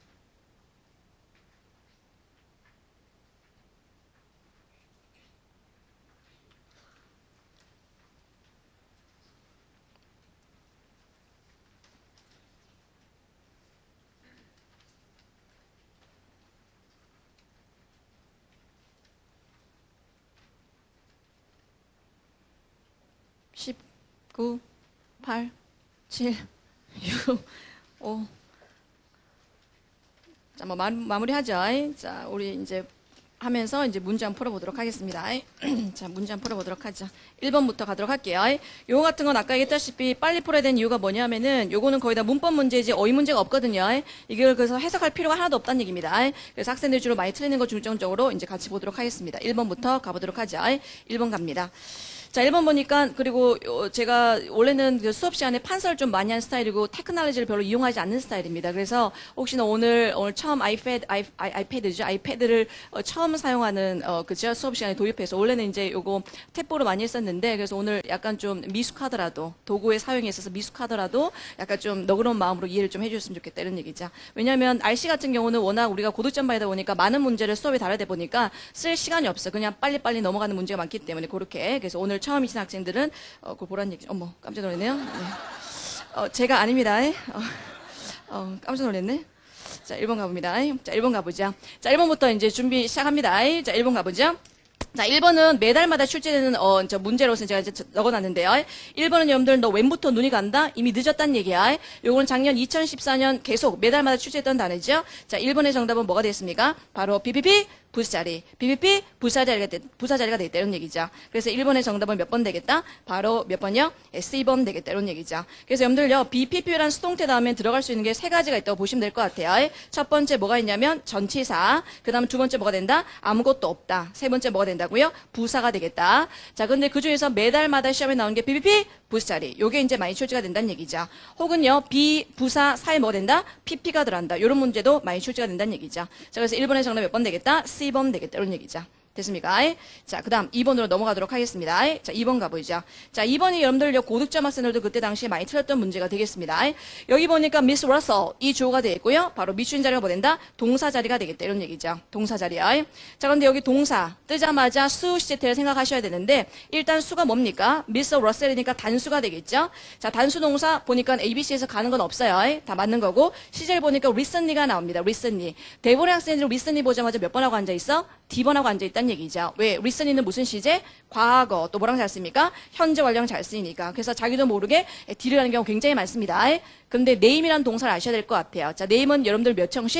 십, 구, 팔, 칠, 육, 오. 자, 뭐 마, 마무리하죠. 자, 우리 이제 하면서 이제 문제 한번 풀어보도록 하겠습니다. 자, 문제 한번 풀어보도록 하죠. 일 번부터 가도록 할게요. 요거 같은 건 아까 얘기했다시피 빨리 풀어야 되는 이유가 뭐냐면은 요거는 거의 다 문법 문제지 어휘 문제가 없거든요. 이걸 그래서 해석할 필요가 하나도 없다는 얘기입니다. 그래서 학생들 주로 많이 틀리는 거 중점적으로 이제 같이 보도록 하겠습니다. 일 번부터 가보도록 하죠. 일 번 갑니다. 자, 일 번 보니까, 그리고 제가 원래는 그 수업 시간에 판서를 좀 많이 하는 스타일이고, 테크놀로지를 별로 이용하지 않는 스타일입니다. 그래서 혹시나 오늘, 오늘 처음 아이패드, 아이, 아이패드죠. 아이패드를 처음 사용하는, 어, 그죠? 수업 시간에 도입해서, 원래는 이제 요거 탭보로 많이 했었는데, 그래서 오늘 약간 좀 미숙하더라도, 도구의 사용에 있어서 미숙하더라도, 약간 좀 너그러운 마음으로 이해를 좀 해주셨으면 좋겠다, 이런 얘기죠. 왜냐면, 알씨 같은 경우는 워낙 우리가 고득점반이다 보니까 많은 문제를 수업에 다루다 보니까 쓸 시간이 없어. 그냥 빨리빨리 넘어가는 문제가 많기 때문에, 그렇게. 그래서 오늘 처음이신 학생들은 어, 그걸 보라는 얘기. 어머, 깜짝 놀랐네요. 네. 어, 제가 아닙니다. 어, 어, 깜짝 놀랐네. 자, 일 번 가봅니다. 자, 일 번 가보죠. 자, 일 번부터 이제 준비 시작합니다. 자, 일 번 가보죠. 자, 일 번은 매달마다 출제되는 어, 저 문제로서 제가 이제 적어놨는데요. 일 번은 여러분들 너 웬부터 눈이 간다? 이미 늦었다는 얘기야. 요거는 작년 이천십사 년 계속 매달마다 출제했던 단어죠. 자, 일 번의 정답은 뭐가 됐습니까? 바로 비비비 부사자리. 비비비 부사자리가 되, 부사자리가 되겠다 이런 얘기죠. 그래서 일 번의 정답은 몇 번 되겠다? 바로 몇 번이요? 에스 이 번 되겠다 이런 얘기죠. 그래서 여러분들요. 비피피라는 수동태 다음에 들어갈 수 있는 게 세 가지가 있다고 보시면 될 것 같아요. 첫 번째 뭐가 있냐면 전치사. 그 다음 두 번째 뭐가 된다? 아무것도 없다. 세 번째 뭐가 된다고요? 부사가 되겠다. 자, 근데 그 중에서 매달마다 시험에 나오는 게 비비피 부사자리. 요게 이제 많이 출제가 된다는 얘기죠. 혹은요. 비, 부사, 사에 뭐가 된다? 피피가 들어간다. 요런 문제도 많이 출제가 된다는 얘기죠. 자, 그래서 일 번의 정답 몇 번 되겠다? 시 번 되겠다. 이런 얘기죠. 됐습니까? 자, 그 다음 이 번으로 넘어가도록 하겠습니다. 자, 이 번 가보죠. 자, 이 번이 여러분들 고득점 학생들도 그때 당시에 많이 틀렸던 문제가 되겠습니다. 여기 보니까 미스 러셀 이 주어가 되어 있고요. 바로 미추인 자리가 뭐 된다? 동사 자리가 되겠다. 이런 얘기죠. 동사 자리야. 자, 그런데 여기 동사 뜨자마자 수 시제태를 생각하셔야 되는데 일단 수가 뭡니까? 미스 러셀이니까 단수가 되겠죠. 자, 단수 동사 보니까 에이비씨에서 가는 건 없어요. 다 맞는 거고 시제를 보니까 recently가 나옵니다. recently. 대부분의 학생들은 recently 보자마자 몇 번 하고 앉아있어? D번하고 앉아있다는 얘기죠. 왜? recently는 무슨 시제? 과거. 또 뭐랑 잘 씁니까? 현재 완료랑 잘 쓰이니까. 그래서 자기도 모르게 D를 하는 경우 굉장히 많습니다. 근데 name이라는 동사를 아셔야 될 것 같아요. 자, name은 여러분들 몇 형식?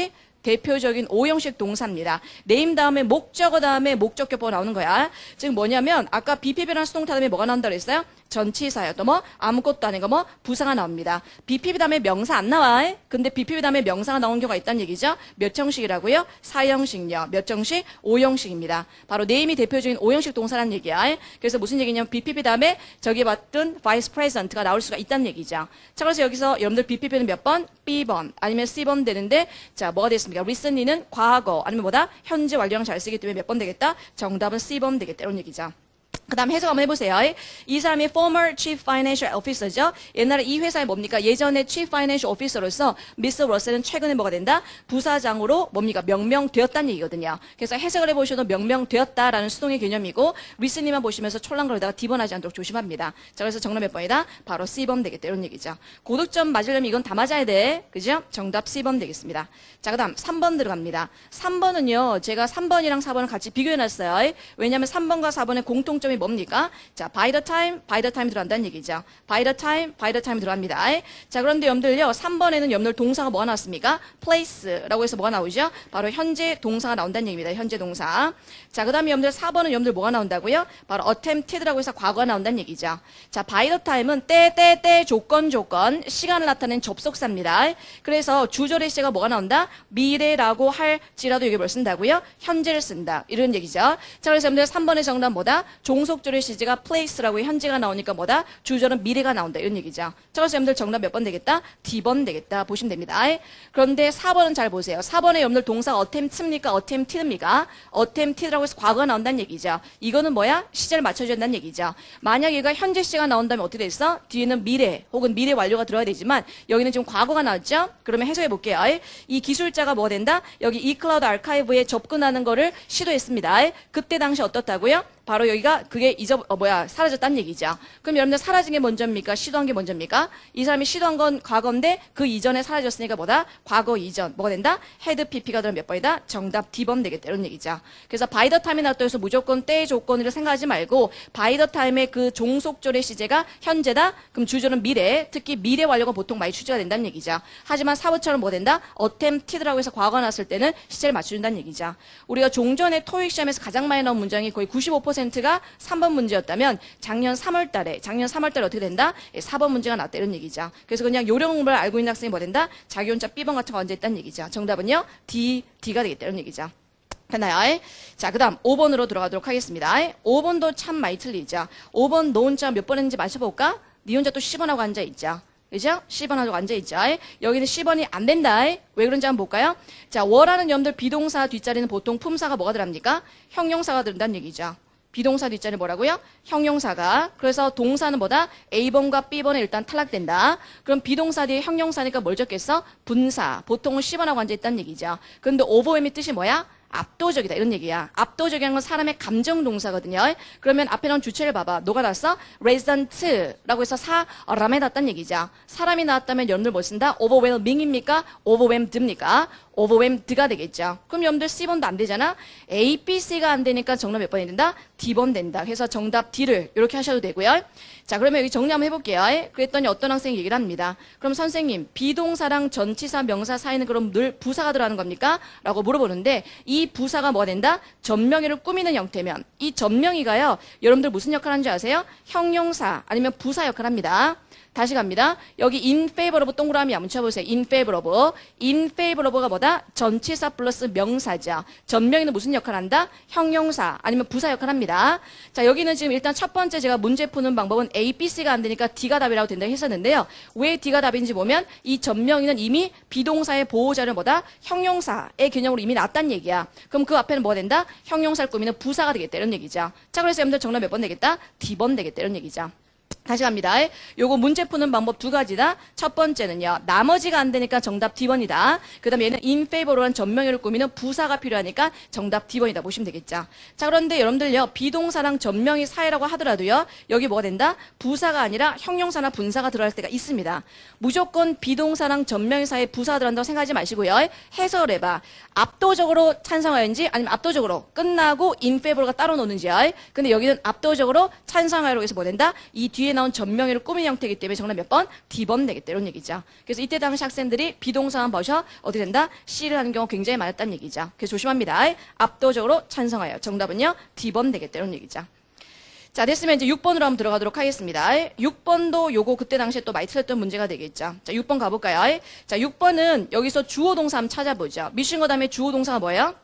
대표적인 오형식 동사입니다. name 다음에 목적어 다음에 목적격보가 나오는 거야. 즉 뭐냐면 아까 비피비라는 수동태 다음에 뭐가 나온다고 그랬어요? 전치사요. 또 뭐 아무것도 아니고 뭐 부사가 나옵니다. 비피비 다음에 명사 안 나와. 근데 비피비 다음에 명사가 나온 경우가 있다는 얘기죠. 몇 형식이라고요? 사형식요. 몇 형식? 오형식입니다. 바로 name이 대표적인 오형식 동사라는 얘기야. 그래서 무슨 얘기냐면 비피비 다음에 저기 봤던 vice president가 나올 수가 있다는 얘기죠. 자, 그래서 여기서 여러분들 비피비는 몇 번? B번 아니면 C번 되는데 자, 뭐가 됐습니까? recently는 과거 아니면 뭐다? 현재 완료형 잘 쓰기 때문에 몇 번 되겠다? 정답은 C번 되겠다. 이런 얘기죠. 그 다음 해석 한번 해보세요. 이 사람이 former chief financial officer죠. 옛날에 이 회사에 뭡니까? 예전에 chief financial officer로서 미스 러셀은 최근에 뭐가 된다? 부사장으로 뭡니까? 명명되었다는 얘기거든요. 그래서 해석을 해보셔도 명명되었다라는 수동의 개념이고 recently만 보시면서 촐랑거리다가 D번하지 않도록 조심합니다. 자, 그래서 정답 몇 번이다? 바로 C번 되겠다. 이런 얘기죠. 고득점 맞으려면 이건 다 맞아야 돼. 그죠? 정답 C번 되겠습니다. 자, 그 다음 삼 번 들어갑니다. 삼 번은요. 제가 삼 번이랑 사 번을 같이 비교해놨어요. 왜냐하면 삼 번과 사 번의 공통점이 뭡니까? 자, by the time, by the time 들어간다는 얘기죠. by the time, by the time 들어갑니다. 자, 그런데 여러분들요, 삼 번에는 여러분들 동사가 뭐가 나왔습니까? place라고 해서 뭐가 나오죠? 바로 현재 동사가 나온다는 얘기입니다. 현재 동사. 자, 그 다음에 여러분들 사 번은 여러분들 뭐가 나온다고요? 바로 attempted라고 해서 과거가 나온다는 얘기죠. 자, by the time은 때, 때, 때, 조건, 조건, 시간을 나타낸 접속사입니다. 그래서 주절의 시제가 뭐가 나온다? 미래라고 할지라도 여기 뭘 쓴다고요? 현재를 쓴다. 이런 얘기죠. 자, 그래서 여러분들 삼 번의 정답 뭐다? 종속절의 시제가 place라고 현재가 나오니까 뭐다? 주절은 미래가 나온다. 이런 얘기죠. 자, 그래서 여러분들 정답 몇 번 되겠다? D번 되겠다. 보시면 됩니다. 그런데 사 번은 잘 보세요. 사 번에 여러분들 동사가 attempt입니까? attempted입니까? attempted라고 해서 과거가 나온다는 얘기죠. 이거는 뭐야? 시제를 맞춰줘야 된다는 얘기죠. 만약 얘가 현재 시제가 나온다면 어떻게 됐어? 뒤에는 미래 혹은 미래 완료가 들어야 되지만 여기는 지금 과거가 나왔죠? 그러면 해석해 볼게요. 이 기술자가 뭐가 된다? 여기 eCloud 아카이브에 접근하는 거를 시도했습니다. 그때 당시 어떻다고요? 바로 여기가 그게 잊어 어 뭐야 사라졌다는 얘기죠. 그럼 여러분들 사라진 게 먼저입니까? 시도한 게 먼저입니까? 이 사람이 시도한 건 과거인데 그 이전에 사라졌으니까 뭐다? 과거 이전 뭐가 된다? 헤드 피피가 들어 몇 번이다? 정답 D번 되겠다 이런 얘기죠. 그래서 by the time이 나왔다 해서 무조건 때의 조건으로 생각하지 말고 by the time의 그 종속절의 시제가 현재다? 그럼 주절은 미래, 특히 미래 완료가 보통 많이 출제가 된다는 얘기죠. 하지만 사부처럼 뭐 된다? attempted라고 해서 과거가 나왔을 때는 시제를 맞춰준다는 얘기죠. 우리가 종전에 토익 시험에서 가장 많이 나온 문장이 거의 구십오 퍼센트가 삼 번 문제였다면 작년 삼월 달에 작년 삼월 달에 어떻게 된다? 사 번 문제가 나왔다 이런 얘기죠. 그래서 그냥 요령 공부를 알고 있는 학생이 뭐 된다? 자기 혼자 B번 같은 거 앉아있다는 얘기죠. 정답은요? D, D가 되겠다 이런 얘기죠. 됐나요? 자, 그 다음 오 번으로 들어가도록 하겠습니다. 오 번도 참 많이 틀리죠. 오 번 너 혼자 몇 번 했는지 맞춰볼까? 네 혼자 또 십 번하고 앉아있죠. 그죠? 십 번 하고 앉아있죠. 여기는 십 번이 안 된다. 왜 그런지 한번 볼까요? 자, 워라는 여러분들 비동사 뒷자리는 보통 품사가 뭐가 들어갑니까? 형용사가 들어간다는 얘기죠. 비동사 뒷자리 뭐라고요? 형용사가. 그래서 동사는 뭐다? A번과 B번에 일단 탈락된다. 그럼 비동사 뒤에 형용사니까 뭘 적겠어? 분사. 보통은 십 번하고 앉아있다는 얘기죠. 그런데 overwhelm의 뜻이 뭐야? 압도적이다 이런 얘기야. 압도적이라는 건 사람의 감정 동사거든요. 그러면 앞에 나온 주체를 봐봐. 너가 나왔어? resident라고 해서 사람에 나왔다는 얘기죠. 사람이 나왔다면 여러분들 뭐 쓴다? overwhelming입니까? overwhelmed입니까? overwhelmed가 되겠죠. 그럼 여러분들 C번도 안 되잖아. A, B, C가 안 되니까 정답 몇 번이 된다? D번 된다. 그래서 정답 D를 이렇게 하셔도 되고요. 자, 그러면 여기 정리 한번 해볼게요. 그랬더니 어떤 학생이 얘기를 합니다. 그럼 선생님, 비동사랑 전치사, 명사 사이는 그럼 늘 부사가 들어가는 겁니까? 라고 물어보는데 이 부사가 뭐가 된다? 전명의를 꾸미는 형태면 이 전명의가요. 여러분들 무슨 역할을 하는지 아세요? 형용사 아니면 부사 역할을 합니다. 다시 갑니다. 여기 in favor of 동그라미 한번 쳐보세요. in favor of. in favor of가 뭐다? 전치사 플러스 명사죠. 전명의는 무슨 역할을 한다? 형용사 아니면 부사 역할을 합니다. 자, 여기는 지금 일단 첫 번째 제가 문제 푸는 방법은 A, B, C가 안 되니까 D가 답이라고 된다고 했었는데요. 왜 D가 답인지 보면 이 전명의는 이미 비동사의 보호자를 뭐다? 형용사의 개념으로 이미 나왔다는 얘기야. 그럼 그 앞에는 뭐가 된다? 형용사를 꾸미는 부사가 되겠다 이런 얘기죠. 자, 그래서 여러분들 정답 몇 번 되겠다? D번 되겠다 이런 얘기죠. 다시 갑니다. 요거 문제 푸는 방법 두 가지다. 첫 번째는요. 나머지가 안 되니까 정답 D번이다. 그 다음에 얘는 in favor한 전명의를 꾸미는 부사가 필요하니까 정답 D번이다. 보시면 되겠죠. 자, 그런데 여러분들요. 비동사랑 전명의 사이라고 하더라도요. 여기 뭐가 된다? 부사가 아니라 형용사나 분사가 들어갈 때가 있습니다. 무조건 비동사랑 전명의 사이에 부사가 들어간다고 생각하지 마시고요. 해석을 해봐. 압도적으로 찬성하였는지 아니면 압도적으로 끝나고 in favor가 따로 노는지요. 근데 여기는 압도적으로 찬성하여로 해서 뭐 된다? 이 뒤에 나온 전명의를 꾸민 형태이기 때문에 정답 몇 번? D번 되겠다. 이런 얘기죠. 그래서 이때 당시 학생들이 비동사만 버셔 어떻게 된다? C를 하는 경우 굉장히 많았다는 얘기죠. 그래서 조심합니다. 압도적으로 찬성하여. 정답은요? D번 되겠다. 이런 얘기죠. 자, 됐으면 이제 육 번으로 한번 들어가도록 하겠습니다. 육 번도 요거 그때 당시에 또 많이 틀렸던 문제가 되겠죠. 자, 육 번 가볼까요? 자, 육 번은 여기서 주어 동사 한번 찾아보죠. 미션 거 다음에 주어 동사가 뭐예요?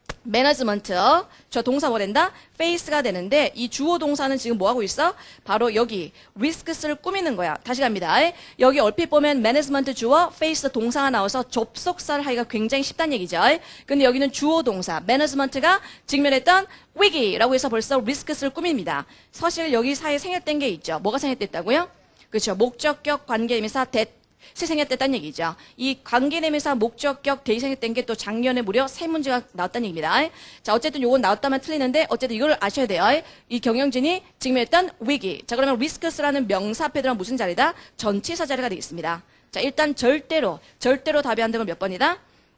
매너지먼트. 저 동사 뭐 된다? face가 되는데 이 주어 동사는 지금 뭐 하고 있어? 바로 여기 risks를 꾸미는 거야. 다시 갑니다. 여기 얼핏 보면 매너지먼트 주어, face 동사가 나와서 접속사를 하기가 굉장히 쉽다는 얘기죠. 근데 여기는 주어 동사, 매너지먼트가 직면했던 위기라고 해서 벌써 risks를 꾸밉니다. 사실 여기 사이에 생략된 게 있죠. 뭐가 생략됐다고요? 그렇죠. 목적격 관계대명사 that 시 생략됐다는 얘기죠. 이 관계대명사 목적격 대이 생략된 게 또 작년에 무려 세 문제가 나왔다는 얘기입니다. 자, 어쨌든 요건 나왔다면 틀리는데 어쨌든 이걸 아셔야 돼요. 이 경영진이 직면했던 위기. 자, 그러면 risks라는 명사 앞에 들어간 무슨 자리다? 전치사 자리가 되겠습니다. 자, 일단 절대로 절대로 답이 안 되는 건 몇 번이다?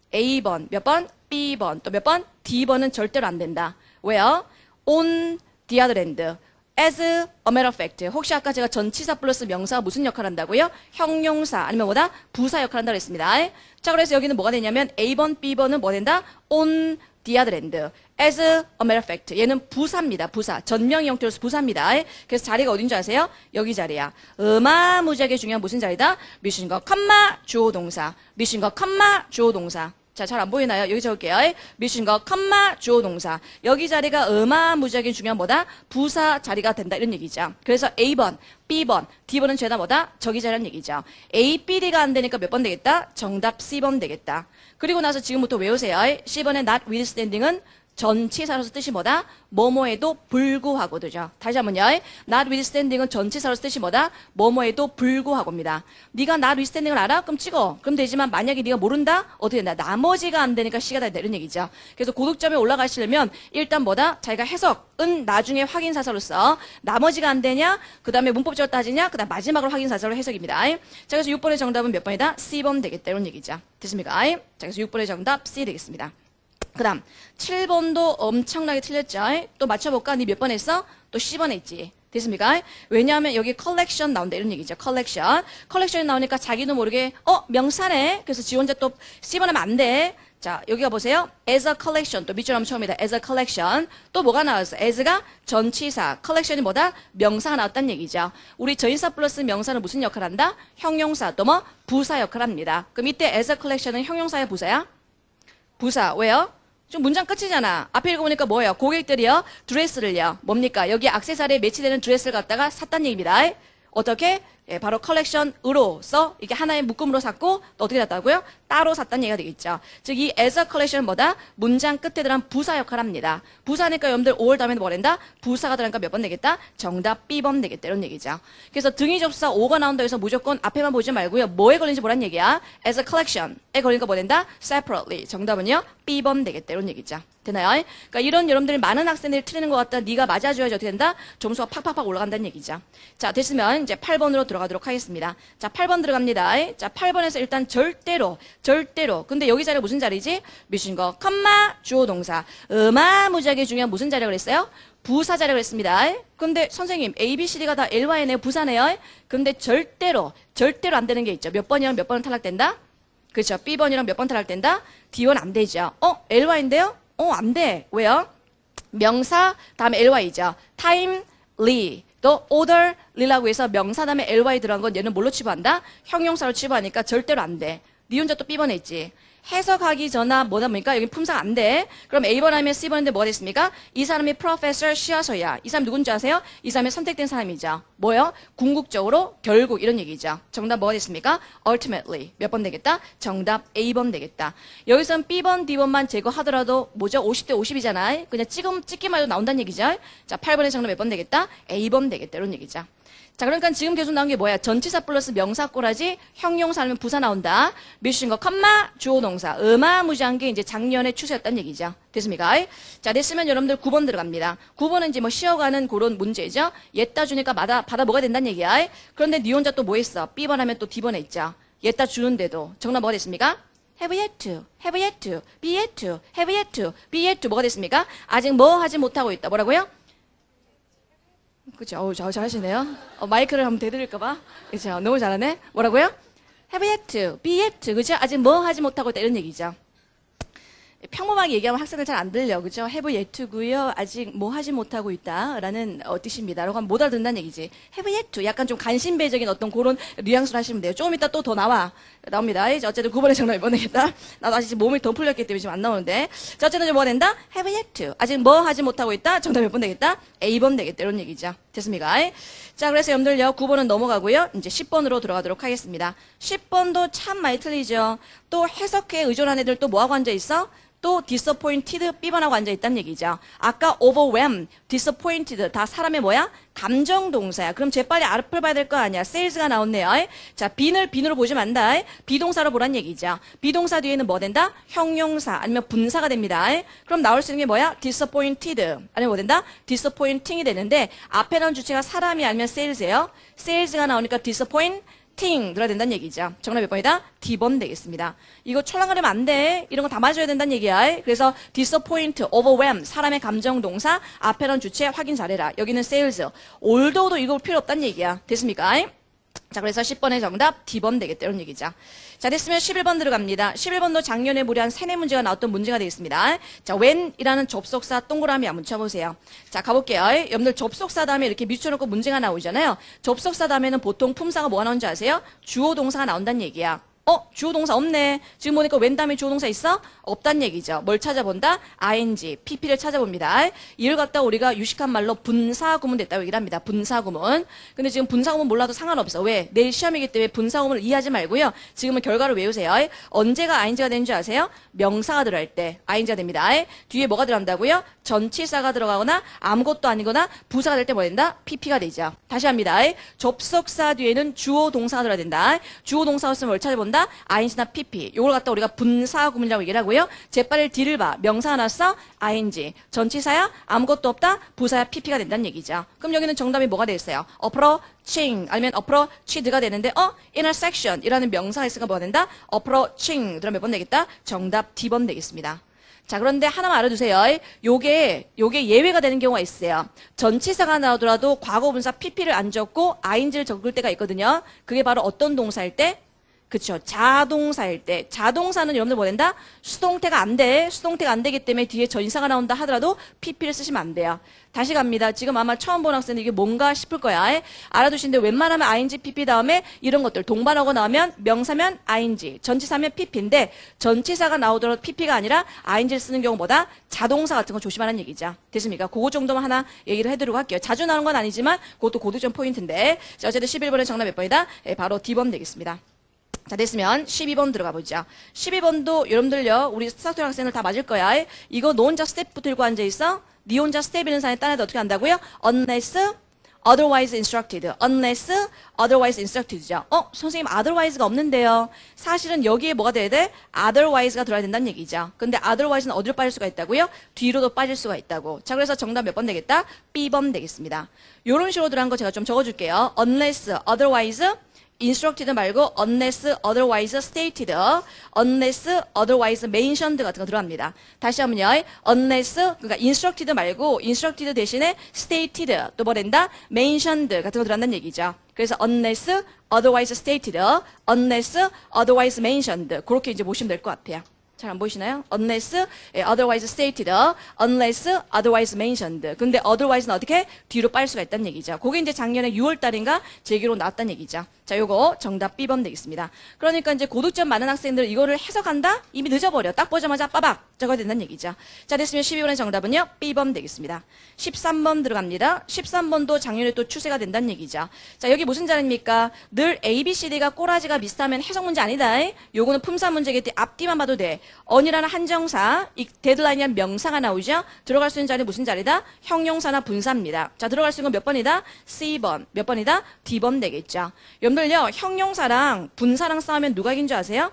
A번, 몇 번? B번, 또 몇 번? D번은 절대로 안 된다. 왜요? on the other hand. as a matter of fact. 혹시 아까 제가 전치사 플러스 명사가 무슨 역할을 한다고요? 형용사 아니면 뭐다? 부사 역할을 한다고 했습니다. 자, 그래서 여기는 뭐가 되냐면 A번, B번은 뭐 된다? on the other hand. as a matter of fact. 얘는 부사입니다. 부사. 전명 형태로서 부사입니다. 그래서 자리가 어딘 줄 아세요? 여기 자리야. 어마무지하게 중요한 무슨 자리다? 미신과 컴마 주어 동사. 미신과 컴마 주어 동사. 자, 잘 안 보이나요? 여기 적을게요. 미신과 컴마 주어 동사. 여기 자리가 어마무지하게 중요한 뭐다? 부사 자리가 된다. 이런 얘기죠. 그래서 A번, B번, D번은 죄다 뭐다? 저기 자리라는 얘기죠. A, B, D가 안 되니까 몇 번 되겠다? 정답 C번 되겠다. 그리고 나서 지금부터 외우세요. C번의 not withstanding은 전치사로서 뜻이 뭐다? 뭐뭐에도 불구하고도죠. 다시 한번요. not withstanding은 전치사로서 뜻이 뭐다? 뭐뭐에도 불구하고입니다. 네가 not withstanding을 알아? 그럼 찍어. 그럼 되지만 만약에 네가 모른다? 어떻게 된다? 나머지가 안 되니까 C가 다 이런 얘기죠. 그래서 고득점에 올라가시려면 일단 뭐다? 자기가 해석은 나중에 확인사사로서 나머지가 안 되냐? 그 다음에 문법적으로 따지냐? 그 다음 마지막으로 확인사사로 해석입니다. 자, 그래서 육 번의 정답은 몇 번이다? C번 되겠다. 이런 얘기죠. 됐습니까? 자, 그래서 육 번의 정답 C 되겠습니다. 그 다음 칠 번도 엄청나게 틀렸죠. 또 맞춰볼까? 니 몇 번 했어? 또 십 번 했지. 됐습니까? 왜냐하면 여기 컬렉션 나온다 이런 얘기죠. 컬렉션. 컬렉션이 나오니까 자기도 모르게 어? 명사네. 그래서 지 혼자 또 십 번 하면 안 돼. 자, 여기가 보세요. as a collection. 또 밑줄 한번 쳐봅니다. as a collection. 또 뭐가 나왔어? as가 전치사. collection이 뭐다? 명사가 나왔다는 얘기죠. 우리 전치사 플러스 명사는 무슨 역할을 한다? 형용사. 또 뭐? 부사 역할을 합니다. 그럼 이때 as a collection은 형용사야 부사야? 부사. 왜요? 좀 문장 끝이잖아. 앞에 읽어보니까 뭐예요? 고객들이요. 드레스를요. 뭡니까? 여기 액세서리에 매치되는 드레스를 갖다가 샀다는 얘기입니다. 어떻게? 예, 바로 컬렉션으로서 이게 하나의 묶음으로 샀고 또 어떻게 샀다고요? 따로 샀다는 얘기가 되겠죠. 즉 이 as a collection은 뭐다? 문장 끝에 들어간 부사 역할을 합니다. 부사니까 여러분들 오월 다음에는 뭐 된다? 부사가 들어가니까 몇 번 되겠다? 정답 B번 되겠다. 이런 얘기죠. 그래서 등위 접수사 오가 나온다 해서 무조건 앞에만 보지 말고요. 뭐에 걸린지 뭐란 얘기야? as a collection에 걸리니까 뭐 된다? separately. 정답은요? B번 되겠다. 이런 얘기죠. 되나요? 그러니까 이런 여러분들이 많은 학생들이 틀리는 것 같다. 네가 맞아줘야지 어떻게 된다? 점수가 팍팍팍 올라간다는 얘기죠. 자, 됐으면 이제 팔 번으로 들어가도록 하겠습니다. 자, 팔 번 들어갑니다. 자, 팔 번에서 일단 절대로, 절대로. 근데 여기 자리가 무슨 자리지? 미신거, 컴마, 주어 동사. 어마무지하게 중요한 무슨 자리라고 그랬어요? 부사 자리라고 그랬습니다. 근데 선생님, A, B, C, D가 다 엘와이네요. 부사네요. 근데 절대로, 절대로 안 되는 게 있죠. 몇 번이랑 몇 번은 탈락된다? 그렇죠. B번이랑 몇 번 탈락된다? D번 안 되죠. 어? 엘와이인데요? 어, 안 돼. 왜요? 명사 다음에 엘와이죠. timely. 또 orderly라고 해서 명사 다음에 ly 들어간 건 얘는 뭘로 취부한다? 형용사로 취부하니까 절대로 안 돼. 니 혼자 또 B번 했지. 해석하기 전화 뭐다 보니까 여기 품상 안 돼. 그럼 A번 하면 C번인데 뭐가 됐습니까? 이 사람이 프로페서 쉬어서야. 이 사람 누군지 아세요? 이 사람이 선택된 사람이죠. 뭐요? 궁극적으로 결국 이런 얘기죠. 정답 뭐가 됐습니까? ultimately. 몇 번 되겠다? 정답 A번 되겠다. 여기선 B번, D번만 제거하더라도 뭐죠? 오십 대 오십이잖아. 그냥 찍음, 찍기만 해도 나온다는 얘기죠. 자, 팔 번의 정답 몇 번 되겠다? A번 되겠다. 이런 얘기죠. 자, 그러니까 지금 계속 나온 게 뭐야? 전치사 플러스 명사 꼬라지, 형용사 하면 부사 나온다. 미신거, 컴마, 주어 동사. 어마무지한 게 이제 작년의 추세였다는 얘기죠. 됐습니까? 자, 됐으면 여러분들 구 번 들어갑니다. 구 번은 이제 뭐 쉬어가는 그런 문제죠. 얘따 주니까 받아, 받아 먹어야 된다는 얘기야. 그런데 니 혼자 또 뭐 했어? B번 하면 또 D번 했죠. 얘따 주는데도. 정답 뭐가 됐습니까? have yet to, have yet to, be yet to, have yet to, be yet to. 뭐가 됐습니까? 아직 뭐 하지 못하고 있다. 뭐라고요? 그쵸. 어우, 잘, 잘하시네요. 어, 마이크를 한번 대드릴까봐. 그쵸. 너무 잘하네. 뭐라고요? have yet to, be yet to. 그죠? 아직 뭐 하지 못하고 있다. 이런 얘기죠. 평범하게 얘기하면 학생들 잘 안 들려. 그죠? have yet to고요. 아직 뭐 하지 못하고 있다. 라는 어, 뜻입니다. 라고 하면 못 알아듣는다는 얘기지. have yet to. 약간 좀 간신배적인 어떤 그런 뉘앙스를 하시면 돼요. 조금 이따 또 더 나와. 나옵니다. 이제 어쨌든 구 번의 정답 이번 되겠다. 나도 아직 몸이 더 풀렸기 때문에 지금 안 나오는데. 자, 어쨌든 뭐가 된다? have yet to. 아직 뭐 하지 못하고 있다. 정답 몇 번 되겠다? 에이 번 되겠다. 이런 얘기죠. 됐습니까? 자, 그래서 여러분들요. 구 번은 넘어가고요. 이제 십 번으로 들어가도록 하겠습니다. 십 번도 참 많이 틀리죠. 또 해석에 의존한 애들 또 뭐하고 앉아있어? 또 disappointed, 삐번하고 앉아있다는 얘기죠. 아까 overwhelmed, disappointed 다 사람의 뭐야? 감정 동사야. 그럼 재빨리 앞을 봐야 될 거 아니야. sales가 나왔네요. 자, bean을 bean으로 보지 만다. 비동사로 보란 얘기죠. 비동사 뒤에는 뭐 된다? 형용사 아니면 분사가 됩니다. 그럼 나올 수 있는 게 뭐야? disappointed 아니면 뭐 된다? disappointing이 되는데 앞에 나온 주체가 사람이 아니면 sales예요. sales가 나오니까 disappoint ting 들어야 된다는 얘기죠. 정답 몇 번이다? 디 번 되겠습니다. 이거 철랑거리면 안 돼. 이런 거 다 맞아야 된다는 얘기야. 그래서 disappoint, overwhelm, 사람의 감정 동사, 앞에 난 주체 확인 잘해라. 여기는 sales. although도 이거 필요 없다는 얘기야. 됐습니까? 자, 그래서 십 번의 정답 디 번 되겠다. 이런 얘기죠. 자, 됐으면 십일 번 들어갑니다. 십일 번도 작년에 무려 한 세네 문제가 나왔던 문제가 되겠습니다. 자, when이라는 접속사 동그라미 한번 쳐보세요. 자, 가볼게요. 여러분들 접속사 다음에 이렇게 밑쳐놓고 문제가 나오잖아요. 접속사 다음에는 보통 품사가 뭐가 나오는지 아세요? 주어 동사가 나온다는 얘기야. 어? 주어 동사 없네. 지금 보니까 when 다음에 주어 동사 있어? 없단 얘기죠. 뭘 찾아본다? ing, pp를 찾아봅니다. 이를 갖다 우리가 유식한 말로 분사구문 됐다고 얘기를 합니다. 분사구문. 근데 지금 분사구문 몰라도 상관없어. 왜? 내일 시험이기 때문에 분사구문을 이해하지 말고요. 지금은 결과를 외우세요. 언제가 ing가 되는 줄 아세요? 명사가 들어갈 때 ing가 됩니다. 뒤에 뭐가 들어간다고요? 전치사가 들어가거나 아무것도 아니거나 부사가 될 때 뭐 된다? pp가 되죠. 다시 합니다. 접속사 뒤에는 주어 동사가 들어야 된다. 주어 동사가 있으면 뭘 찾아본다? ing나 pp. 요걸 갖다 우리가 분사구문이라고 얘기를 하고요. 재빨리 뒤를 봐. 명사가 나왔어? ing. 전치사야? 아무것도 없다? 부사야? pp가 된다는 얘기죠. 그럼 여기는 정답이 뭐가 되겠어요? approaching 아니면 approached가 되는데 어? intersection 이라는 명사가 있으니까 뭐가 된다? approaching. 그럼 몇 번 되겠다? 정답 디 번 되겠습니다. 자, 그런데 하나만 알아두세요. 요게, 요게 예외가 되는 경우가 있어요. 전치사가 나오더라도 과거분사 pp를 안 적고 ing를 적을 때가 있거든요. 그게 바로 어떤 동사일 때? 그쵸. 자동사일 때. 자동사는 여러분들 뭐 된다? 수동태가 안 돼. 수동태가 안 되기 때문에 뒤에 전치사가 나온다 하더라도 pp를 쓰시면 안 돼요. 다시 갑니다. 지금 아마 처음 본 학생들 이게 뭔가 싶을 거야. 알아두시는데 웬만하면 ing, pp 다음에 이런 것들 동반하고 나오면 명사면 ing, 전치사면 pp인데 전치사가 나오더라도 pp가 아니라 ing를 쓰는 경우보다 자동사 같은 거 조심하라는 얘기죠. 됐습니까? 그거 정도만 하나 얘기를 해드리고 할게요. 자주 나오는 건 아니지만 그것도 고득점 포인트인데. 자, 어쨌든 십일 번의 정답 몇 번이다? 예, 바로 디 번 되겠습니다. 자, 됐으면 십이 번 들어가 보죠. 십이 번도 여러분들요, 우리 스타트 학생들 다 맞을 거야. 이거 너 혼자 스텝 들고 앉아있어? 네 혼자 스텝 있는 사람이 딴 애들 어떻게 한다고요? Unless otherwise instructed. Unless otherwise instructed죠. 어? 선생님 otherwise가 없는데요. 사실은 여기에 뭐가 돼야 돼? otherwise가 들어야 된다는 얘기죠. 근데 otherwise는 어디로 빠질 수가 있다고요? 뒤로도 빠질 수가 있다고. 자, 그래서 정답 몇 번 되겠다? 비 번 되겠습니다. 요런 식으로 들어간 거 제가 좀 적어줄게요. Unless otherwise instructed 말고 unless otherwise stated, unless otherwise mentioned 같은 거 들어갑니다. 다시 한번요. unless 그러니까 instructed 말고 instructed 대신에 stated 또 뭐 된다? mentioned 같은 거 들어간다는 얘기죠. 그래서 unless otherwise stated, unless otherwise mentioned 그렇게 이제 보시면 될 것 같아요. 잘 안 보이시나요? unless otherwise stated, unless otherwise mentioned. 근데 otherwise는 어떻게? 뒤로 빠질 수가 있다는 얘기죠. 그게 이제 작년에 유월 달인가 제기로 나왔다는 얘기죠. 자, 요거 정답 비 번 되겠습니다. 그러니까 이제 고득점 많은 학생들 이거를 해석한다? 이미 늦어버려. 딱 보자마자 빠박 적어야 된다는 얘기죠. 자, 됐으면 십이 번의 정답은요. 비 번 되겠습니다. 십삼 번 들어갑니다. 십삼 번도 작년에 또 추세가 된다는 얘기죠. 자, 여기 무슨 자리입니까? 늘 A, B, C, D가 꼬라지가 비슷하면 해석 문제 아니다. 요거는 품사 문제기 때문에 앞뒤만 봐도 돼. 언이라는 한정사, 이 데드라인이란 명사가 나오죠. 들어갈 수 있는 자리 무슨 자리다? 형용사나 분사입니다. 자, 들어갈 수 있는 건 몇 번이다? 씨 번. 몇 번이다? 디 번 되겠죠. 여러분들요, 형용사랑 분사랑 싸우면 누가 이긴 줄 아세요?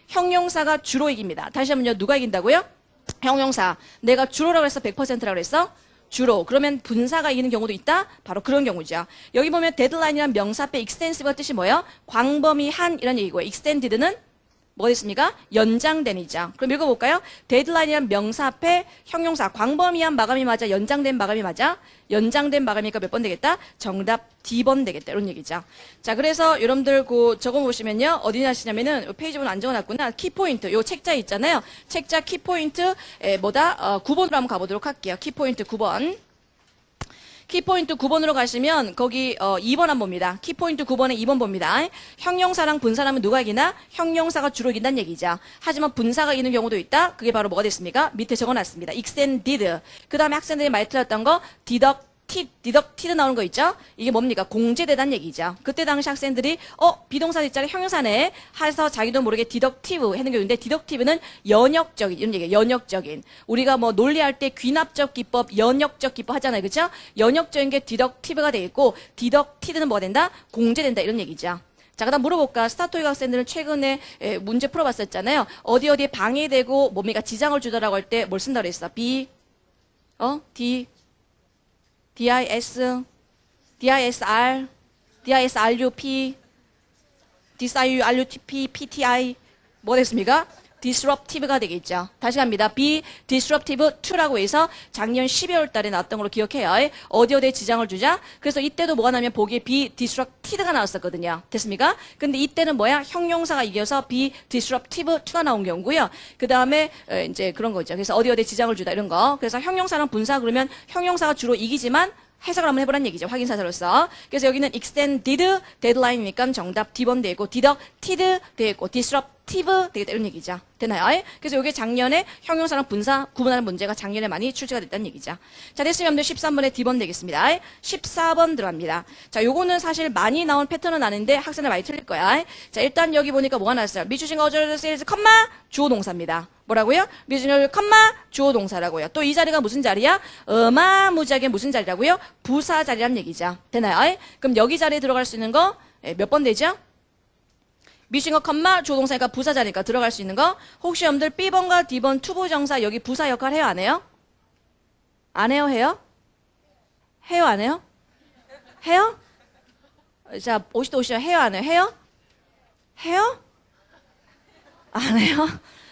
형용사가 주로 이깁니다. 다시 한번요, 누가 이긴다고요? 형용사. 내가 주로라고 해서 백 퍼센트라고 그랬어? 주로. 그러면 분사가 이기는 경우도 있다? 바로 그런 경우죠. 여기 보면 데드라인이란 명사 앞에 extensive가 뜻이 뭐예요? 광범위한 이런 얘기고요. extended는 뭐가 됐습니까? 연장된이죠. 그럼 읽어볼까요? 데드라인이란 명사 앞에 형용사 광범위한 마감이 맞아 연장된 마감이 맞아 연장된 마감이니까 몇 번 되겠다? 정답 D번 되겠다. 이런 얘기죠. 자, 그래서 여러분들 그 적어보시면요. 어디나 하시냐면은 페이지 번호 안 적어놨구나. 키포인트. 요 책자 있잖아요. 책자 키포인트 에, 뭐다? 어, 구 번으로 한번 가보도록 할게요. 키포인트 구 번. 키포인트 구 번으로 가시면 거기 어, 이 번 한번 봅니다. 키포인트 구 번에 이 번 봅니다. 형용사랑 분사라면 누가 이기나? 형용사가 주로 이긴다는 얘기죠. 하지만 분사가 이기는 경우도 있다. 그게 바로 뭐가 됐습니까? 밑에 적어놨습니다. extended. 그 다음에 학생들이 많이 틀렸던 거 deduct. 티, 디덕티드 나오는 거 있죠? 이게 뭡니까? 공제되다는 얘기죠. 그때 당시 학생들이 어 비동사 뒷자리 형용사네 해서 자기도 모르게 디덕티브 하는 경우인데 디덕티브는 연역적인 이런 얘기예요. 연역적인. 우리가 뭐 논리할 때 귀납적 기법, 연역적 기법 하잖아요. 그렇죠? 연역적인 게 디덕티브가 돼 있고 디덕티드는 뭐가 된다? 공제된다 이런 얘기죠. 자, 그다음 물어볼까? 스타토익 학생들은 최근에 에, 문제 풀어봤었잖아요. 어디 어디에 방해되고 뭡니까? 지장을 주다라고 할 때 뭘 쓴다고 그랬어? B, 어, D, dis, disr, disrup, disrup, pti, 뭐 됐습니까? disruptive가 되겠죠. 다시 갑니다. be disruptive to라고 해서 작년 십이월 달에 나왔던 걸로 기억해요. 어디 어디에 지장을 주자. 그래서 이때도 뭐가 나면 보기에 be disrupted가 나왔었거든요. 됐습니까? 근데 이때는 뭐야? 형용사가 이겨서 be disruptive to가 나온 경우고요. 그 다음에 이제 그런 거죠. 그래서 어디 어디에 지장을 주다 이런 거. 그래서 형용사랑 분사 그러면 형용사가 주로 이기지만 해석을 한번 해보라는 얘기죠. 확인사사로서. 그래서 여기는 extended deadline이니까 정답 D번 되고 deducted 되고 disruptive 되겠다 이런 얘기죠. 되나요? 그래서 이게 작년에 형용사랑 분사 구분하는 문제가 작년에 많이 출제가 됐다는 얘기죠. 자, 됐으면 여러분들 십삼 번에 D번 되겠습니다. 십사 번 들어갑니다. 자, 요거는 사실 많이 나온 패턴은 아닌데 학생들 많이 틀릴 거야. 자, 일단 여기 보니까 뭐가 나왔어요? 미주신가 어쩌저 세일즈 컴마 주어 동사입니다. 뭐라고요? 미주신가 컴마 주어 동사라고요. 또 이 자리가 무슨 자리야? 어마무지하게 무슨 자리라고요? 부사 자리란 얘기죠. 되나요? 그럼 여기 자리에 들어갈 수 있는 거 몇 번 되죠? 미싱어 컴마 조동사니까 부사자니까 들어갈 수 있는 거. 혹시 여러분들 B번과 D번 투부정사 여기 부사 역할 해요 안 해요? 안 해요 해요? 해요 안 해요? 해요? 자 오시도 오시죠. 해요 안 해요? 해요? 해요? 안 해요?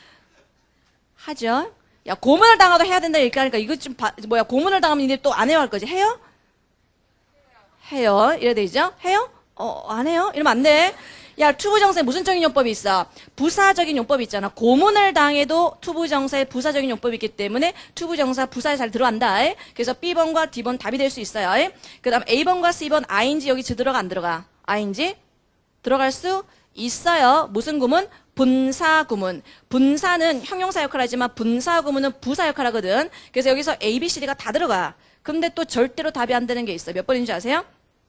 하죠. 야 고문을 당하도 해야 된다 이렇게 하니까 이거 좀 바, 뭐야 고문을 당하면 니네 또 안 해요 할 거지. 해요? 해요. 이래야 되죠? 해요? 어 안 해요? 이러면 안 돼. 야, 투부정사에 무슨 적인 용법이 있어? 부사적인 용법이 있잖아. 고문을 당해도 투부정사에 부사적인 용법이 있기 때문에 투부정사 부사에 잘 들어간다. 그래서 B번과 D번 답이 될 수 있어요. 그 다음 A번과 C번 ing 여기 들어가 안 들어가? ing 들어갈 수 있어요. 무슨 구문? 분사 구문. 분사는 형용사 역할을 하지만 분사 구문은 부사 역할을 하거든. 그래서 여기서 A, B, C, D가 다 들어가. 근데 또 절대로 답이 안 되는 게 있어. 몇 번인지 아세요?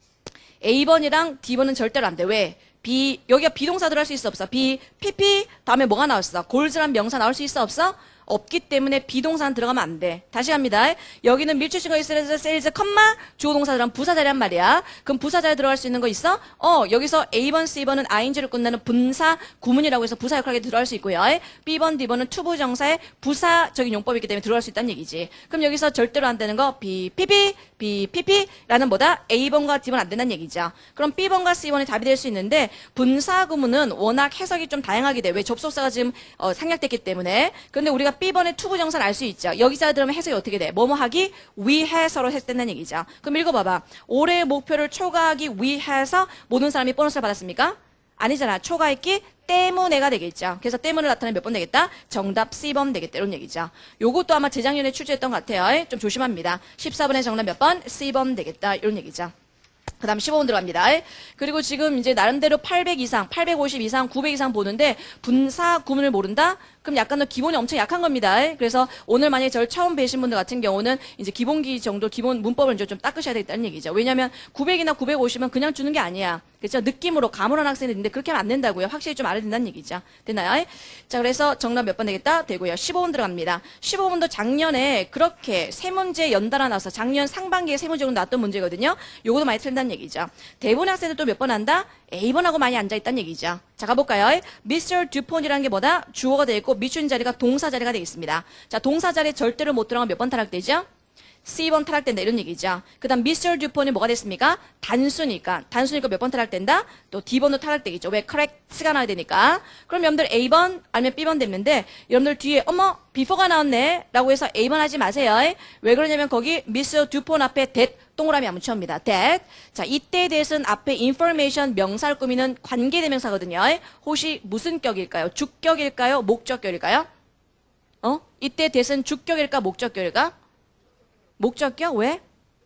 A번이랑 D번은 절대로 안 돼. 왜? B, 여기가 비동사 들어갈 수 있어 없어? B, pp, 다음에 뭐가 나왔어? 골즈란 명사 나올 수 있어 없어? 없기 때문에 비동사는 들어가면 안 돼. 다시 합니다. 여기는 밀출신거 있으면서 세일즈 컴마 주어 동사들은 부사 자리란 말이야. 그럼 부사 자리에 들어갈 수 있는 거 있어? 어, 여기서 A번, C번은 ing를 끝내는 분사 구문이라고 해서 부사 역할에 들어갈 수 있고요. B번, D번은 투부정사의 부사적인 용법이 있기 때문에 들어갈 수 있다는 얘기지. 그럼 여기서 절대로 안 되는 거 B, pp, B, pp라는 뭐다? A번과 D번 안 된다는 얘기죠. 그럼 B번과 C번이 답이 될 수 있는데 분사 구문은 워낙 해석이 좀 다양하게 돼. 왜? 접속사가 지금 어, 생략됐기 때문에. 근데 우리가 B번의 투부정사를 알 수 있죠. 여기서 들으면 해석이 어떻게 돼? 뭐뭐 하기 위해서로 해석된다는 얘기죠. 그럼 읽어봐봐. 올해의 목표를 초과하기 위해서 모든 사람이 보너스를 받았습니까? 아니잖아. 초과했기 때문에가 되겠죠. 그래서 때문을 나타내면 몇 번 되겠다? 정답 C번 되겠다. 이런 얘기죠. 요것도 아마 재작년에 출제했던 것 같아요. 좀 조심합니다. 십사 번의 정답 몇 번? C번 되겠다. 이런 얘기죠. 그 다음 십오 번 들어갑니다. 그리고 지금 이제 나름대로 팔백 이상, 팔백오십 이상, 구백 이상 보는데 분사 구문을 모른다? 그럼 약간 더 기본이 엄청 약한 겁니다. 그래서 오늘 만약에 저를 처음 뵈신 분들 같은 경우는 이제 기본기 정도, 기본 문법을 이제 좀 닦으셔야 되겠다는 얘기죠. 왜냐면 구백이나 구백오십은 그냥 주는 게 아니야. 그렇죠? 느낌으로 감으로 하는 학생이 있는데 그렇게 하면 안 된다고요. 확실히 좀 알아야 된다는 얘기죠. 됐나요? 자, 그래서 정답 몇 번 되겠다? 되고요. 십오 번 들어갑니다. 십오 번도 작년에 그렇게 세 문제 연달아 나와서 작년 상반기에 세 문제 정도 나왔던 문제거든요. 요것도 많이 틀린다는 얘기죠. 대부분의 학생들 또 몇 번 한다? A번하고 많이 앉아있다는 얘기죠. 자, 가볼까요? 미스터 듀폰이라는 게 뭐다? 주어가 되어 있고 미춘 자리가 동사 자리가 되어 있습니다. 자, 동사 자리에 절대로 못 들어가면 몇 번 탈락되죠? 씨 번 탈락된다 이런 얘기죠. 그 다음 미스터 듀폰이 뭐가 됐습니까? 단수니까. 단수니까 몇 번 탈락된다? 또 D번도 탈락되겠죠. 왜? correct가 나와야 되니까. 그럼 여러분들 A번 아니면 B번 됐는데 여러분들 뒤에 어머 before가 나왔네 라고 해서 A번 하지 마세요. 왜 그러냐면 거기 미스터 듀폰 앞에 that 동그라미 안 붙여옵니다. that. 자, 이때에 대해서는 앞에 information 명사를 꾸미는 관계대명사거든요. 혹시 무슨 격일까요? 주격일까요? 목적격일까요? 어? 이때 대선 주격일까? 목적격일까? 목적격? 왜?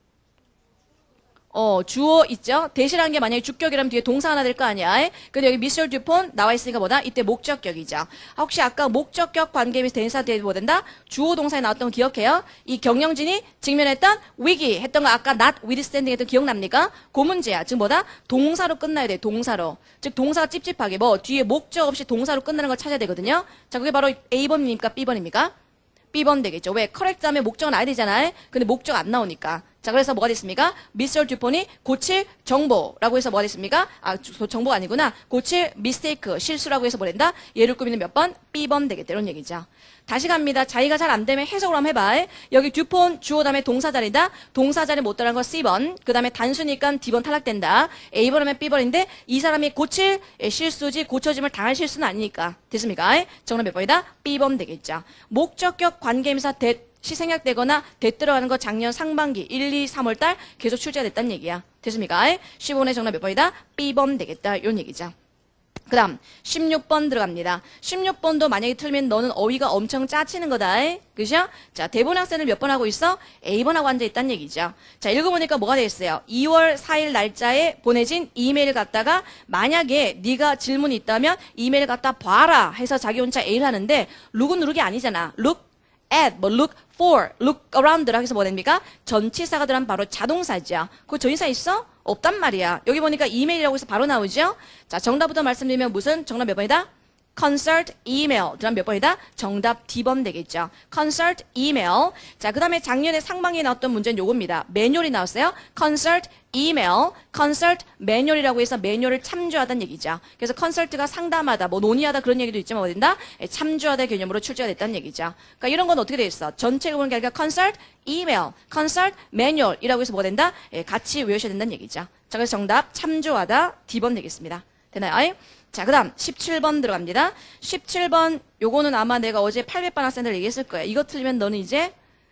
어, 주어 있죠? 대시라는 게 만약에 주격이라면 뒤에 동사 하나 될 거 아니야? 근데 여기 미스터 듀폰 나와 있으니까 뭐다? 이때 목적격이죠. 혹시 아까 목적격 관계에서 대사 뒤에 뭐 된다? 주어 동사에 나왔던 거 기억해요? 이 경영진이 직면했던 위기 했던 거 아까 not withstanding 했던 거 기억납니까? 그 문제야. 즉 뭐다? 동사로 끝나야 돼. 동사로. 즉 동사가 찝찝하게 뭐 뒤에 목적 없이 동사로 끝나는 걸 찾아야 되거든요. 자, 그게 바로 A번입니까? B번입니까? B번 되겠죠. 왜? correct 하면 목적은 나야 되잖아요. 근데 목적 안 나오니까. 자, 그래서 뭐가 됐습니까? 미스터 듀폰이 고칠 정보라고 해서 뭐가 됐습니까? 아, 정보가 아니구나. 고칠 mistake, 실수라고 해서 뭐 된다? 얘를 꾸미는 몇 번? B번 되겠다. 이런 얘기죠. 다시 갑니다. 자기가 잘 안 되면 해석으로 한번 해봐. 여기 듀폰 주어 다음에 동사 자리다. 동사 자리 못 따라한 거 C번. 그 다음에 단수니까 D번 탈락된다. A번 하면 B번인데 이 사람이 고칠 실수지 고쳐짐을 당할 실수는 아니니까. 됐습니까? 정답 몇 번이다? B번 되겠죠. 목적격 관계임사 대 시 생략되거나 대 들어가는 거 작년 상반기 일, 이, 삼월 달 계속 출제가 됐다는 얘기야. 됐습니까? 십오 번의 정답 몇 번이다? B번 되겠다. 이런 얘기죠. 그 다음 십육 번 들어갑니다. 십육 번도 만약에 틀면 너는 어휘가 엄청 짜치는 거다. 그죠? 자, 대본 학생을 몇 번 하고 있어? A번 하고 앉아있다는 얘기죠. 자, 읽어보니까 뭐가 되겠어요? 이월 사일 날짜에 보내진 이메일 갖다가 만약에 네가 질문이 있다면 이메일 갖다 봐라 해서 자기 혼자 A를 하는데 look은 누르기 아니잖아. look at, 뭐 look for, look around라 해서 뭐 됩니까? 전치사가 들어가면 바로 자동사죠. 그 전치사 있어? 없단 말이야. 여기 보니까 이메일이라고 해서 바로 나오죠? 자, 정답부터 말씀드리면 무슨 정답 몇 번이다? consult email. 그다음 몇 번이다? 정답 D번 되겠죠. consult email. 자, 그 다음에 작년에 상반기에 나왔던 문제는 요겁니다. 매뉴얼이 나왔어요. consult email, consult 매뉴얼이라고 해서 매뉴얼을 참조하다는 얘기죠. 그래서 consult가 상담하다, 뭐 논의하다 그런 얘기도 있지만 뭐 된다? 참조하다 개념으로 출제가 됐다는 얘기죠. 그러니까 이런 건 어떻게 돼 있어? 전체를 보는 게 아니라 consult email, consult 매뉴얼이라고 해서 뭐 된다? 예, 같이 외우셔야 된다는 얘기죠. 자, 그래서 정답 참조하다 D번 되겠습니다. 되나요? 자, 그 다음 십칠 번 들어갑니다. 십칠 번 요거는 아마 내가 어제 팔백 반 학생들 얘기했을 거야. 이거 틀리면 너는 이제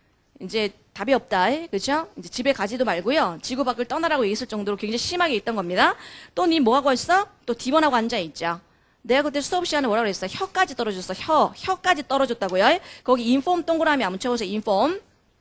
이제 답이 없다. 그렇죠? 이제 집에 가지도 말고요. 지구 밖을 떠나라고 얘기했을 정도로 굉장히 심하게 있던 겁니다. 또 니 뭐 하고 있어? 또 D번하고 앉아 있죠. 내가 그때 수업 시간에 뭐라고 그랬어? 혀까지 떨어졌어. 혀. 혀까지 떨어졌다고요. 거기 인폼 동그라미 안 묻혀보세요. 인폼.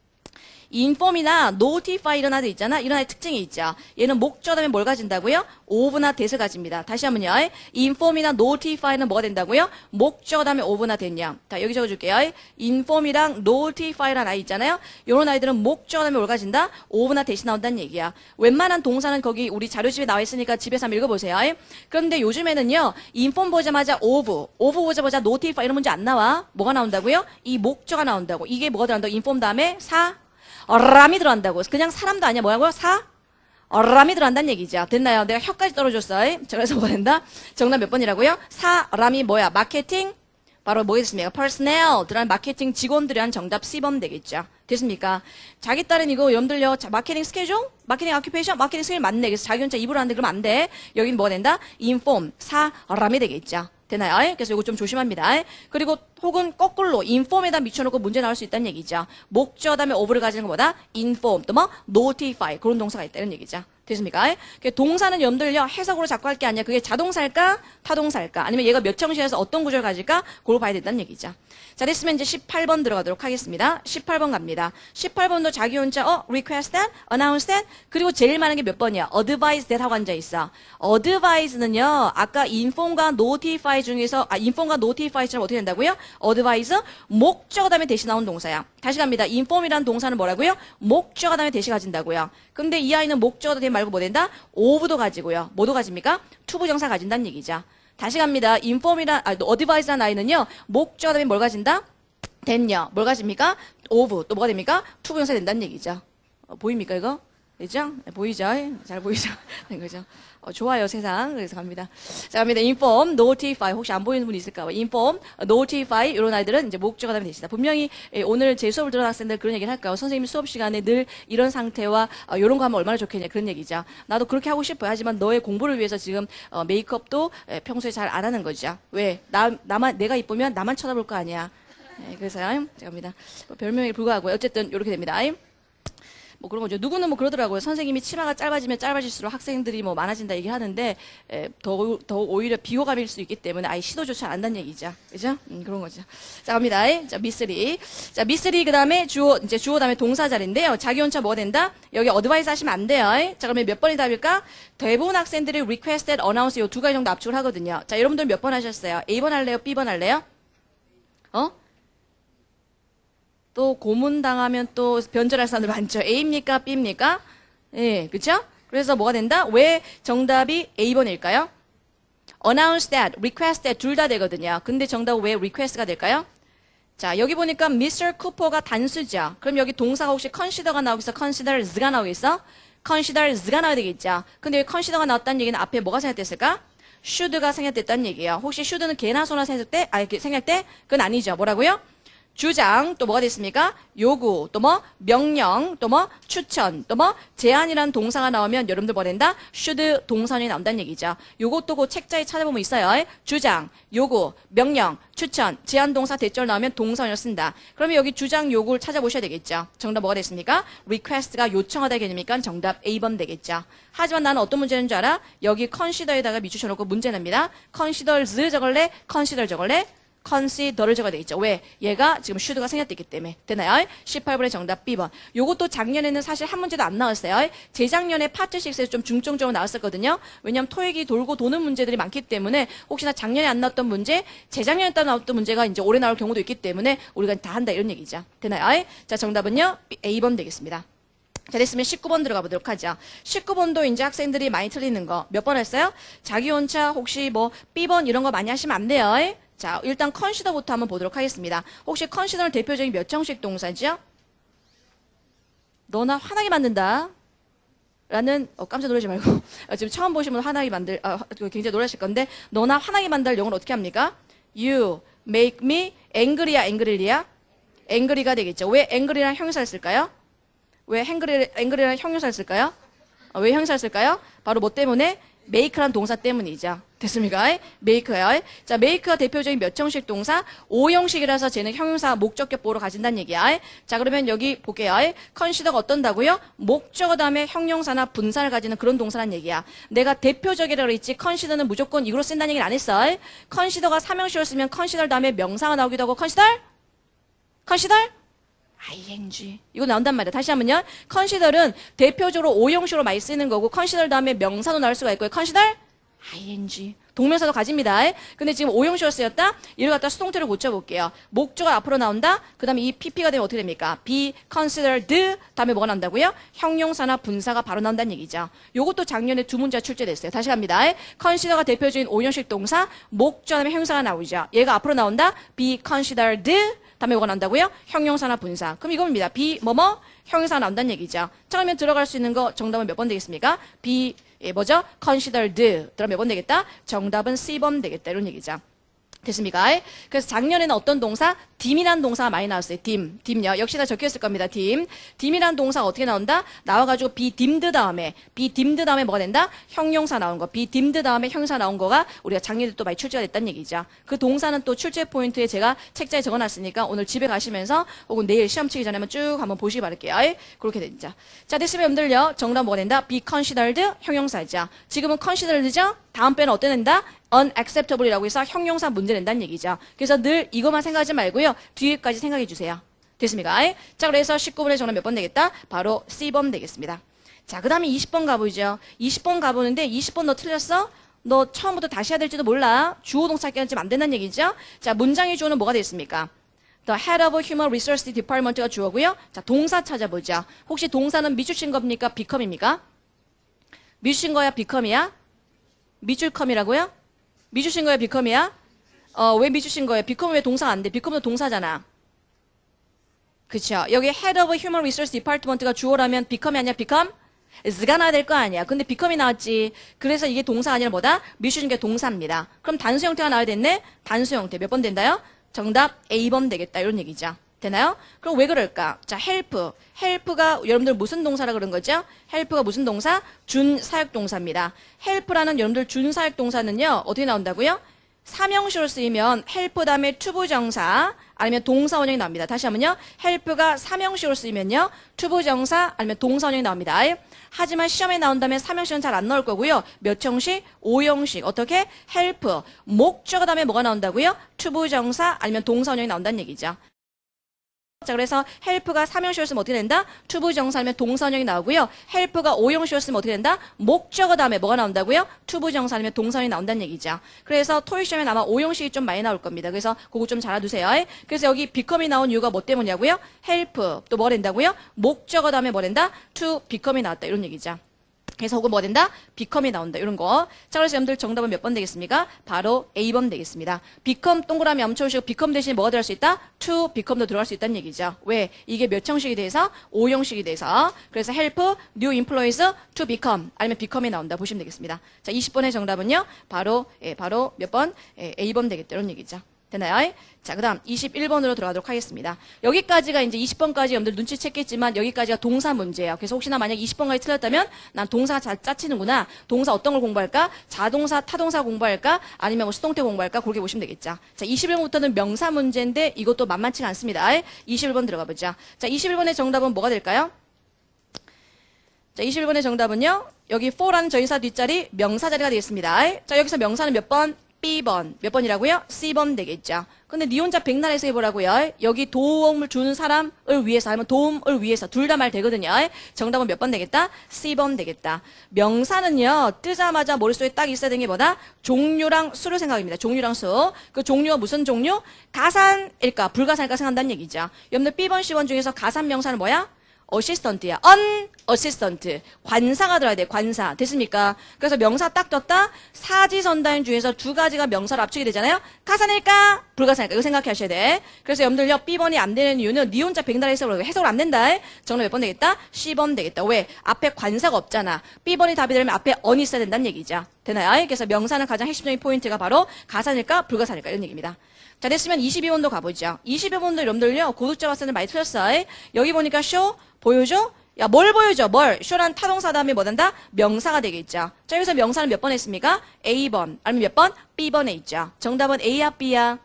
인폼이나 notify 이런 하나 있잖아. 이런 하나의 특징이 있죠. 얘는 목적 다음에 뭘 가진다고요? 오브나 대를 가집니다. 다시 한번요. 인폼이나 notify는 뭐가 된다고요? 목적 다음에 오브나 됐냐. 자, 여기 적어줄게요. 인폼이랑 notify라는 아이 있잖아요. 이런 아이들은 목적 다음에 뭘 가진다? 오브나 대시 나온다는 얘기야. 웬만한 동사는 거기 우리 자료집에 나와 있으니까 집에서 한번 읽어보세요. 그런데 요즘에는요. 인폼 보자마자 오브, 오브 보자마자 notify 이런 문제 안 나와. 뭐가 나온다고요? 이 목적가 나온다고. 이게 뭐가 들어간다고? 인폼 다음에 사, 어람이 들어간다고. 그냥 사람도 아니야. 뭐라고요? 사? 어람이 들어간다는 얘기죠. 됐나요? 내가 혀까지 떨어졌어. 그래서 뭐 된다? 정답 몇 번이라고요? 사람이 뭐야? 마케팅? 바로 뭐겠습니까? personnel 들어간 마케팅 직원들이 한 정답 C번 되겠죠. 됐습니까? 자기 딸은 이거 여러분들요. 자, 마케팅 스케줄? 마케팅 아큐페이션? 마케팅 스케줄 맞네. 그래서 자기 혼자 입으로 하는데 그러면 안 돼. 여긴 뭐가 된다? inform, 사람이 되겠죠. 되나요? 그래서 이거 좀 조심합니다. 그리고 혹은 거꾸로 inform에다 미쳐놓고 문제 나올 수 있다는 얘기죠. 목적 다음에 over를 가지는 것보다 inform 또 뭐 notify 그런 동사가 있다는 얘기죠. 됐습니까? 동사는 여러분들요 해석으로 자꾸 할 게 아니야. 그게 자동사일까 타동사일까 아니면 얘가 몇 형식에서 어떤 구조를 가질까 그걸 봐야 된다는 얘기죠. 자, 됐으면 이제 십팔 번 들어가도록 하겠습니다. 십팔 번 갑니다. 십팔 번도 자기 혼자 어 request that, announce that 그리고 제일 많은 게 몇 번이야? advise that 하고 앉아 있어. advise는요 아까 inform과 notify 중에서 아 inform과 notify처럼 어떻게 된다고요? advise 목적 다음에 대시 나온 동사야. 다시 갑니다. inform이라는 동사는 뭐라고요? 목적 다음에 대시 가진다고요. 근데 이 아이는 목적어도 대 말고 뭐 된다? 오브도 가지고요. 뭐도 가집니까? 투부정사 가진다는 얘기죠. 다시 갑니다. inform이란 아, advise란 아이는요. 목적 다음에 뭘 가진다? 됐냐? 뭘 가집니까? 오브 또 뭐가 됩니까? 투부정사 된다는 얘기죠. 어, 보입니까 이거? 그죠? 네, 보이죠? 잘 보이죠? 네, 그죠? 어, 좋아요, 세상. 그래서 갑니다. 자, 갑니다. inform, notify. 혹시 안 보이는 분이 있을까봐. inform, notify. 이런 아이들은 이제 목적어가 되면 되십니다. 분명히 예, 오늘 제 수업을 들은 학생들 그런 얘기를 할까요? 선생님 수업 시간에 늘 이런 상태와 어, 이런 거 하면 얼마나 좋겠냐. 그런 얘기죠. 나도 그렇게 하고 싶어요. 하지만 너의 공부를 위해서 지금 어, 메이크업도 예, 평소에 잘 안 하는 거죠. 왜? 나, 나만, 내가 이쁘면 나만 쳐다볼 거 아니야. 예, 그래서, 자, 갑니다. 뭐 별명에 불과하고요. 어쨌든, 이렇게 됩니다. 뭐 그런 거죠. 누구는 뭐 그러더라고요. 선생님이 치마가 짧아지면 짧아질수록 학생들이 뭐 많아진다 얘기를 하는데 에, 더, 더 오히려 비호감일 수 있기 때문에 아예 시도조차 안 한다는 얘기죠. 그죠? 음, 그런 거죠. 자, 갑니다. 자, 미쓰리. 자, 미쓰리 그 다음에 주어, 이제 주어 다음에 동사자리인데요. 자기혼처 뭐가 된다? 여기 어드바이스 하시면 안 돼요. 자, 그러면 몇 번이 답일까? 대부분 학생들이 requested, announce 요 두 가지 정도 압축을 하거든요. 자, 여러분들 몇 번 하셨어요? A번 할래요? B번 할래요? 어? 또 고문당하면 또 변절할 사람들 많죠. A입니까? B입니까? 예, 그쵸? 그래서 뭐가 된다? 왜 정답이 A번일까요? announce that, request that 둘 다 되거든요. 근데 정답은 왜 request가 될까요? 자, 여기 보니까 미스터 쿠퍼가 단수죠. 그럼 여기 동사가 혹시 consider가 나오겠어? considers가 나오겠어? considers가 나와야 되겠죠. 근데 여기 consider가 나왔다는 얘기는 앞에 뭐가 생략됐을까? should가 생략됐다는 얘기예요. 혹시 should는 개나 소나 생략 때? 아, 생략 때? 그건 아니죠. 뭐라고요? 주장, 또 뭐가 됐습니까? 요구, 또 뭐, 명령, 또 뭐, 추천, 또 뭐, 제안이라는 동사가 나오면 여러분들 뭐 된다? should 동선이 나온다는 얘기죠. 요것도 그 책자에 찾아보면 있어요. 주장, 요구, 명령, 추천, 제안 동사 대절 나오면 동선을 쓴다. 그러면 여기 주장, 요구를 찾아보셔야 되겠죠. 정답 뭐가 됐습니까? request가 요청하다 개념이니까 정답 A번 되겠죠. 하지만 나는 어떤 문제인 줄 알아? 여기 consider에다가 미주셔놓고 문제 냅니다. considers 적을래? consider 적을래? consider를 적어야 되겠죠. 왜? 얘가 지금 should가 생략됐기 때문에. 되나요? 십팔 번의 정답 B번. 요것도 작년에는 사실 한 문제도 안 나왔어요. 재작년에 파트 육에서 좀 중점적으로 나왔었거든요. 왜냐하면 토익이 돌고 도는 문제들이 많기 때문에 혹시나 작년에 안 나왔던 문제, 재작년에 따라 나왔던 문제가 이제 올해 나올 경우도 있기 때문에 우리가 다 한다 이런 얘기죠. 되나요? 자, 정답은요. A번 되겠습니다. 자, 됐으면 십구 번 들어가 보도록 하죠. 십구 번도 이제 학생들이 많이 틀리는 거. 몇 번 했어요? 자기 혼자 혹시 뭐 B번 이런 거 많이 하시면 안 돼요. 자, 일단 consider부터 한번 보도록 하겠습니다. 혹시 consider는 대표적인 몇 형식 동사죠? 너나 화나게 만든다. 라는, 어, 깜짝 놀라지 말고. 어, 지금 처음 보시면 화나게 만들, 어, 굉장히 놀라실 건데, 너나 화나게 만들 영어를 어떻게 합니까? You make me angry야, angry야? angry가 되겠죠. 왜 angry라는 형용사를 쓸까요? 왜 angry, angry라는 형용사를 쓸까요? 어, 왜 형용사를 쓸까요? 바로 뭐 때문에? make라는 동사 때문이죠. 됐습니까? make요. 자, make가 대표적인 몇 형식 동사? 오 형식이라서 쟤는 형용사 목적격보로 가진다는 얘기야. 자, 그러면 여기 볼게요. consider가 어떤다고요? 목적어 다음에 형용사나 분사를 가지는 그런 동사란 얘기야. 내가 대표적이라고 그랬지 consider는 무조건 이거로 쓴다는 얘기는 안 했어. consider가 삼형식으로 쓰면 consider 다음에 명사가 나오기도 하고 consider? consider? ing. 이거 나온단 말이야. 다시 한번요. consider은 대표적으로 오 형식으로 많이 쓰는 거고 consider 다음에 명사도 나올 수가 있고요. consider ing. 동명사도 가집니다. 근데 지금 오 형식으로 쓰였다? 이를 갖다 수동태로 고쳐볼게요. 목적어가 앞으로 나온다? 그 다음에 이 pp가 되면 어떻게 됩니까? be considered 다음에 뭐가 나온다고요? 형용사나 분사가 바로 나온다는 얘기죠. 요것도 작년에 두 문제가 출제됐어요. 다시 갑니다. consider가 대표적인 오 형식 동사, 목적어 다음에 형용사가 나오죠. 얘가 앞으로 나온다? be considered 다음에 뭐가 나온다고요? 형용사나 분사. 그럼 이겁니다. be 뭐뭐? 형용사가 나온다는 얘기죠. 자, 그러면 들어갈 수 있는 거 정답은 몇 번 되겠습니까? be 예, 뭐죠? considered. 들어가면 몇 번 되겠다? 정답은 C번 되겠다. 이런 얘기죠. 됐습니까? 그래서 작년에는 어떤 동사? 딤이라는 동사가 많이 나왔어요. 딤. 딤요. 역시나 적혀있을 겁니다. 딤. 딤이라는 동사가 어떻게 나온다? 나와가지고 be dimmed 다음에 be dimmed 다음에 뭐가 된다? 형용사 나온 거. be dimmed 다음에 형용사 나온 거가 우리가 작년에 또 많이 출제가 됐다는 얘기죠. 그 동사는 또 출제 포인트에 제가 책자에 적어놨으니까 오늘 집에 가시면서 혹은 내일 시험 치기 전에 한번 쭉 한번 보시기 바랄게요. 그렇게 됩니다. 자, 됐으면 여러분들요. 정답 뭐가 된다? be considered 형용사죠. 지금은 considered죠? 다음 배는 어때 된다? unacceptable이라고 해서 형용사 문제 낸다는 얘기죠. 그래서 늘 이것만 생각하지 말고요. 뒤에까지 생각해 주세요. 됐습니까? 자, 그래서 십구 번의 정답 몇 번 되겠다? 바로 C번 되겠습니다. 자, 그 다음에 이십 번 가보죠. 이십 번 가보는데 이십 번 너 틀렸어? 너 처음부터 다시 해야 될지도 몰라. 주어 동사 끼얹으면 안 된다는 얘기죠. 자, 문장의 주어는 뭐가 되겠습니까? The head of human resource department가 주어고요. 자, 동사 찾아보자. 혹시 동사는 미주신 겁니까? become입니까? 미주신 거야? become이야? 미줄컴이라고요? 미주신 거예요? become이야? 어, 왜 미주신 거예요? become 왜 동사가 안 돼? become도 동사잖아. 그쵸? 여기 head of human resource department가 주어라면 become이 아니야? become? is가 나와야 될 거 아니야. 근데 become이 나왔지. 그래서 이게 동사가 아니라 뭐다? 미슈준 게 동사입니다. 그럼 단수 형태가 나와야 됐네? 단수 형태. 몇 번 된다요? 정답 에이 번 되겠다. 이런 얘기죠. 되나요? 그럼 왜 그럴까? 자, help. help가 여러분들 무슨 동사라 그런 거죠? help가 무슨 동사? 준사역 동사입니다. help라는 여러분들 준사역 동사는요. 어떻게 나온다고요? 삼형식으로 쓰이면 help 다음에 투부정사 아니면 동사 원형이 나옵니다. 다시 하면요. help가 삼형식으로 쓰이면요. 투부정사 아니면 동사 원형이 나옵니다. 하지만 시험에 나온다면 삼형식은 잘 안 나올 거고요. 몇 형식? 오형식. 어떻게? help. 목적어 다음에 뭐가 나온다고요? 투부정사 아니면 동사 원형이 나온다는 얘기죠. 자, 그래서 help가 삼형식이었으면 어떻게 된다? 투부정사 아니면 동사 원형이 나오고요. help가 오형식이었으면 어떻게 된다? 목적어 다음에 뭐가 나온다고요? 투부정사 아니면 동사 원형이 나온다는 얘기죠. 그래서 토익 시험에 아마 오형식이 좀 많이 나올 겁니다. 그래서 그거 좀 잘 알아두세요. 그래서 여기 become이 나온 이유가 뭐 때문이냐고요? help. 또 뭐가 된다고요? 목적어 다음에 뭐 된다? to become이 나왔다. 이런 얘기죠. 그래서 혹은 뭐 된다? become이 나온다. 이런 거. 자, 그래서 여러분들 정답은 몇 번 되겠습니까? 바로 에이 번 되겠습니다. become 동그라미 암초우시고 become 대신에 뭐가 들어갈 수 있다? to become도 들어갈 수 있다는 얘기죠. 왜? 이게 몇 형식이 돼서? 오 형식이 돼서. 그래서 help, new employees to become 아니면 become이 나온다. 보시면 되겠습니다. 자, 이십 번의 정답은요. 바로 예, 바로 몇 번? 예, 에이 번 되겠다. 이런 얘기죠. 되나요? 자, 그 다음 이십일 번으로 들어가도록 하겠습니다. 여기까지가 이제 이십 번까지 여러분들 눈치챘겠지만 여기까지가 동사 문제예요. 그래서 혹시나 만약 이십 번까지 틀렸다면 난 동사가 잘 짜치는구나. 동사 어떤 걸 공부할까? 자동사, 타동사 공부할까? 아니면 뭐 수동태 공부할까? 그렇게 보시면 되겠죠. 자, 이십일 번부터는 명사 문제인데 이것도 만만치가 않습니다. 이십일 번 들어가 보자. 자, 이십일 번의 정답은 뭐가 될까요? 자, 이십일 번의 정답은요. 여기 for라는 전치사 뒷자리 명사 자리가 되겠습니다. 자, 여기서 명사는 몇 번? 비 번. 몇 번이라고요? 씨 번 되겠죠. 근데 니 혼자 백날에서 해보라고요. 여기 도움을 주는 사람을 위해서 아니면 도움을 위해서 둘 다 말 되거든요. 정답은 몇 번 되겠다? 씨 번 되겠다. 명사는요. 뜨자마자 머릿속에 딱 있어야 되는 게 뭐다? 종류랑 수를 생각합니다. 종류랑 수. 그 종류가 무슨 종류? 가산일까? 불가산일까 생각한다는 얘기죠. 여러분들 비 번, 씨 번 중에서 가산 명사는 뭐야? 어시스턴트야. 언 어시스턴트. 관사가 들어야 돼. 관사. 됐습니까? 그래서 명사 딱 떴다. 사지선다인 중에서 두 가지가 명사로 압축이 되잖아요. 가산일까? 불가산일까? 이거 생각해 하셔야 돼. 그래서 여러분들요. 비 번이 안 되는 이유는 니 혼자 백날 해석을 해석을 안 된다. 정답 몇 번 되겠다? 씨 번 되겠다. 왜? 앞에 관사가 없잖아. 비 번이 답이 되려면 앞에 언이 있어야 된다는 얘기죠. 되나요? 그래서 명사는 가장 핵심적인 포인트가 바로 가산일까? 불가산일까? 이런 얘기입니다. 자, 됐으면 이십이 번도 가보죠. 이십이 번도 여러분들요. 고득점 학생들 많이 틀렸어요. 여기 보니까 쇼 보여줘? 야, 뭘 보여줘? 뭘? 쇼란 타동사 다음에 뭐 된다? 명사가 되겠죠. 자, 여기서 명사는 몇 번 했습니까? 에이 번. 아니면 몇 번? 비 번에 있죠. 정답은 A야, B야?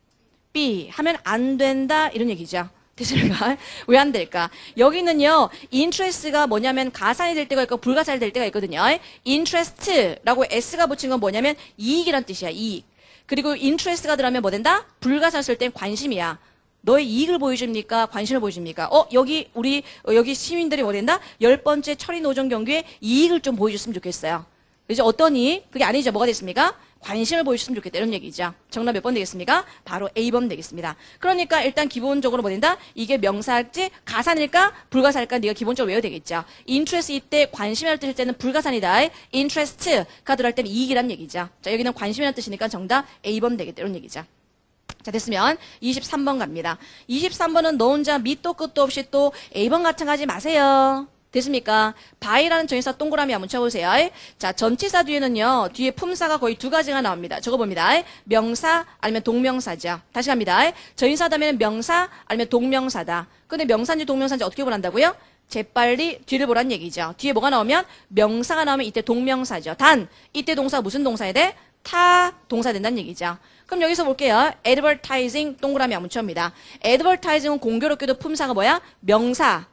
B. 하면 안 된다. 이런 얘기죠. 됐습니까? 왜 안 될까? 여기는요, interest가 뭐냐면 가산이 될 때가 있고 불가산이 될 때가 있거든요. interest라고 S가 붙인 건 뭐냐면 이익이란 뜻이야, 이익. 그리고 interest가 들어가면 뭐 된다? 불가산 쓸 땐 관심이야. 너의 이익을 보여줍니까? 관심을 보여줍니까? 어, 여기, 우리, 어, 여기 시민들이 뭐 된다? 열 번째 철인 노정 경기에 이익을 좀 보여줬으면 좋겠어요. 이제 어떤 이익? 그게 아니죠. 뭐가 됐습니까? 관심을 보여줬으면 좋겠다. 이런 얘기죠. 정답 몇 번 되겠습니까? 바로 에이 번 되겠습니다. 그러니까 일단 기본적으로 뭐 된다? 이게 명사일지 가산일까? 불가산일까? 네가 기본적으로 외워야 되겠죠. interest 이때 관심이라는 뜻일 때는 불가산이다. interest가 들어갈 때는 이익이란 얘기죠. 자, 여기는 관심이라는 뜻이니까 정답 에이 번 되겠다. 이런 얘기죠. 자, 됐으면 이십삼 번 갑니다. 이십삼 번은 너 혼자 밑도 끝도 없이 또 에이 번 같은 거 하지 마세요. 됐습니까? by라는 전치사 동그라미 한번 쳐보세요. 자, 전치사 뒤에는요. 뒤에 품사가 거의 두 가지가 나옵니다. 저거 봅니다. 명사 아니면 동명사죠. 다시 갑니다. 전치사 다음에는 명사 아니면 동명사다. 근데 명사인지 동명사인지 어떻게 보란다고요? 재빨리 뒤를 보란 얘기죠. 뒤에 뭐가 나오면 명사가 나오면 이때 동명사죠. 단 이때 동사가 무슨 동사야 돼? 타 동사 된다는 얘기죠. 그럼 여기서 볼게요. advertising 동그라미 한번 쳐옵니다. advertising은 공교롭게도 품사가 뭐야? 명사.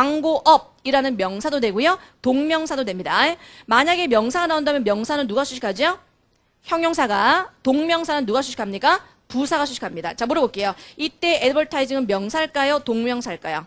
광고업이라는 명사도 되고요. 동명사도 됩니다. 만약에 명사가 나온다면 명사는 누가 수식하죠? 형용사가. 동명사는 누가 수식합니까? 부사가 수식합니다. 자, 물어볼게요. 이때 advertising은 명사일까요? 동명사일까요?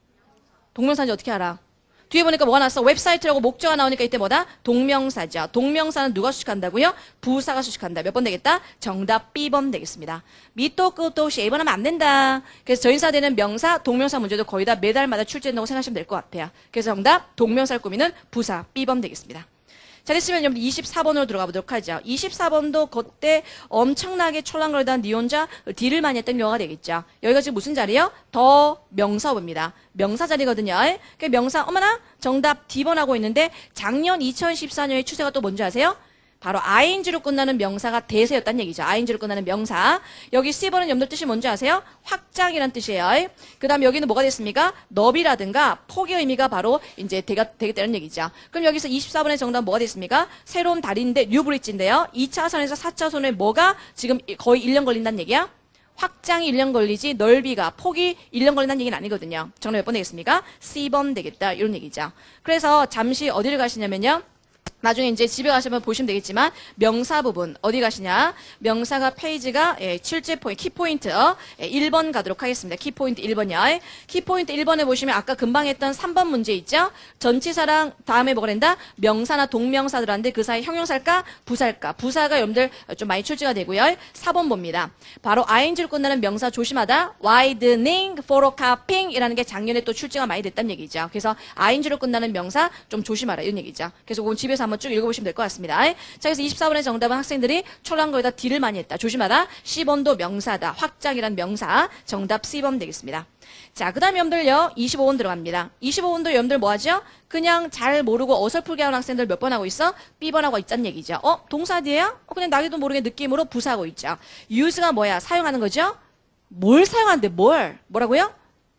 동명사인지 어떻게 알아? 뒤에 보니까 뭐가 나왔어? 웹사이트라고 목적어가 나오니까 이때 뭐다? 동명사죠. 동명사는 누가 수식한다고요? 부사가 수식한다. 몇 번 되겠다? 정답 비 번 되겠습니다. 밑도 끝도 없이 에이 번 하면 안 된다. 그래서 전치사 되는 명사, 동명사 문제도 거의 다 매달마다 출제된다고 생각하시면 될 것 같아요. 그래서 정답 동명사를 꾸미는 부사 비 번 되겠습니다. 자, 됐으면 여러분 이십사 번으로 들어가 보도록 하죠. 이십사 번도 그때 엄청나게 철랑거리던 니 혼자 딜을 많이 했던 경우가 되겠죠. 여기가 지금 무슨 자리요? 더 명사어입니다. 명사 자리거든요. 그 명사, 어머나, 정답 D번 하고 있는데 작년 이천십사 년의 추세가 또 뭔지 아세요? 바로 아이엔지로 끝나는 명사가 대세였다는 얘기죠. 아이엔지로 끝나는 명사. 여기 C번은 여러분들 뜻이 뭔지 아세요? 확장이란 뜻이에요. 그 다음 여기는 뭐가 됐습니까? 너비라든가 폭의 의미가 바로 이제 되가, 되겠다는 얘기죠. 그럼 여기서 이십사 번의 정답은 뭐가 됐습니까? 새로운 다리인데 뉴브릿지인데요. 이 차선에서 사 차선에 뭐가 지금 거의 일 년 걸린다는 얘기야? 확장이 일 년 걸리지 넓이가 폭이 일 년 걸린다는 얘기는 아니거든요. 정답 몇 번 되겠습니까? C번 되겠다 이런 얘기죠. 그래서 잠시 어디를 가시냐면요. 나중에 이제 집에 가시면 보시면 되겠지만 명사 부분 어디 가시냐? 명사가 페이지가 예, 출제 포인트, 키포인트 예, 일 번 가도록 하겠습니다. 키포인트 일 번이요. 키포인트 일 번에 보시면 아까 금방 했던 삼 번 문제 있죠? 전치사랑 다음에 뭐가 된다? 명사나 동명사들한테 그 사이 형용사일까? 부사일까? 부사가 여러분들 좀 많이 출제가 되고요. 사 번 봅니다. 바로 아이엔지로 끝나는 명사 조심하다. widening, photocopiing 이라는 게 작년에 또 출제가 많이 됐다는 얘기죠. 그래서 아이엔지로 끝나는 명사 좀 조심하라 이런 얘기죠. 그래서 그건 집에서 한번 쭉 읽어보시면 될 것 같습니다. 자, 그래서 이십사 번의 정답은 학생들이 초라한 거에다 D를 많이 했다. 조심하다. C번도 명사다. 확장이란 명사. 정답 C번 되겠습니다. 자, 그 다음에 여러분들요. 이십오 번 들어갑니다. 이십오 번도 여러분들 뭐 하죠? 그냥 잘 모르고 어설프게 하는 학생들 몇 번 하고 있어? B번 하고 있다는 얘기죠. 어? 동사 뒤에요? 어, 그냥 나기도 모르게 느낌으로 부사하고 있죠. use가 뭐야? 사용하는 거죠? 뭘 사용하는데 뭘? 뭐라고요?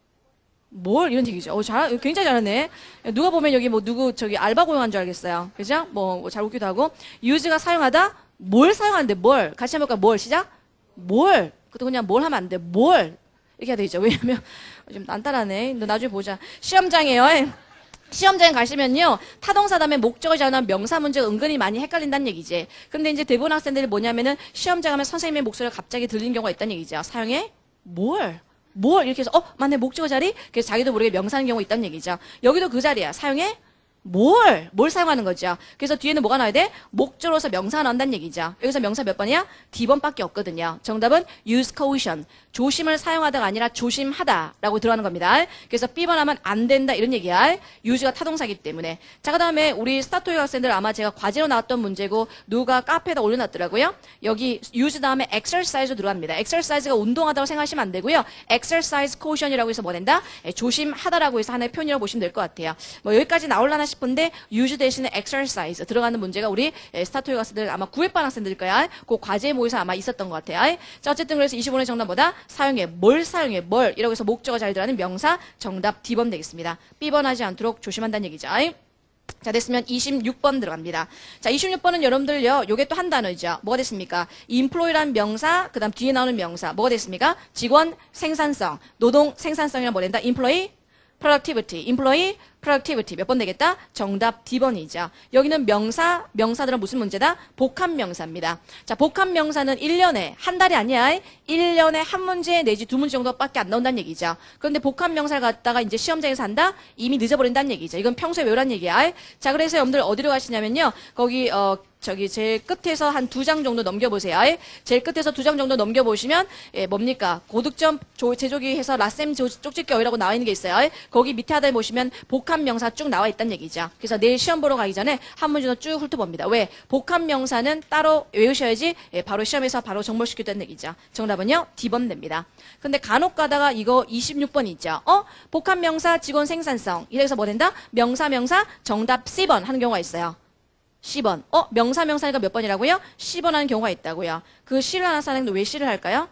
뭘 이런 얘기죠. 어, 잘, 굉장히 잘하네. 누가 보면 여기 뭐 누구 저기 알바 고용한 줄 알겠어요. 그죠? 뭐 잘 웃기도 하고. use가 사용하다 뭘 사용하는데 뭘? 같이 해볼까? 뭘 시작? 뭘? 그것도 그냥 뭘 하면 안 돼. 뭘? 이렇게 해야 되죠. 왜냐면 좀 난따라네. 너 나중에 보자. 시험장이에요. 시험장에 가시면요. 타동사 다음에 목적어지 않은 명사 문제가 은근히 많이 헷갈린다는 얘기지. 근데 이제 대부분 학생들이 뭐냐면은 시험장 가면 선생님의 목소리가 갑자기 들리는 경우가 있다는 얘기죠. 사용해? 뭘? 뭘? 이렇게 해서 어? 맞네. 목적어 자리? 그래서 자기도 모르게 명사하는 경우가 있다는 얘기죠. 여기도 그 자리야. 사용해? 뭘? 뭘 사용하는 거죠. 그래서 뒤에는 뭐가 나와야 돼? 목적어로서 명사가 나온다는 얘기죠. 여기서 명사 몇 번이야? D번밖에 없거든요. 정답은 use caution. 조심을 사용하다가 아니라 조심하다라고 들어가는 겁니다. 그래서 B번 하면 안 된다 이런 얘기야. use가 타동사기 때문에. 자, 그 다음에 우리 스타토익 학생들 아마 제가 과제로 나왔던 문제고 누가 카페에다 올려놨더라고요. 여기 use 다음에 exercise로 들어갑니다. exercise가 운동하다고 생각하시면 안 되고요. exercise caution이라고 해서 뭐 된다? 예, 조심하다라고 해서 하나의 표현이라고 보시면 될 것 같아요. 뭐 여기까지 나올라나 싶은데 use 대신에 exercise 들어가는 문제가 우리 예, 스타토익 학생들 아마 구 회반 학생들일 거야. 그 과제 모의서 아마 있었던 것 같아요. 자, 어쨌든 그래서 이십오 번의 정답 뭐다? 사용해. 뭘 사용해. 뭘. 이라고 해서 목적어 잘 들어가는 명사. 정답 D번 되겠습니다. B번 하지 않도록 조심한다는 얘기죠. 자, 됐으면 이십육 번 들어갑니다. 자, 이십육 번은 여러분들요. 요게 또 한 단어죠. 뭐가 됐습니까? employ란 명사, 그 다음 뒤에 나오는 명사. 뭐가 됐습니까? 직원, 생산성, 노동, 생산성이란 뭐 된다? employee, productivity, employee, productivity 몇 번 되겠다? 정답 D번이죠. 여기는 명사, 명사들은 무슨 문제다? 복합 명사입니다. 자, 복합 명사는 일 년에, 한 달이 아니야. 일 년에 한 문제 내지 두 문제 정도밖에 안 나온다는 얘기죠. 그런데 복합 명사를 갖다가 이제 시험장에서 한다? 이미 늦어버린다는 얘기죠. 이건 평소에 외우란 얘기야. 자, 그래서 여러분들 어디로 가시냐면요. 거기, 어, 저기 제일 끝에서 한 두 장 정도 넘겨보세요. 제일 끝에서 두 장 정도 넘겨보시면 예, 뭡니까? 고득점 제조기 해서 라셈 쪽집게어이라고 나와 있는 게 있어요. 거기 밑에 하단에 보시면 복합 명사 쭉 나와 있다는 얘기죠. 그래서 내일 시험 보러 가기 전에 한 문제도 쭉 훑어봅니다. 왜? 복합 명사는 따로 외우셔야지 예, 바로 시험에서 바로 정벌시키겠다는 얘기죠. 정답은요. D번 됩니다. 근데 간혹 가다가 이거 이십육 번 있죠. 어? 복합 명사 직원 생산성. 이래서 뭐 된다? 명사 명사 정답 C번 하는 경우가 있어요. C번. 어? 명사 명사니까 몇 번이라고요? C번 하는 경우가 있다고요. 그 C를 하나 사는 왜 C를 할까요?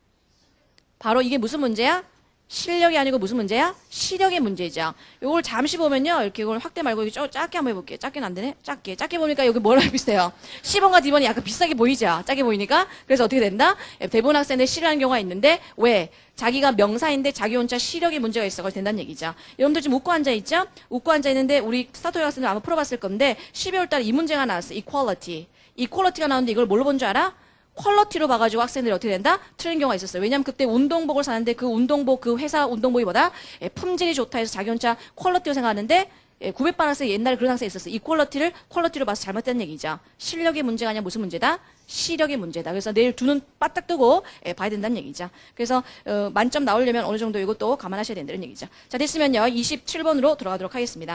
바로 이게 무슨 문제야? 실력이 아니고 무슨 문제야? 시력의 문제죠. 이걸 잠시 보면요. 이렇게 이걸 확대 말고 이렇게 작게 한번 해볼게요. 작게는 안 되네? 작게. 작게 보니까 여기 뭐랑 비슷해요? C번과 D번이 약간 비슷하게 보이죠? 작게 보이니까. 그래서 어떻게 된다? 대부분 학생들 C를 하는 경우가 있는데 왜? 자기가 명사인데 자기 혼자 시력에 문제가 있어서 된다는 얘기죠. 여러분들 지금 웃고 앉아있죠? 웃고 앉아있는데 우리 스타토익 학생들 아마 풀어봤을 건데 십이월 달에 이 문제가 나왔어. equality. equality가 나왔는데 이걸 뭘로 본 줄 알아? 퀄러티로 봐가지고 학생들이 어떻게 된다? 틀린 경우가 있었어요. 왜냐면 그때 운동복을 사는데 그 운동복, 그 회사 운동복이 뭐다? 예, 품질이 좋다 해서 자기 혼자 퀄러티로 생각하는데 예, 구백 반 학생 옛날에 그런 학생이 있었어요. 이퀄러티를 퀄러티로 봐서 잘못된 얘기죠. 실력의 문제가 아니라 무슨 문제다? 시력의 문제다. 그래서 내일 두 눈 빠딱 뜨고 예, 봐야 된다는 얘기죠. 그래서 어, 만점 나오려면 어느 정도 이것도 감안하셔야 된다는 얘기죠. 자, 됐으면요. 이십칠 번으로 들어가도록 하겠습니다.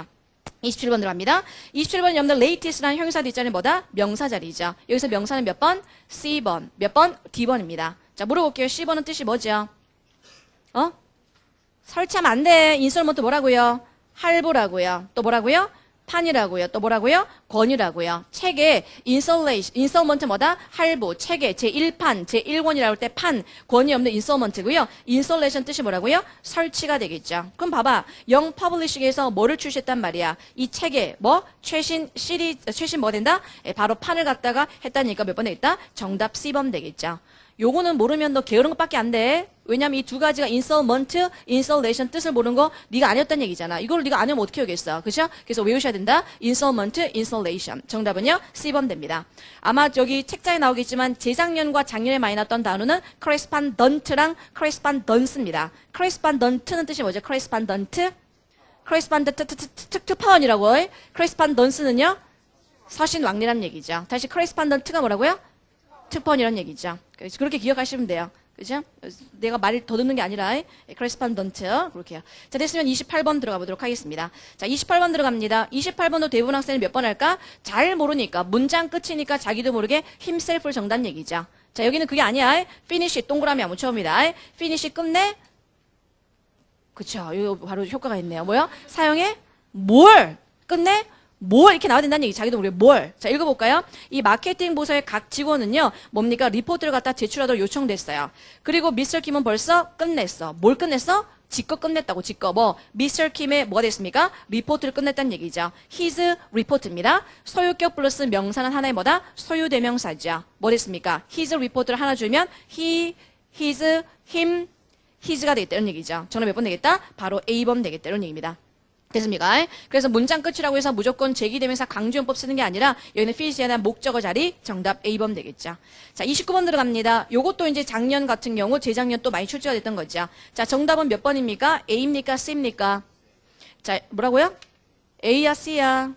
이십칠 번 들어갑니다. 이십칠 번 여러분들 latest라는 형용사 뒷자리는 뭐다? 명사 자리죠. 여기서 명사는 몇 번? 씨 번. 몇 번? 디 번입니다. 자, 물어볼게요. 씨 번은 뜻이 뭐죠? 어? 설치하면 안 돼. 인솔먼트 뭐라고요? 할부라고요. 또 뭐라고요? 판이라고요. 또 뭐라고요? 권이라고요. 책에 인솔레이션, 인솔먼트 뭐다? 할부, 책에 제일 판, 제일 권이라고 할 때 판, 권이 없는 인솔먼트고요. 인솔레이션 뜻이 뭐라고요? 설치가 되겠죠. 그럼 봐봐. 영 퍼블리싱에서 뭐를 출시했단 말이야? 이 책에 뭐? 최신 시리, 최신 뭐 된다? 예, 바로 판을 갖다가 했다니까 몇 번 되겠다? 정답 씨 번 되겠죠. 요거는 모르면 너 게으른 것밖에 안 돼. 왜냐면 이 두 가지가 인솔먼트, 인솔레이션 뜻을 모르는 거 네가 아니었단 얘기잖아. 이걸 네가 아니면 어떻게 하겠어. 그죠? 그래서 외우셔야 된다. 인솔먼트, 인솔레이션. 정답은요. 씨 번 됩니다. 아마 저기 책자에 나오겠지만 재작년과 작년에 많이 나왔던 단어는 correspondent랑 correspondence입니다. correspondent는 뜻이 뭐죠? correspondent? correspondent 특파원이라고. correspondence는요. 서신왕리란 얘기죠. 다시 correspondent가 뭐라고요? 특파원이란 얘기죠. 그래서 그렇게 기억하시면 돼요. 그죠? 내가 말을 더듬는 게 아니라 correspondent 그렇게요. 자, 됐으면 이십팔 번 들어가 보도록 하겠습니다. 자, 이십팔 번 들어갑니다. 이십팔 번도 대부분 학생이 몇 번 할까? 잘 모르니까 문장 끝이니까 자기도 모르게 himself를 정단 얘기죠. 자, 여기는 그게 아니야. finish 동그라미 안 묻혀옵니다. finish 끝내. 그쵸? 이거 바로 효과가 있네요. 뭐요? 사용해 뭘 끝내 뭘 이렇게 나와야 된다는 얘기. 자기도 모르게 뭘. 자, 읽어볼까요? 이 마케팅 부서의 각 직원은요. 뭡니까? 리포트를 갖다 제출하도록 요청됐어요. 그리고 미스터 킴은 벌써 끝냈어. 뭘 끝냈어? 지꺼 끝냈다고. 지꺼. 뭐 미스터 킴의 뭐가 됐습니까? 리포트를 끝냈다는 얘기죠. his report입니다. 소유격 플러스 명사는 하나의 뭐다? 소유대명사죠. 뭐 됐습니까? his report를 하나 주면 he, his, him, his가 되겠다. 이런 얘기죠. 정답 몇 번 되겠다? 바로 에이 번 되겠다. 이런 얘기입니다. 됐습니까? 그래서 문장 끝이라고 해서 무조건 제기되면서 강조용법 쓰는 게 아니라 여기는 finish에 대한 목적어 자리 정답 에이 번 되겠죠. 자, 이십구 번 들어갑니다. 요것도 이제 작년 같은 경우 재작년 또 많이 출제가 됐던 거죠. 자, 정답은 몇 번입니까? A입니까? C입니까? 자, 뭐라고요? A야 C야?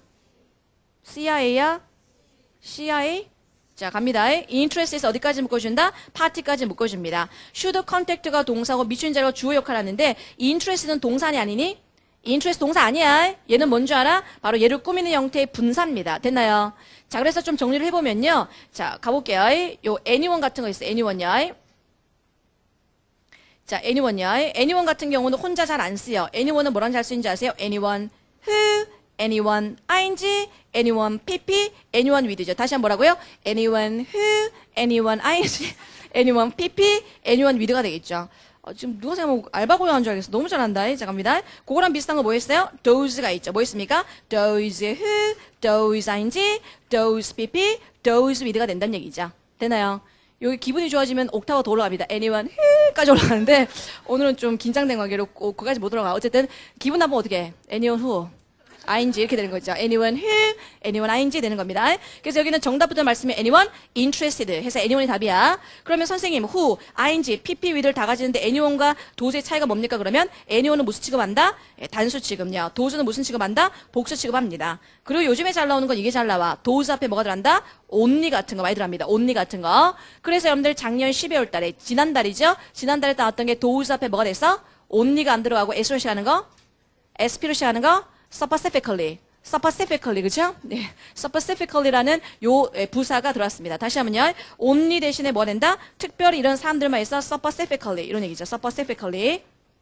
C야 A야? C야 A? 자, 갑니다. interest에서 어디까지 묶어준다? 파티까지 묶어줍니다. should contact가 동사고 미춘 자료가 주어 역할을 하는데 interest는 동사니 아니니? interest 동사 아니야. 얘는 뭔 줄 알아? 바로 얘를 꾸미는 형태의 분사입니다. 됐나요? 자, 그래서 좀 정리를 해보면요. 자, 가볼게요. 요 anyone 같은 거 있어요. anyone요. 자, anyone요. anyone 같은 경우는 혼자 잘 안 쓰여. anyone은 뭐랑 잘 쓰는지 아세요? anyone who, anyone ing, anyone pp, anyone with죠. 다시 한번 뭐라고요? anyone who, anyone ing, anyone pp, anyone with가 되겠죠. 어, 지금 누가 생각하면 알바 고용한 줄 알겠어. 너무 잘한다. 자, 갑니다. 그거랑 비슷한 거 뭐 있어요? those가 있죠. 뭐 있습니까? those who, those ing, those pp, those with가 된다는 얘기죠. 되나요? 여기 기분이 좋아지면 옥타가 더 올라갑니다. anyone who까지 올라가는데 오늘은 좀 긴장된 관계로 그까지 못 올라가. 어쨌든 기분 나쁘면 어떻게 해? anyone who. ing 이렇게 되는 거죠. anyone who, anyone ing 되는 겁니다. 그래서 여기는 정답부터 말씀이 anyone interested 해서 anyone이 답이야. 그러면 선생님 who, ing, pp, with를 다 가지는데 anyone과 dose의 차이가 뭡니까? 그러면 anyone은 무슨 취급한다? 예, 단수 취급요. dose는 무슨 취급한다? 복수 취급합니다. 그리고 요즘에 잘 나오는 건 이게 잘 나와. dose 앞에 뭐가 들어간다? only 같은 거 많이 들어갑니다. only 같은 거. 그래서 여러분들 작년 십이월 달에 지난달이죠? 지난달에 나왔던 게 dose 앞에 뭐가 됐어? only가 안 들어가고 s로 시작하는 거? 에스피로 시작하는 거? specifically, specifically, 그죠? 네. specifically라는 요 부사가 들어왔습니다. 다시 한번요. only 대신에 뭐 된다? 특별히 이런 사람들만 있어 specifically 이런 얘기죠. specifically.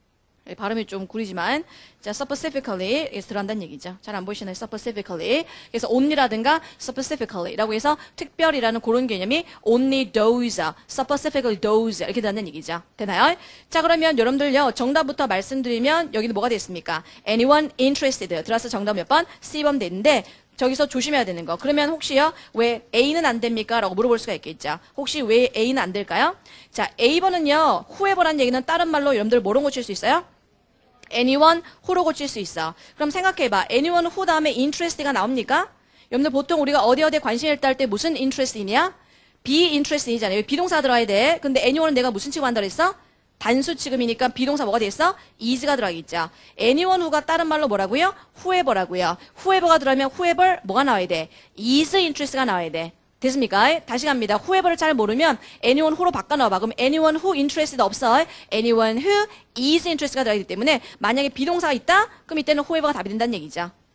발음이 좀 구리지만 자, specifically 에서 들어간다는 얘기죠. 잘 안 보이시나요? specifically. 그래서 only라든가 specifically라고 해서 특별이라는 그런 개념이 only those, specifically those 이렇게 된다는 얘기죠. 되나요? 자, 그러면 여러분들요. 정답부터 말씀드리면 여기는 뭐가 됐습니까? anyone interested. 들어서 정답 몇 번? 씨 번 됐는데 저기서 조심해야 되는 거. 그러면 혹시요, 왜 A는 안 됩니까? 라고 물어볼 수가 있겠죠. 혹시 왜 A는 안 될까요? 자, 에이 번은요, whoever라는 얘기는 다른 말로 여러분들 뭐로 고칠 수 있어요? anyone who로 고칠 수 있어. 그럼 생각해봐. anyone who 다음에 interest가 나옵니까? 여러분들 보통 우리가 어디 어디에 관심 있다 할 때 무슨 interest이냐? be interest이잖아요. 비동사 들어가야 돼. 근데 anyone은 내가 무슨 취급한다 그랬어? 단수 취급이니까 비동사 뭐가 되겠어? is가 들어가겠죠. anyone who가 다른 말로 뭐라고요? whoever라고요. whoever가 들어가면 whoever 뭐가 나와야 돼? is interest가 나와야 돼. 됐습니까? 다시 갑니다. whoever를 잘 모르면 anyone who로 바꿔 넣어봐. 그럼 anyone who interested 없어. anyone who is interested가 들어가기 때문에 만약에 비동사가 있다? 그럼 이때는 whoever가 답이 된다는 얘기죠.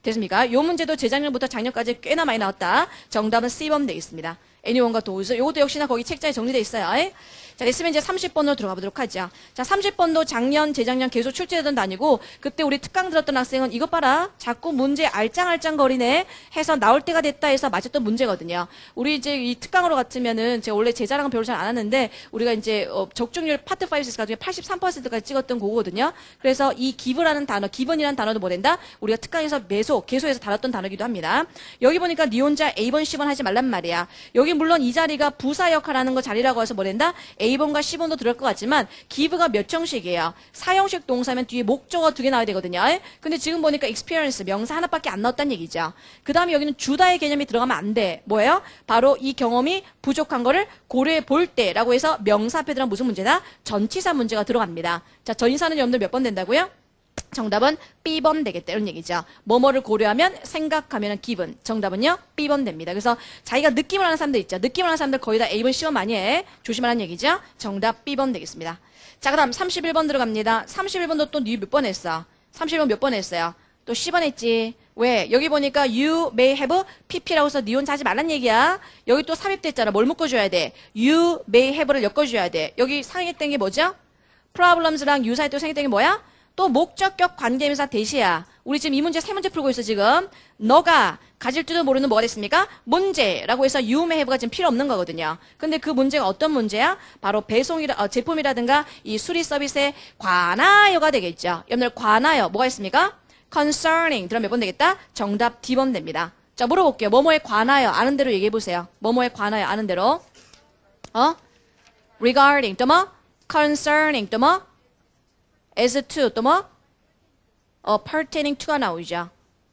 됐습니까? 요 문제도 재작년부터 작년까지 꽤나 많이 나왔다. 정답은 C번 되겠습니다. anyone과 those. 요것도 역시나 거기 책자에 정리되어 있어요. 자, 됐으면 이제 삼십 번으로 들어가 보도록 하죠. 자, 삼십 번도 작년, 재작년 계속 출제되던 단위고, 그때 우리 특강 들었던 학생은 이것 봐라. 자꾸 문제 알짱알짱 거리네. 해서 나올 때가 됐다 해서 맞았던 문제거든요. 우리 이제 이 특강으로 같으면은, 제가 원래 제 자랑은 별로 잘 안 하는데, 우리가 이제, 어, 적중률 파트 오, 육 가지고 팔십삼 퍼센트까지 찍었던 거거든요. 그래서 이 give라는 단어, given이라는 단어도 뭐 된다? 우리가 특강에서 매소, 계속해서 다뤘던 단어기도 합니다. 여기 보니까 니 혼자 A번, C번 하지 말란 말이야. 여기 물론 이 자리가 부사 역할하는 거 자리라고 해서 뭐 된다? A번과 C번도 들을 것 같지만 give가 몇 형식이에요? 사형식 동사면 뒤에 목적어 두 개 나와야 되거든요. 근데 지금 보니까 experience 명사 하나밖에 안 나왔다는 얘기죠. 그 다음에 여기는 주다의 개념이 들어가면 안 돼. 뭐예요? 바로 이 경험이 부족한 거를 고려해 볼 때라고 해서 명사 앞에 들어간 무슨 문제다? 전치사 문제가 들어갑니다. 자, 전치사는 여러분들 몇 번 된다고요? 정답은 B번 되겠다 이런 얘기죠. 뭐뭐를 고려하면 생각하면 given. 정답은요 B번 됩니다. 그래서 자기가 느낌을 하는 사람들 있죠. 느낌을 하는 사람들 거의 다 A번, C번 많이 해. 조심하라는 얘기죠. 정답 B번 되겠습니다. 자, 그 다음 삼십일 번 들어갑니다. 삼십일 번도 또 니 몇 번 했어? 삼십일 번 몇 번 했어요? 또 십 번 했지. 왜? 여기 보니까 you may have pp라고 해서 니 혼자 하지 말란 얘기야. 여기 또 삽입됐잖아. 뭘 묶어줘야 돼? you may have를 엮어줘야 돼. 여기 상행했던 게 뭐죠? problems랑 유사에 또 상행했던 게 뭐야? 또 목적격 관계명사 대시야. 우리 지금 이 문제 세 문제 풀고 있어 지금. 너가 가질 줄도 모르는 뭐가 됐습니까? 문제라고 해서 you may have가 지금 필요 없는 거거든요. 근데 그 문제가 어떤 문제야? 바로 배송이라 어, 제품이라든가 이 수리 서비스에 관하여가 되겠죠. 여러분들 관하여 뭐가 있습니까? concerning 들으면 몇 번 되겠다? 정답 D번 됩니다. 자, 물어볼게요. 뭐뭐에 관하여 아는 대로 얘기해 보세요. 뭐뭐에 관하여 아는 대로. 어? regarding 또 뭐? concerning 또 뭐? as to 또 뭐? 어, pertaining to가 나오죠.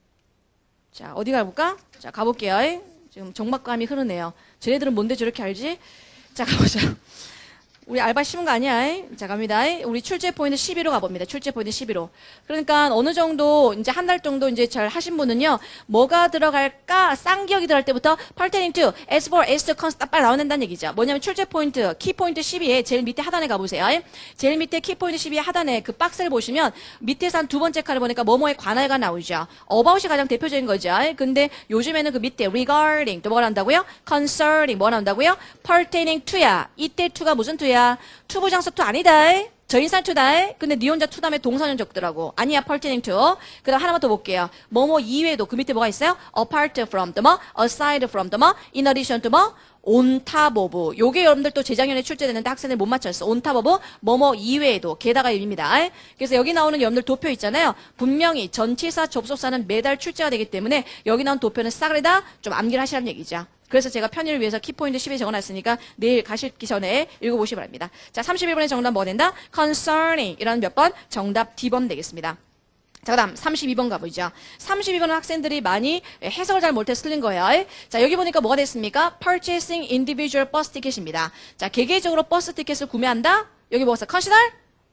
자, 어디 가볼까? 자, 가볼게요. 지금 정막감이 흐르네요. 쟤네들은 뭔데 저렇게 알지? 자, 가보자. 우리 알바 쉬운 거 아니야? 자, 갑니다. 우리 출제 포인트 십이로 가봅니다. 출제 포인트 십이로. 그러니까 어느 정도, 이제 한 달 정도 이제 잘 하신 분은요, 뭐가 들어갈까? 쌍기역이 들어갈 때부터 pertaining to, as for, as to, cons, 딱 빨리 나와낸다는 얘기죠. 뭐냐면 출제 포인트, 키 포인트 십이에 제일 밑에 하단에 가보세요. 제일 밑에 키 포인트 십이 하단에 그 박스를 보시면 밑에서 한 두 번째 칸을 보니까 뭐뭐에 관하여가 나오죠. about이 가장 대표적인 거죠. 근데 요즘에는 그 밑에 regarding, 또 뭐가 나온다고요? concerning, 뭐가 나온다고요? pertaining to야. 이때 to가 무슨 to야? 투부정사 투 아니다. 저인산 투다. 근데 니 혼자 투 다음에 동사는 적더라고. 아니야, pertaining to. 그 다음 하나만 더 볼게요. 뭐뭐 이외에도 그 밑에 뭐가 있어요? apart from the 뭐, aside from the 뭐, in addition to 뭐, on top of. 요게 여러분들 또 재작년에 출제됐는데 학생들 못 맞췄어. on top of 뭐뭐 이외에도 게다가 입니다. 그래서 여기 나오는 여러분들 도표 있잖아요. 분명히 전치사 접속사는 매달 출제가 되기 때문에 여기 나온 도표는 싹을 다 좀 암기를 하시라는 얘기죠. 그래서 제가 편의를 위해서 키포인트 십에 적어놨으니까 내일 가시기 전에 읽어보시기 바랍니다. 자, 삼십일 번의 정답 뭐가 된다? concerning 이라는 몇 번? 정답 D번 되겠습니다. 자, 그 다음 삼십이 번 가보죠. 삼십이 번은 학생들이 많이 해석을 잘 못해서 틀린 거예요. 자, 여기 보니까 뭐가 됐습니까? purchasing individual bus ticket입니다. 자, 개개적으로 버스 티켓을 구매한다? 여기 뭐가 있어? consider?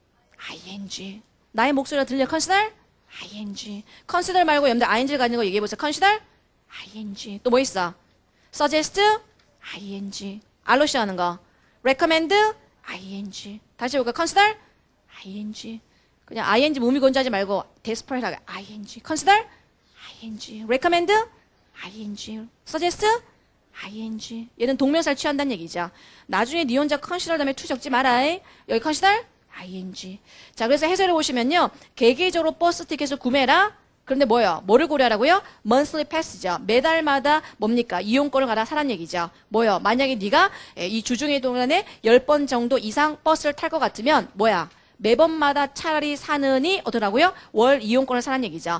ing. 나의 목소리가 들려? consider? ing. consider 말고 여러분들 ing를 가지는 거 얘기해보세요. consider? ing. 또 뭐 있어? suggest, ing. 알로시 하는 거. recommend, ing. 다시 볼까? consider, ing. 그냥 ing 무미건조하지 말고 desperate 하게 ing. consider, ing. recommend, ing. suggest, ing. 얘는 동명사를 취한다는 얘기죠. 나중에 니 혼자 consider 다음에 to 적지 마라. 여기 consider, ing. 자, 그래서 해설을 보시면요. 개개적으로 버스 티켓을 구매해라. 그런데 뭐예요? 뭐를 고려하라고요? monthly pass죠. 매달마다 뭡니까? 이용권을 갖다 사란 얘기죠. 뭐예요? 만약에 네가 이 주중의 동안에 열 번 정도 이상 버스를 탈 것 같으면 뭐야? 매번마다 차라리 사느니 어떠라고요? 월 이용권을 사란 얘기죠.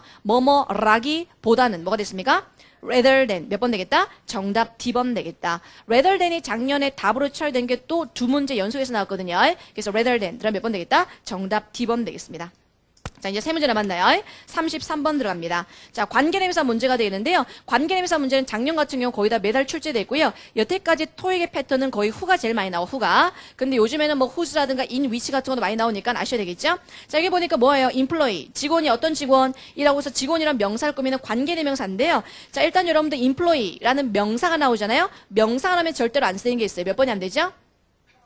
뭐뭐라기보다는 뭐가 됐습니까? rather than 몇 번 되겠다? 정답 D번 되겠다. rather than이 작년에 답으로 처리된 게 또 두 문제 연속해서 나왔거든요. 그래서 rather than 그럼 몇 번 되겠다? 정답 D번 되겠습니다. 자, 이제 세 문제 남았나요? 삼십삼 번 들어갑니다. 자, 관계대명사 문제가 되는데요. 관계대명사 문제는 작년 같은 경우 거의 다 매달 출제됐고요. 여태까지 토익의 패턴은 거의 후가 제일 많이 나와, 후가. 근데 요즘에는 뭐 who's라든가 in which 같은 것도 많이 나오니까 아셔야 되겠죠? 자, 여기 보니까 뭐예요? employee. 직원이 어떤 직원이라고 해서 직원이란 명사를 꾸미는 관계대명사인데요. 자, 일단 여러분들 employee라는 명사가 나오잖아요. 명사가 나오면 절대로 안 쓰이는 게 있어요. 몇 번이 안 되죠?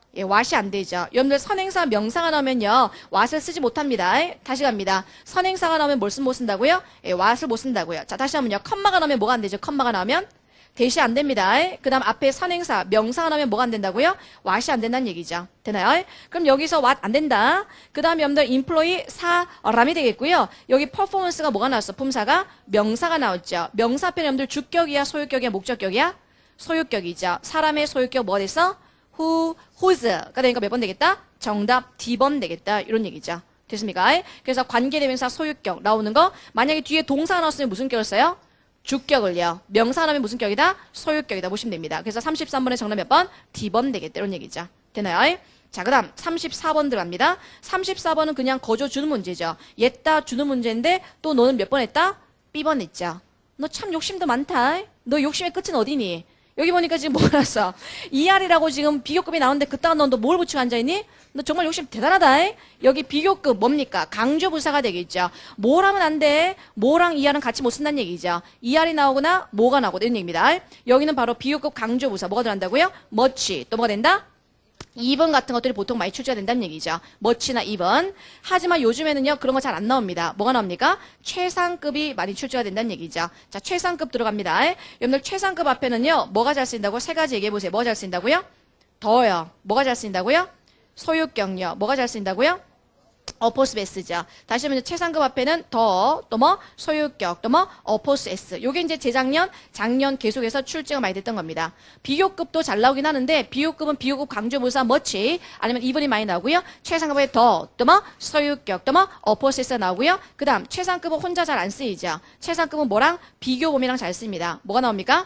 예, what이 안 되죠. 여러분들 선행사 명사가 나오면요. what을 쓰지 못합니다. 다시 갑니다. 선행사가 나오면 뭘, 쓴, 못 쓴다고요? 예, what을 못 쓴다고요. 자, 다시 하면요. 컴마가 나오면 뭐가 안 되죠? 컴마가 나오면 대시 안 됩니다. 그 다음 앞에 선행사 명사가 나오면 뭐가 안 된다고요? what이 안 된다는 얘기죠. 되나요? 그럼 여기서 what 안 된다. 그 다음 여러분들 employee 사람이 되겠고요. 여기 performance가 뭐가 나왔어? 품사가 명사가 나왔죠. 명사 앞에는 여러분들 주격이야? 소유격이야? 목적격이야? 소유격이죠. 사람의 소유격 뭐가 됐어? who, whose. 가 되니까 몇 번 되겠다? 정답 D번 되겠다. 이런 얘기죠. 됐습니까? 그래서 관계대명사 소유격 나오는 거 만약에 뒤에 동사가 나왔으면 무슨 격을 써요? 주격을요. 명사가 나오면 무슨 격이다? 소유격이다 보시면 됩니다. 그래서 삼십삼 번의 정답 몇 번? D번 되겠다. 이런 얘기죠. 되나요? 자, 그 다음 삼십사 번 들어갑니다. 삼십사 번은 그냥 거저 주는 문제죠. 얘다 주는 문제인데 또 너는 몇 번 했다? B번 했죠. 너 참 욕심도 많다. 너 욕심의 끝은 어디니? 여기 보니까 지금 뭐가 났어? 이알이라고 지금 비교급이 나오는데 그따가 넌 너 뭘 붙이고 앉아있니? 너 정말 욕심 대단하다. 여기 비교급 뭡니까? 강조부사가 되겠죠. 뭘 하면 안 돼? 뭐랑 이알은 같이 못 쓴다는 얘기죠. 이알이 나오거나 뭐가 나오고 이런 얘기입니다. 여기는 바로 비교급 강조부사. 뭐가 들어간다고요? much. 또 뭐가 된다? 이 번 같은 것들이 보통 많이 출제가 된다는 얘기죠. much나 이 번. 하지만 요즘에는요. 그런 거 잘 안 나옵니다. 뭐가 나옵니까? 최상급이 많이 출제가 된다는 얘기죠. 자, 최상급 들어갑니다. 여러분들 최상급 앞에는요. 뭐가 잘 쓰인다고? 세 가지 얘기해 보세요. 뭐가 잘 쓰인다고요? 더요. 뭐가 잘 쓰인다고요? 소유격요. 뭐가 잘 쓰인다고요? 어포스 베스죠. 다시 한번 최상급 앞에는 더, 또 뭐, 소유격, 또 뭐, 어포스 S. 요게 이제 재작년, 작년 계속해서 출제가 많이 됐던 겁니다. 비교급도 잘 나오긴 하는데, 비교급은 비교급 강조부사 much, 아니면 이번이 많이 나오고요. 최상급에 더, 또 뭐, 소유격, 또 뭐, 어포스 S가 나오고요. 그 다음, 최상급은 혼자 잘 안 쓰이죠. 최상급은 뭐랑? 비교범이랑 잘 씁니다. 뭐가 나옵니까?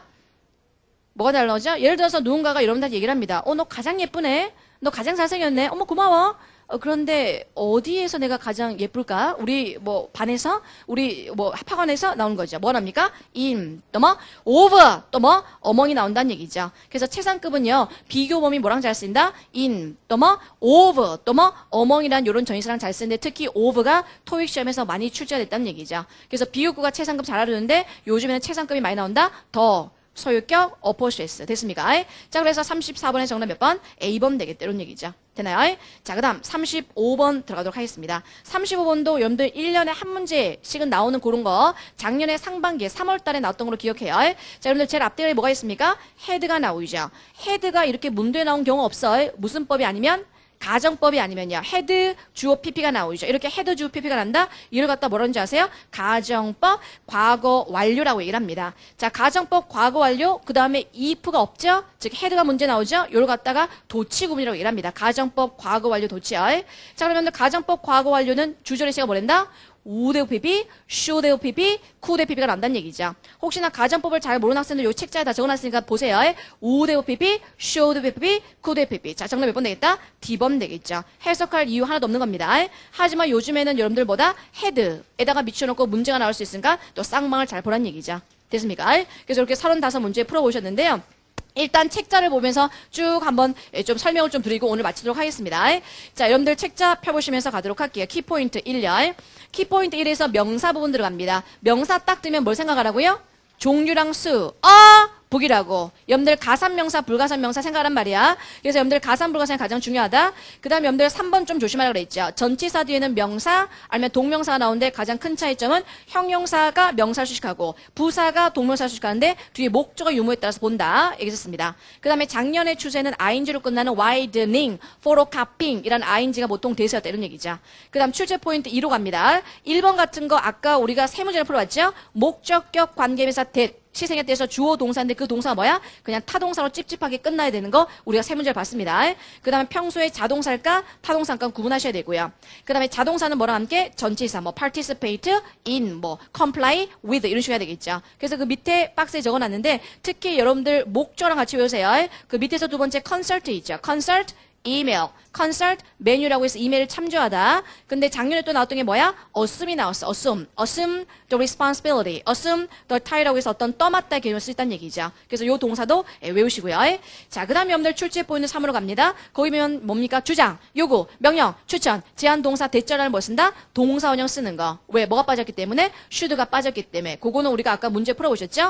뭐가 잘 나오죠? 예를 들어서 누군가가 여러분들한테 얘기를 합니다. 어, 너 가장 예쁘네? 너 가장 잘생겼네? 어머, 고마워. 어, 그런데 어디에서 내가 가장 예쁠까? 우리 뭐 반에서 우리 뭐 학원에서 나오는 거죠. 뭐랍니까? in, 또 뭐 over, 또 뭐 어멍이 나온다는 얘기죠. 그래서 최상급은요. 비교범이 뭐랑 잘 쓰인다? in, 또 뭐 over, 또 뭐 어멍이란 이런 전치사랑 잘 쓰는데 특히 over가 토익 시험에서 많이 출제가 됐다는 얘기죠. 그래서 비교급과 최상급 잘 알았는데 요즘에는 최상급이 많이 나온다. 더 소유격, 어포스 됐습니까? 자, 그래서 삼십사 번의 정답 몇 번? A번 되겠다. 이런 얘기죠. 되나요? 자, 그 다음 삼십오 번 들어가도록 하겠습니다. 삼십오 번도 여러분들 일 년에 한 문제씩은 나오는 그런 거 작년에 상반기에 삼월 달에 나왔던 걸로 기억해요. 자, 여러분들 제일 앞뒤에 뭐가 있습니까? 헤드가 나오죠. 헤드가 이렇게 문도에 나온 경우 없어요. 무슨 법이 아니면? 가정법이 아니면요. 헤드 주어 피피가 나오죠. 이렇게 헤드 주어 피피가 난다. 이걸 갖다 뭐라는지 아세요? 가정법 과거 완료라고 얘기를 합니다. 자, 가정법 과거 완료 그 다음에 if가 없죠. 즉 헤드가 문제 나오죠. 이걸 갖다가 도치구문이라고 얘기를 합니다. 가정법 과거 완료 도치요. 자, 그러면 가정법 과거 완료는 주절의 시가 뭐란다? 우대우 피피, 쇼대우 피피, 쿠대우 피피가 난다는 얘기죠. 혹시나 가정법을 잘 모르는 학생들 요 책자에 다 적어놨으니까 보세요. 우대우 피피, 쇼대우 피피, 쿠대우 피피. 자, 정답 몇 번 되겠다? D번 되겠죠. 해석할 이유 하나도 없는 겁니다. 하지만 요즘에는 여러분들보다 헤드에다가 미쳐놓고 문제가 나올 수 있으니까 또 쌍망을 잘 보란 얘기죠. 됐습니까? 그래서 이렇게 서른다섯 문제 풀어보셨는데요. 일단 책자를 보면서 쭉 한번 좀 설명을 좀 드리고 오늘 마치도록 하겠습니다. 자, 여러분들 책자 펴보시면서 가도록 할게요. 키포인트 일요. 키포인트 일에서 명사 부분 들어갑니다. 명사 딱 뜨면 뭘 생각하라고요? 종류랑 수. 아! 북이라고. 여러분들 가산명사, 불가산명사 생각하란 말이야. 그래서 여러분들 가산, 불가산이 가장 중요하다. 그 다음에 여러분들 삼 번 좀 조심하라고 그랬죠. 전치사 뒤에는 명사, 아니면 동명사가 나오는데 가장 큰 차이점은 형용사가 명사를 수식하고 부사가 동명사를 수식하는데 뒤에 목적어 유무에 따라서 본다. 얘기했습니다. 그 다음에 작년의 추세는 아이엔지로 끝나는 widening, photocopying 이라는 아이엔지가 보통 대세였다. 이런 얘기죠. 그 다음 출제 포인트 이로 갑니다. 일 번 같은 거 아까 우리가 세 문제를 풀어봤죠. 목적격 관계명사 that. 시생에 대해서 주어 동사인데 그 동사가 뭐야? 그냥 타동사로 찝찝하게 끝나야 되는 거 우리가 세 문제를 봤습니다. 그 다음에 평소에 자동사일까 타동사일까 구분하셔야 되고요. 그 다음에 자동사는 뭐랑 함께 전치사 뭐 participate, in, 뭐 comply with 이런 식으로 해야 되겠죠. 그래서 그 밑에 박스에 적어놨는데 특히 여러분들 목적어랑 같이 외우세요. 그 밑에서 두 번째 consult 있죠. consult 이메일, consult, 메뉴라고 해서 이메일을 참조하다. 근데 작년에 또 나왔던 게 뭐야? assume이 나왔어. assume, assume the responsibility, assume the tie라고 해서 어떤 떠맡다 개념을 쓰였다는 얘기죠. 그래서 요 동사도 외우시고요. 자, 그 다음에 여러분들 출제 포인트 삼으로 갑니다. 거기 보면 뭡니까? 주장, 요구, 명령, 추천, 제한 동사, 대절을 뭐 쓴다? 동사원형 쓰는 거. 왜? 뭐가 빠졌기 때문에? should가 빠졌기 때문에. 그거는 우리가 아까 문제 풀어보셨죠?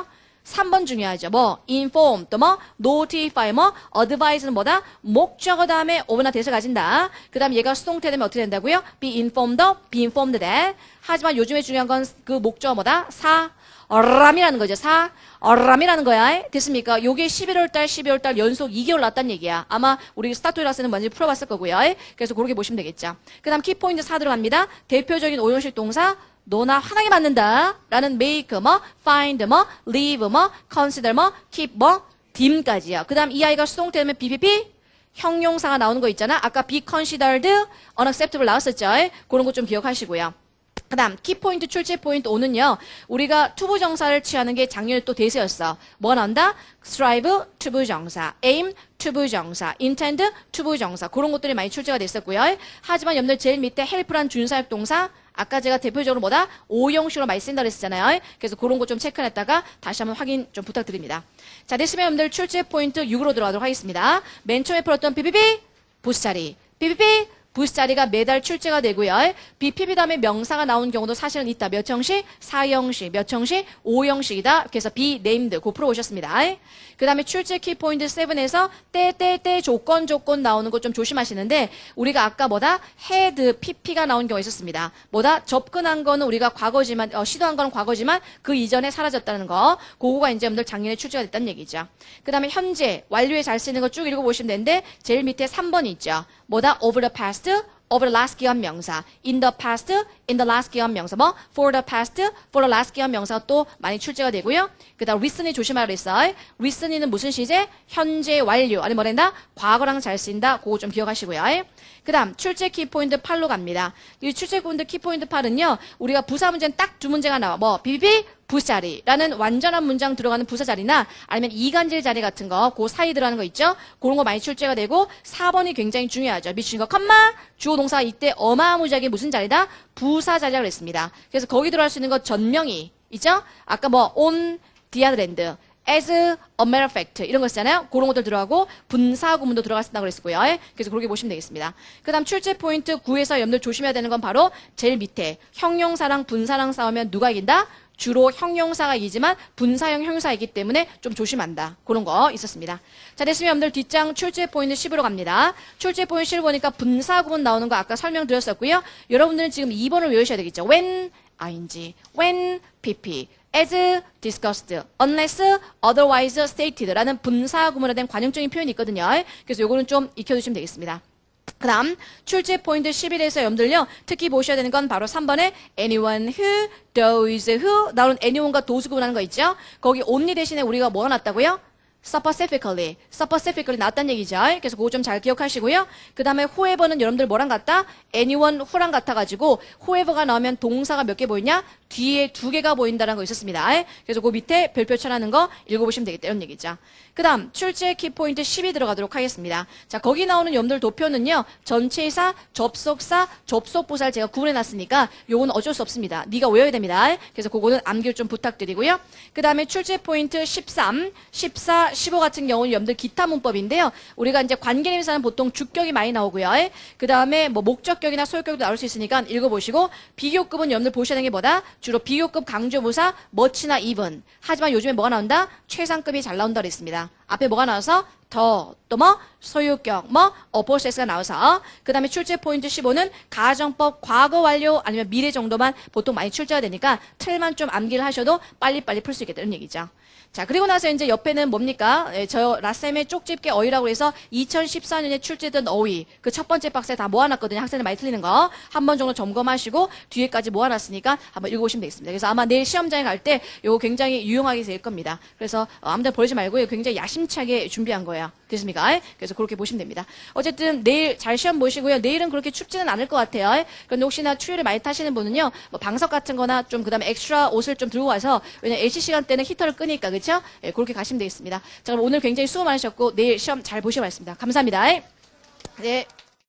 삼 번 중요하죠. 뭐 inform 또 뭐 notify 뭐 advise는 뭐다? 목적어 다음에 of나 that을 가진다. 그 다음 얘가 수동태 되면 어떻게 된다고요? be informed, be informed that. 하지만 요즘에 중요한 건 그 목적어 뭐다? 사. 람이라는 거죠. 사. 람이라는 거야. 됐습니까? 요게 십일월 달, 십이월 달 연속 이 개월 났다는 얘기야. 아마 우리 스타토이라스는 먼저 풀어봤을 거고요. 그래서 그렇게 보시면 되겠죠. 그 다음 키포인트 사 들어갑니다. 대표적인 오형식 동사. 너나 화나게 만든다. 라는 make, 뭐, find, 뭐, leave, 뭐, consider, 뭐, keep, 뭐, 딤까지요. 그 다음 이 아이가 수동태 되면 비피피. 형용사가 나오는 거 있잖아. 아까 be considered, unacceptable 나왔었죠. 그런 거 좀 기억하시고요. 그 다음 키포인트 출제 포인트 오는요. 우리가 투부정사를 취하는 게 작년에 또 대세였어. 뭐가 나온다? strive 투부정사, aim 투부정사, intend 투부정사 그런 것들이 많이 출제가 됐었고요. 하지만 여러분들 제일 밑에 help란 준사역 동사 아까 제가 대표적으로 뭐다? 오형식으로 많이 쓴다 그랬잖아요. 그래서 그런 거 좀 체크했다가 다시 한번 확인 좀 부탁드립니다. 자, 됐으면 여러분들 출제 포인트 육으로 들어가도록 하겠습니다. 맨 처음에 풀었던 비비비 부스자리, 비비비 부스자리가 매달 출제가 되고요. 비피비 다음에 명사가 나온 경우도 사실은 있다. 몇 형식? 사 형식, 몇 형식? 오 형식이다. 그래서 be named 고 풀어오셨습니다. 그 다음에 출제 키포인트 칠에서 때, 때, 때 조건, 조건 나오는 거 좀 조심하시는데 우리가 아까 뭐다? had, pp가 나온 경우가 있었습니다. 뭐다? 접근한 거는 우리가 과거지만, 어, 시도한 거는 과거지만 그 이전에 사라졌다는 거. 그거가 이제 여러분들 작년에 출제가 됐다는 얘기죠. 그 다음에 현재, 완료에 잘 쓰이는 거 쭉 읽어보시면 되는데 제일 밑에 삼 번이 있죠. 뭐다? over the past, over the last 기한 명사, in the past, in the last 기한 명사, 뭐 for the past, for the last 기한 명사가 또 많이 출제가 되고요. 그 다음 recently 조심하라 그랬어요. recently는 무슨 시제? 현재 완료, 아니 뭐란다? 과거랑 잘 쓰인다. 그거 좀 기억하시고요. 그 다음 출제 키포인트 팔로 갑니다. 이 출제 포인트 키포인트 팔은요. 우리가 부사 문제는 딱 두 문제가 나와. 뭐 비비 부자리라는 완전한 문장 들어가는 부사 자리나 아니면 이간질 자리 같은 거, 그 사이 들어가는 거 있죠? 그런 거 많이 출제가 되고 사 번이 굉장히 중요하죠. 미친 거 컴마 주어 동사가 이때 어마무지하게 무슨 자리다? 부사 자리라고 그랬습니다. 그래서 거기 들어갈 수 있는 거 전명이 있죠? 아까 뭐 on the other hand, as a matter of fact 이런 거 있잖아요. 그런 것들 들어가고 분사 구문도 들어갔다고 그랬고요. 그래서 그렇게 보시면 되겠습니다. 그 다음 출제 포인트 구에서 여러분들 조심해야 되는 건 바로 제일 밑에 형용사랑 분사랑 싸우면 누가 이긴다? 주로 형용사가 이기지만 분사형 형용사이기 때문에 좀 조심한다. 그런 거 있었습니다. 자, 됐으면 여러분들 뒷장 출제 포인트 십으로 갑니다. 출제 포인트 십 보니까 분사 구문 나오는 거 아까 설명드렸었고요. 여러분들은 지금 이 번을 외우셔야 되겠죠. when, ing, when, pp, as discussed, unless otherwise stated 라는 분사 구문에 대한 관용적인 표현이 있거든요. 그래서 요거는 좀 익혀두시면 되겠습니다. 그 다음 출제 포인트 십일에서 여러분들요 특히 보셔야 되는 건 바로 삼 번에 anyone who, those who 나오는 anyone과 those 구분하는 거 있죠. 거기 only 대신에 우리가 뭐 놨다고요? specifically, specifically 나왔다는 얘기죠. 그래서 그거 좀 잘 기억하시고요. 그 다음에 whoever는 여러분들 뭐랑 같다? anyone who랑 같아가지고 whoever가 나오면 동사가 몇 개 보이냐? 뒤에 두 개가 보인다는 거 있었습니다. 그래서 그 밑에 별표 쳐라는 거 읽어보시면 되겠다 이런 얘기죠. 그 다음 출제 키포인트 십이 들어가도록 하겠습니다. 자, 거기 나오는 여러분들 도표는요. 전체사, 접속사, 접속부사를 제가 구분해놨으니까 요거는 어쩔 수 없습니다. 네가 외워야 됩니다. 그래서 그거는 암기를 좀 부탁드리고요. 그 다음에 출제 포인트 십삼, 십사, 십오 같은 경우는 여러분들 기타 문법인데요. 우리가 이제 관계대명사는 보통 주격이 많이 나오고요. 그 다음에 뭐 목적격이나 소유격도 나올 수 있으니까 읽어보시고 비교급은 여러분들 보셔야 되는 게 뭐다? 주로 비교급 강조부사 much나 even. 하지만 요즘에 뭐가 나온다? 최상급이 잘 나온다 그랬습니다. 앞에 뭐가 나와서 더, 또 뭐 소유격, 뭐 어포세스가 나와서 그 다음에 출제 포인트 십오는 가정법 과거 완료 아니면 미래 정도만 보통 많이 출제가 되니까 틀만 좀 암기를 하셔도 빨리빨리 풀 수 있겠다는 얘기죠. 자, 그리고 나서 이제 옆에는 뭡니까? 예, 저 라셈의 쪽집게 어휘라고 해서 이천십사 년에 출제된 어휘 그 첫 번째 박스에 다 모아놨거든요. 학생들 많이 틀리는 거 한 번 정도 점검하시고 뒤에까지 모아놨으니까 한번 읽어보시면 되겠습니다. 그래서 아마 내일 시험장에 갈 때 이거 굉장히 유용하게 될 겁니다. 그래서 어, 아무데나 버리지 말고 굉장히 야심차게 준비한 거예요. 됐습니까? 그래서 그렇게 보시면 됩니다. 어쨌든 내일 잘 시험 보시고요. 내일은 그렇게 춥지는 않을 것 같아요. 그런데 혹시나 추위를 많이 타시는 분은요. 뭐 방석 같은 거나 좀 그다음에 엑스트라 옷을 좀 들고 가서 왜냐면 엘씨 시간 때는 히터를 끄니까 그렇죠? 예, 그렇게 가시면 되겠습니다. 자, 그럼 오늘 굉장히 수고 많으셨고 내일 시험 잘 보시기 바랍니다. 감사합니다. 네.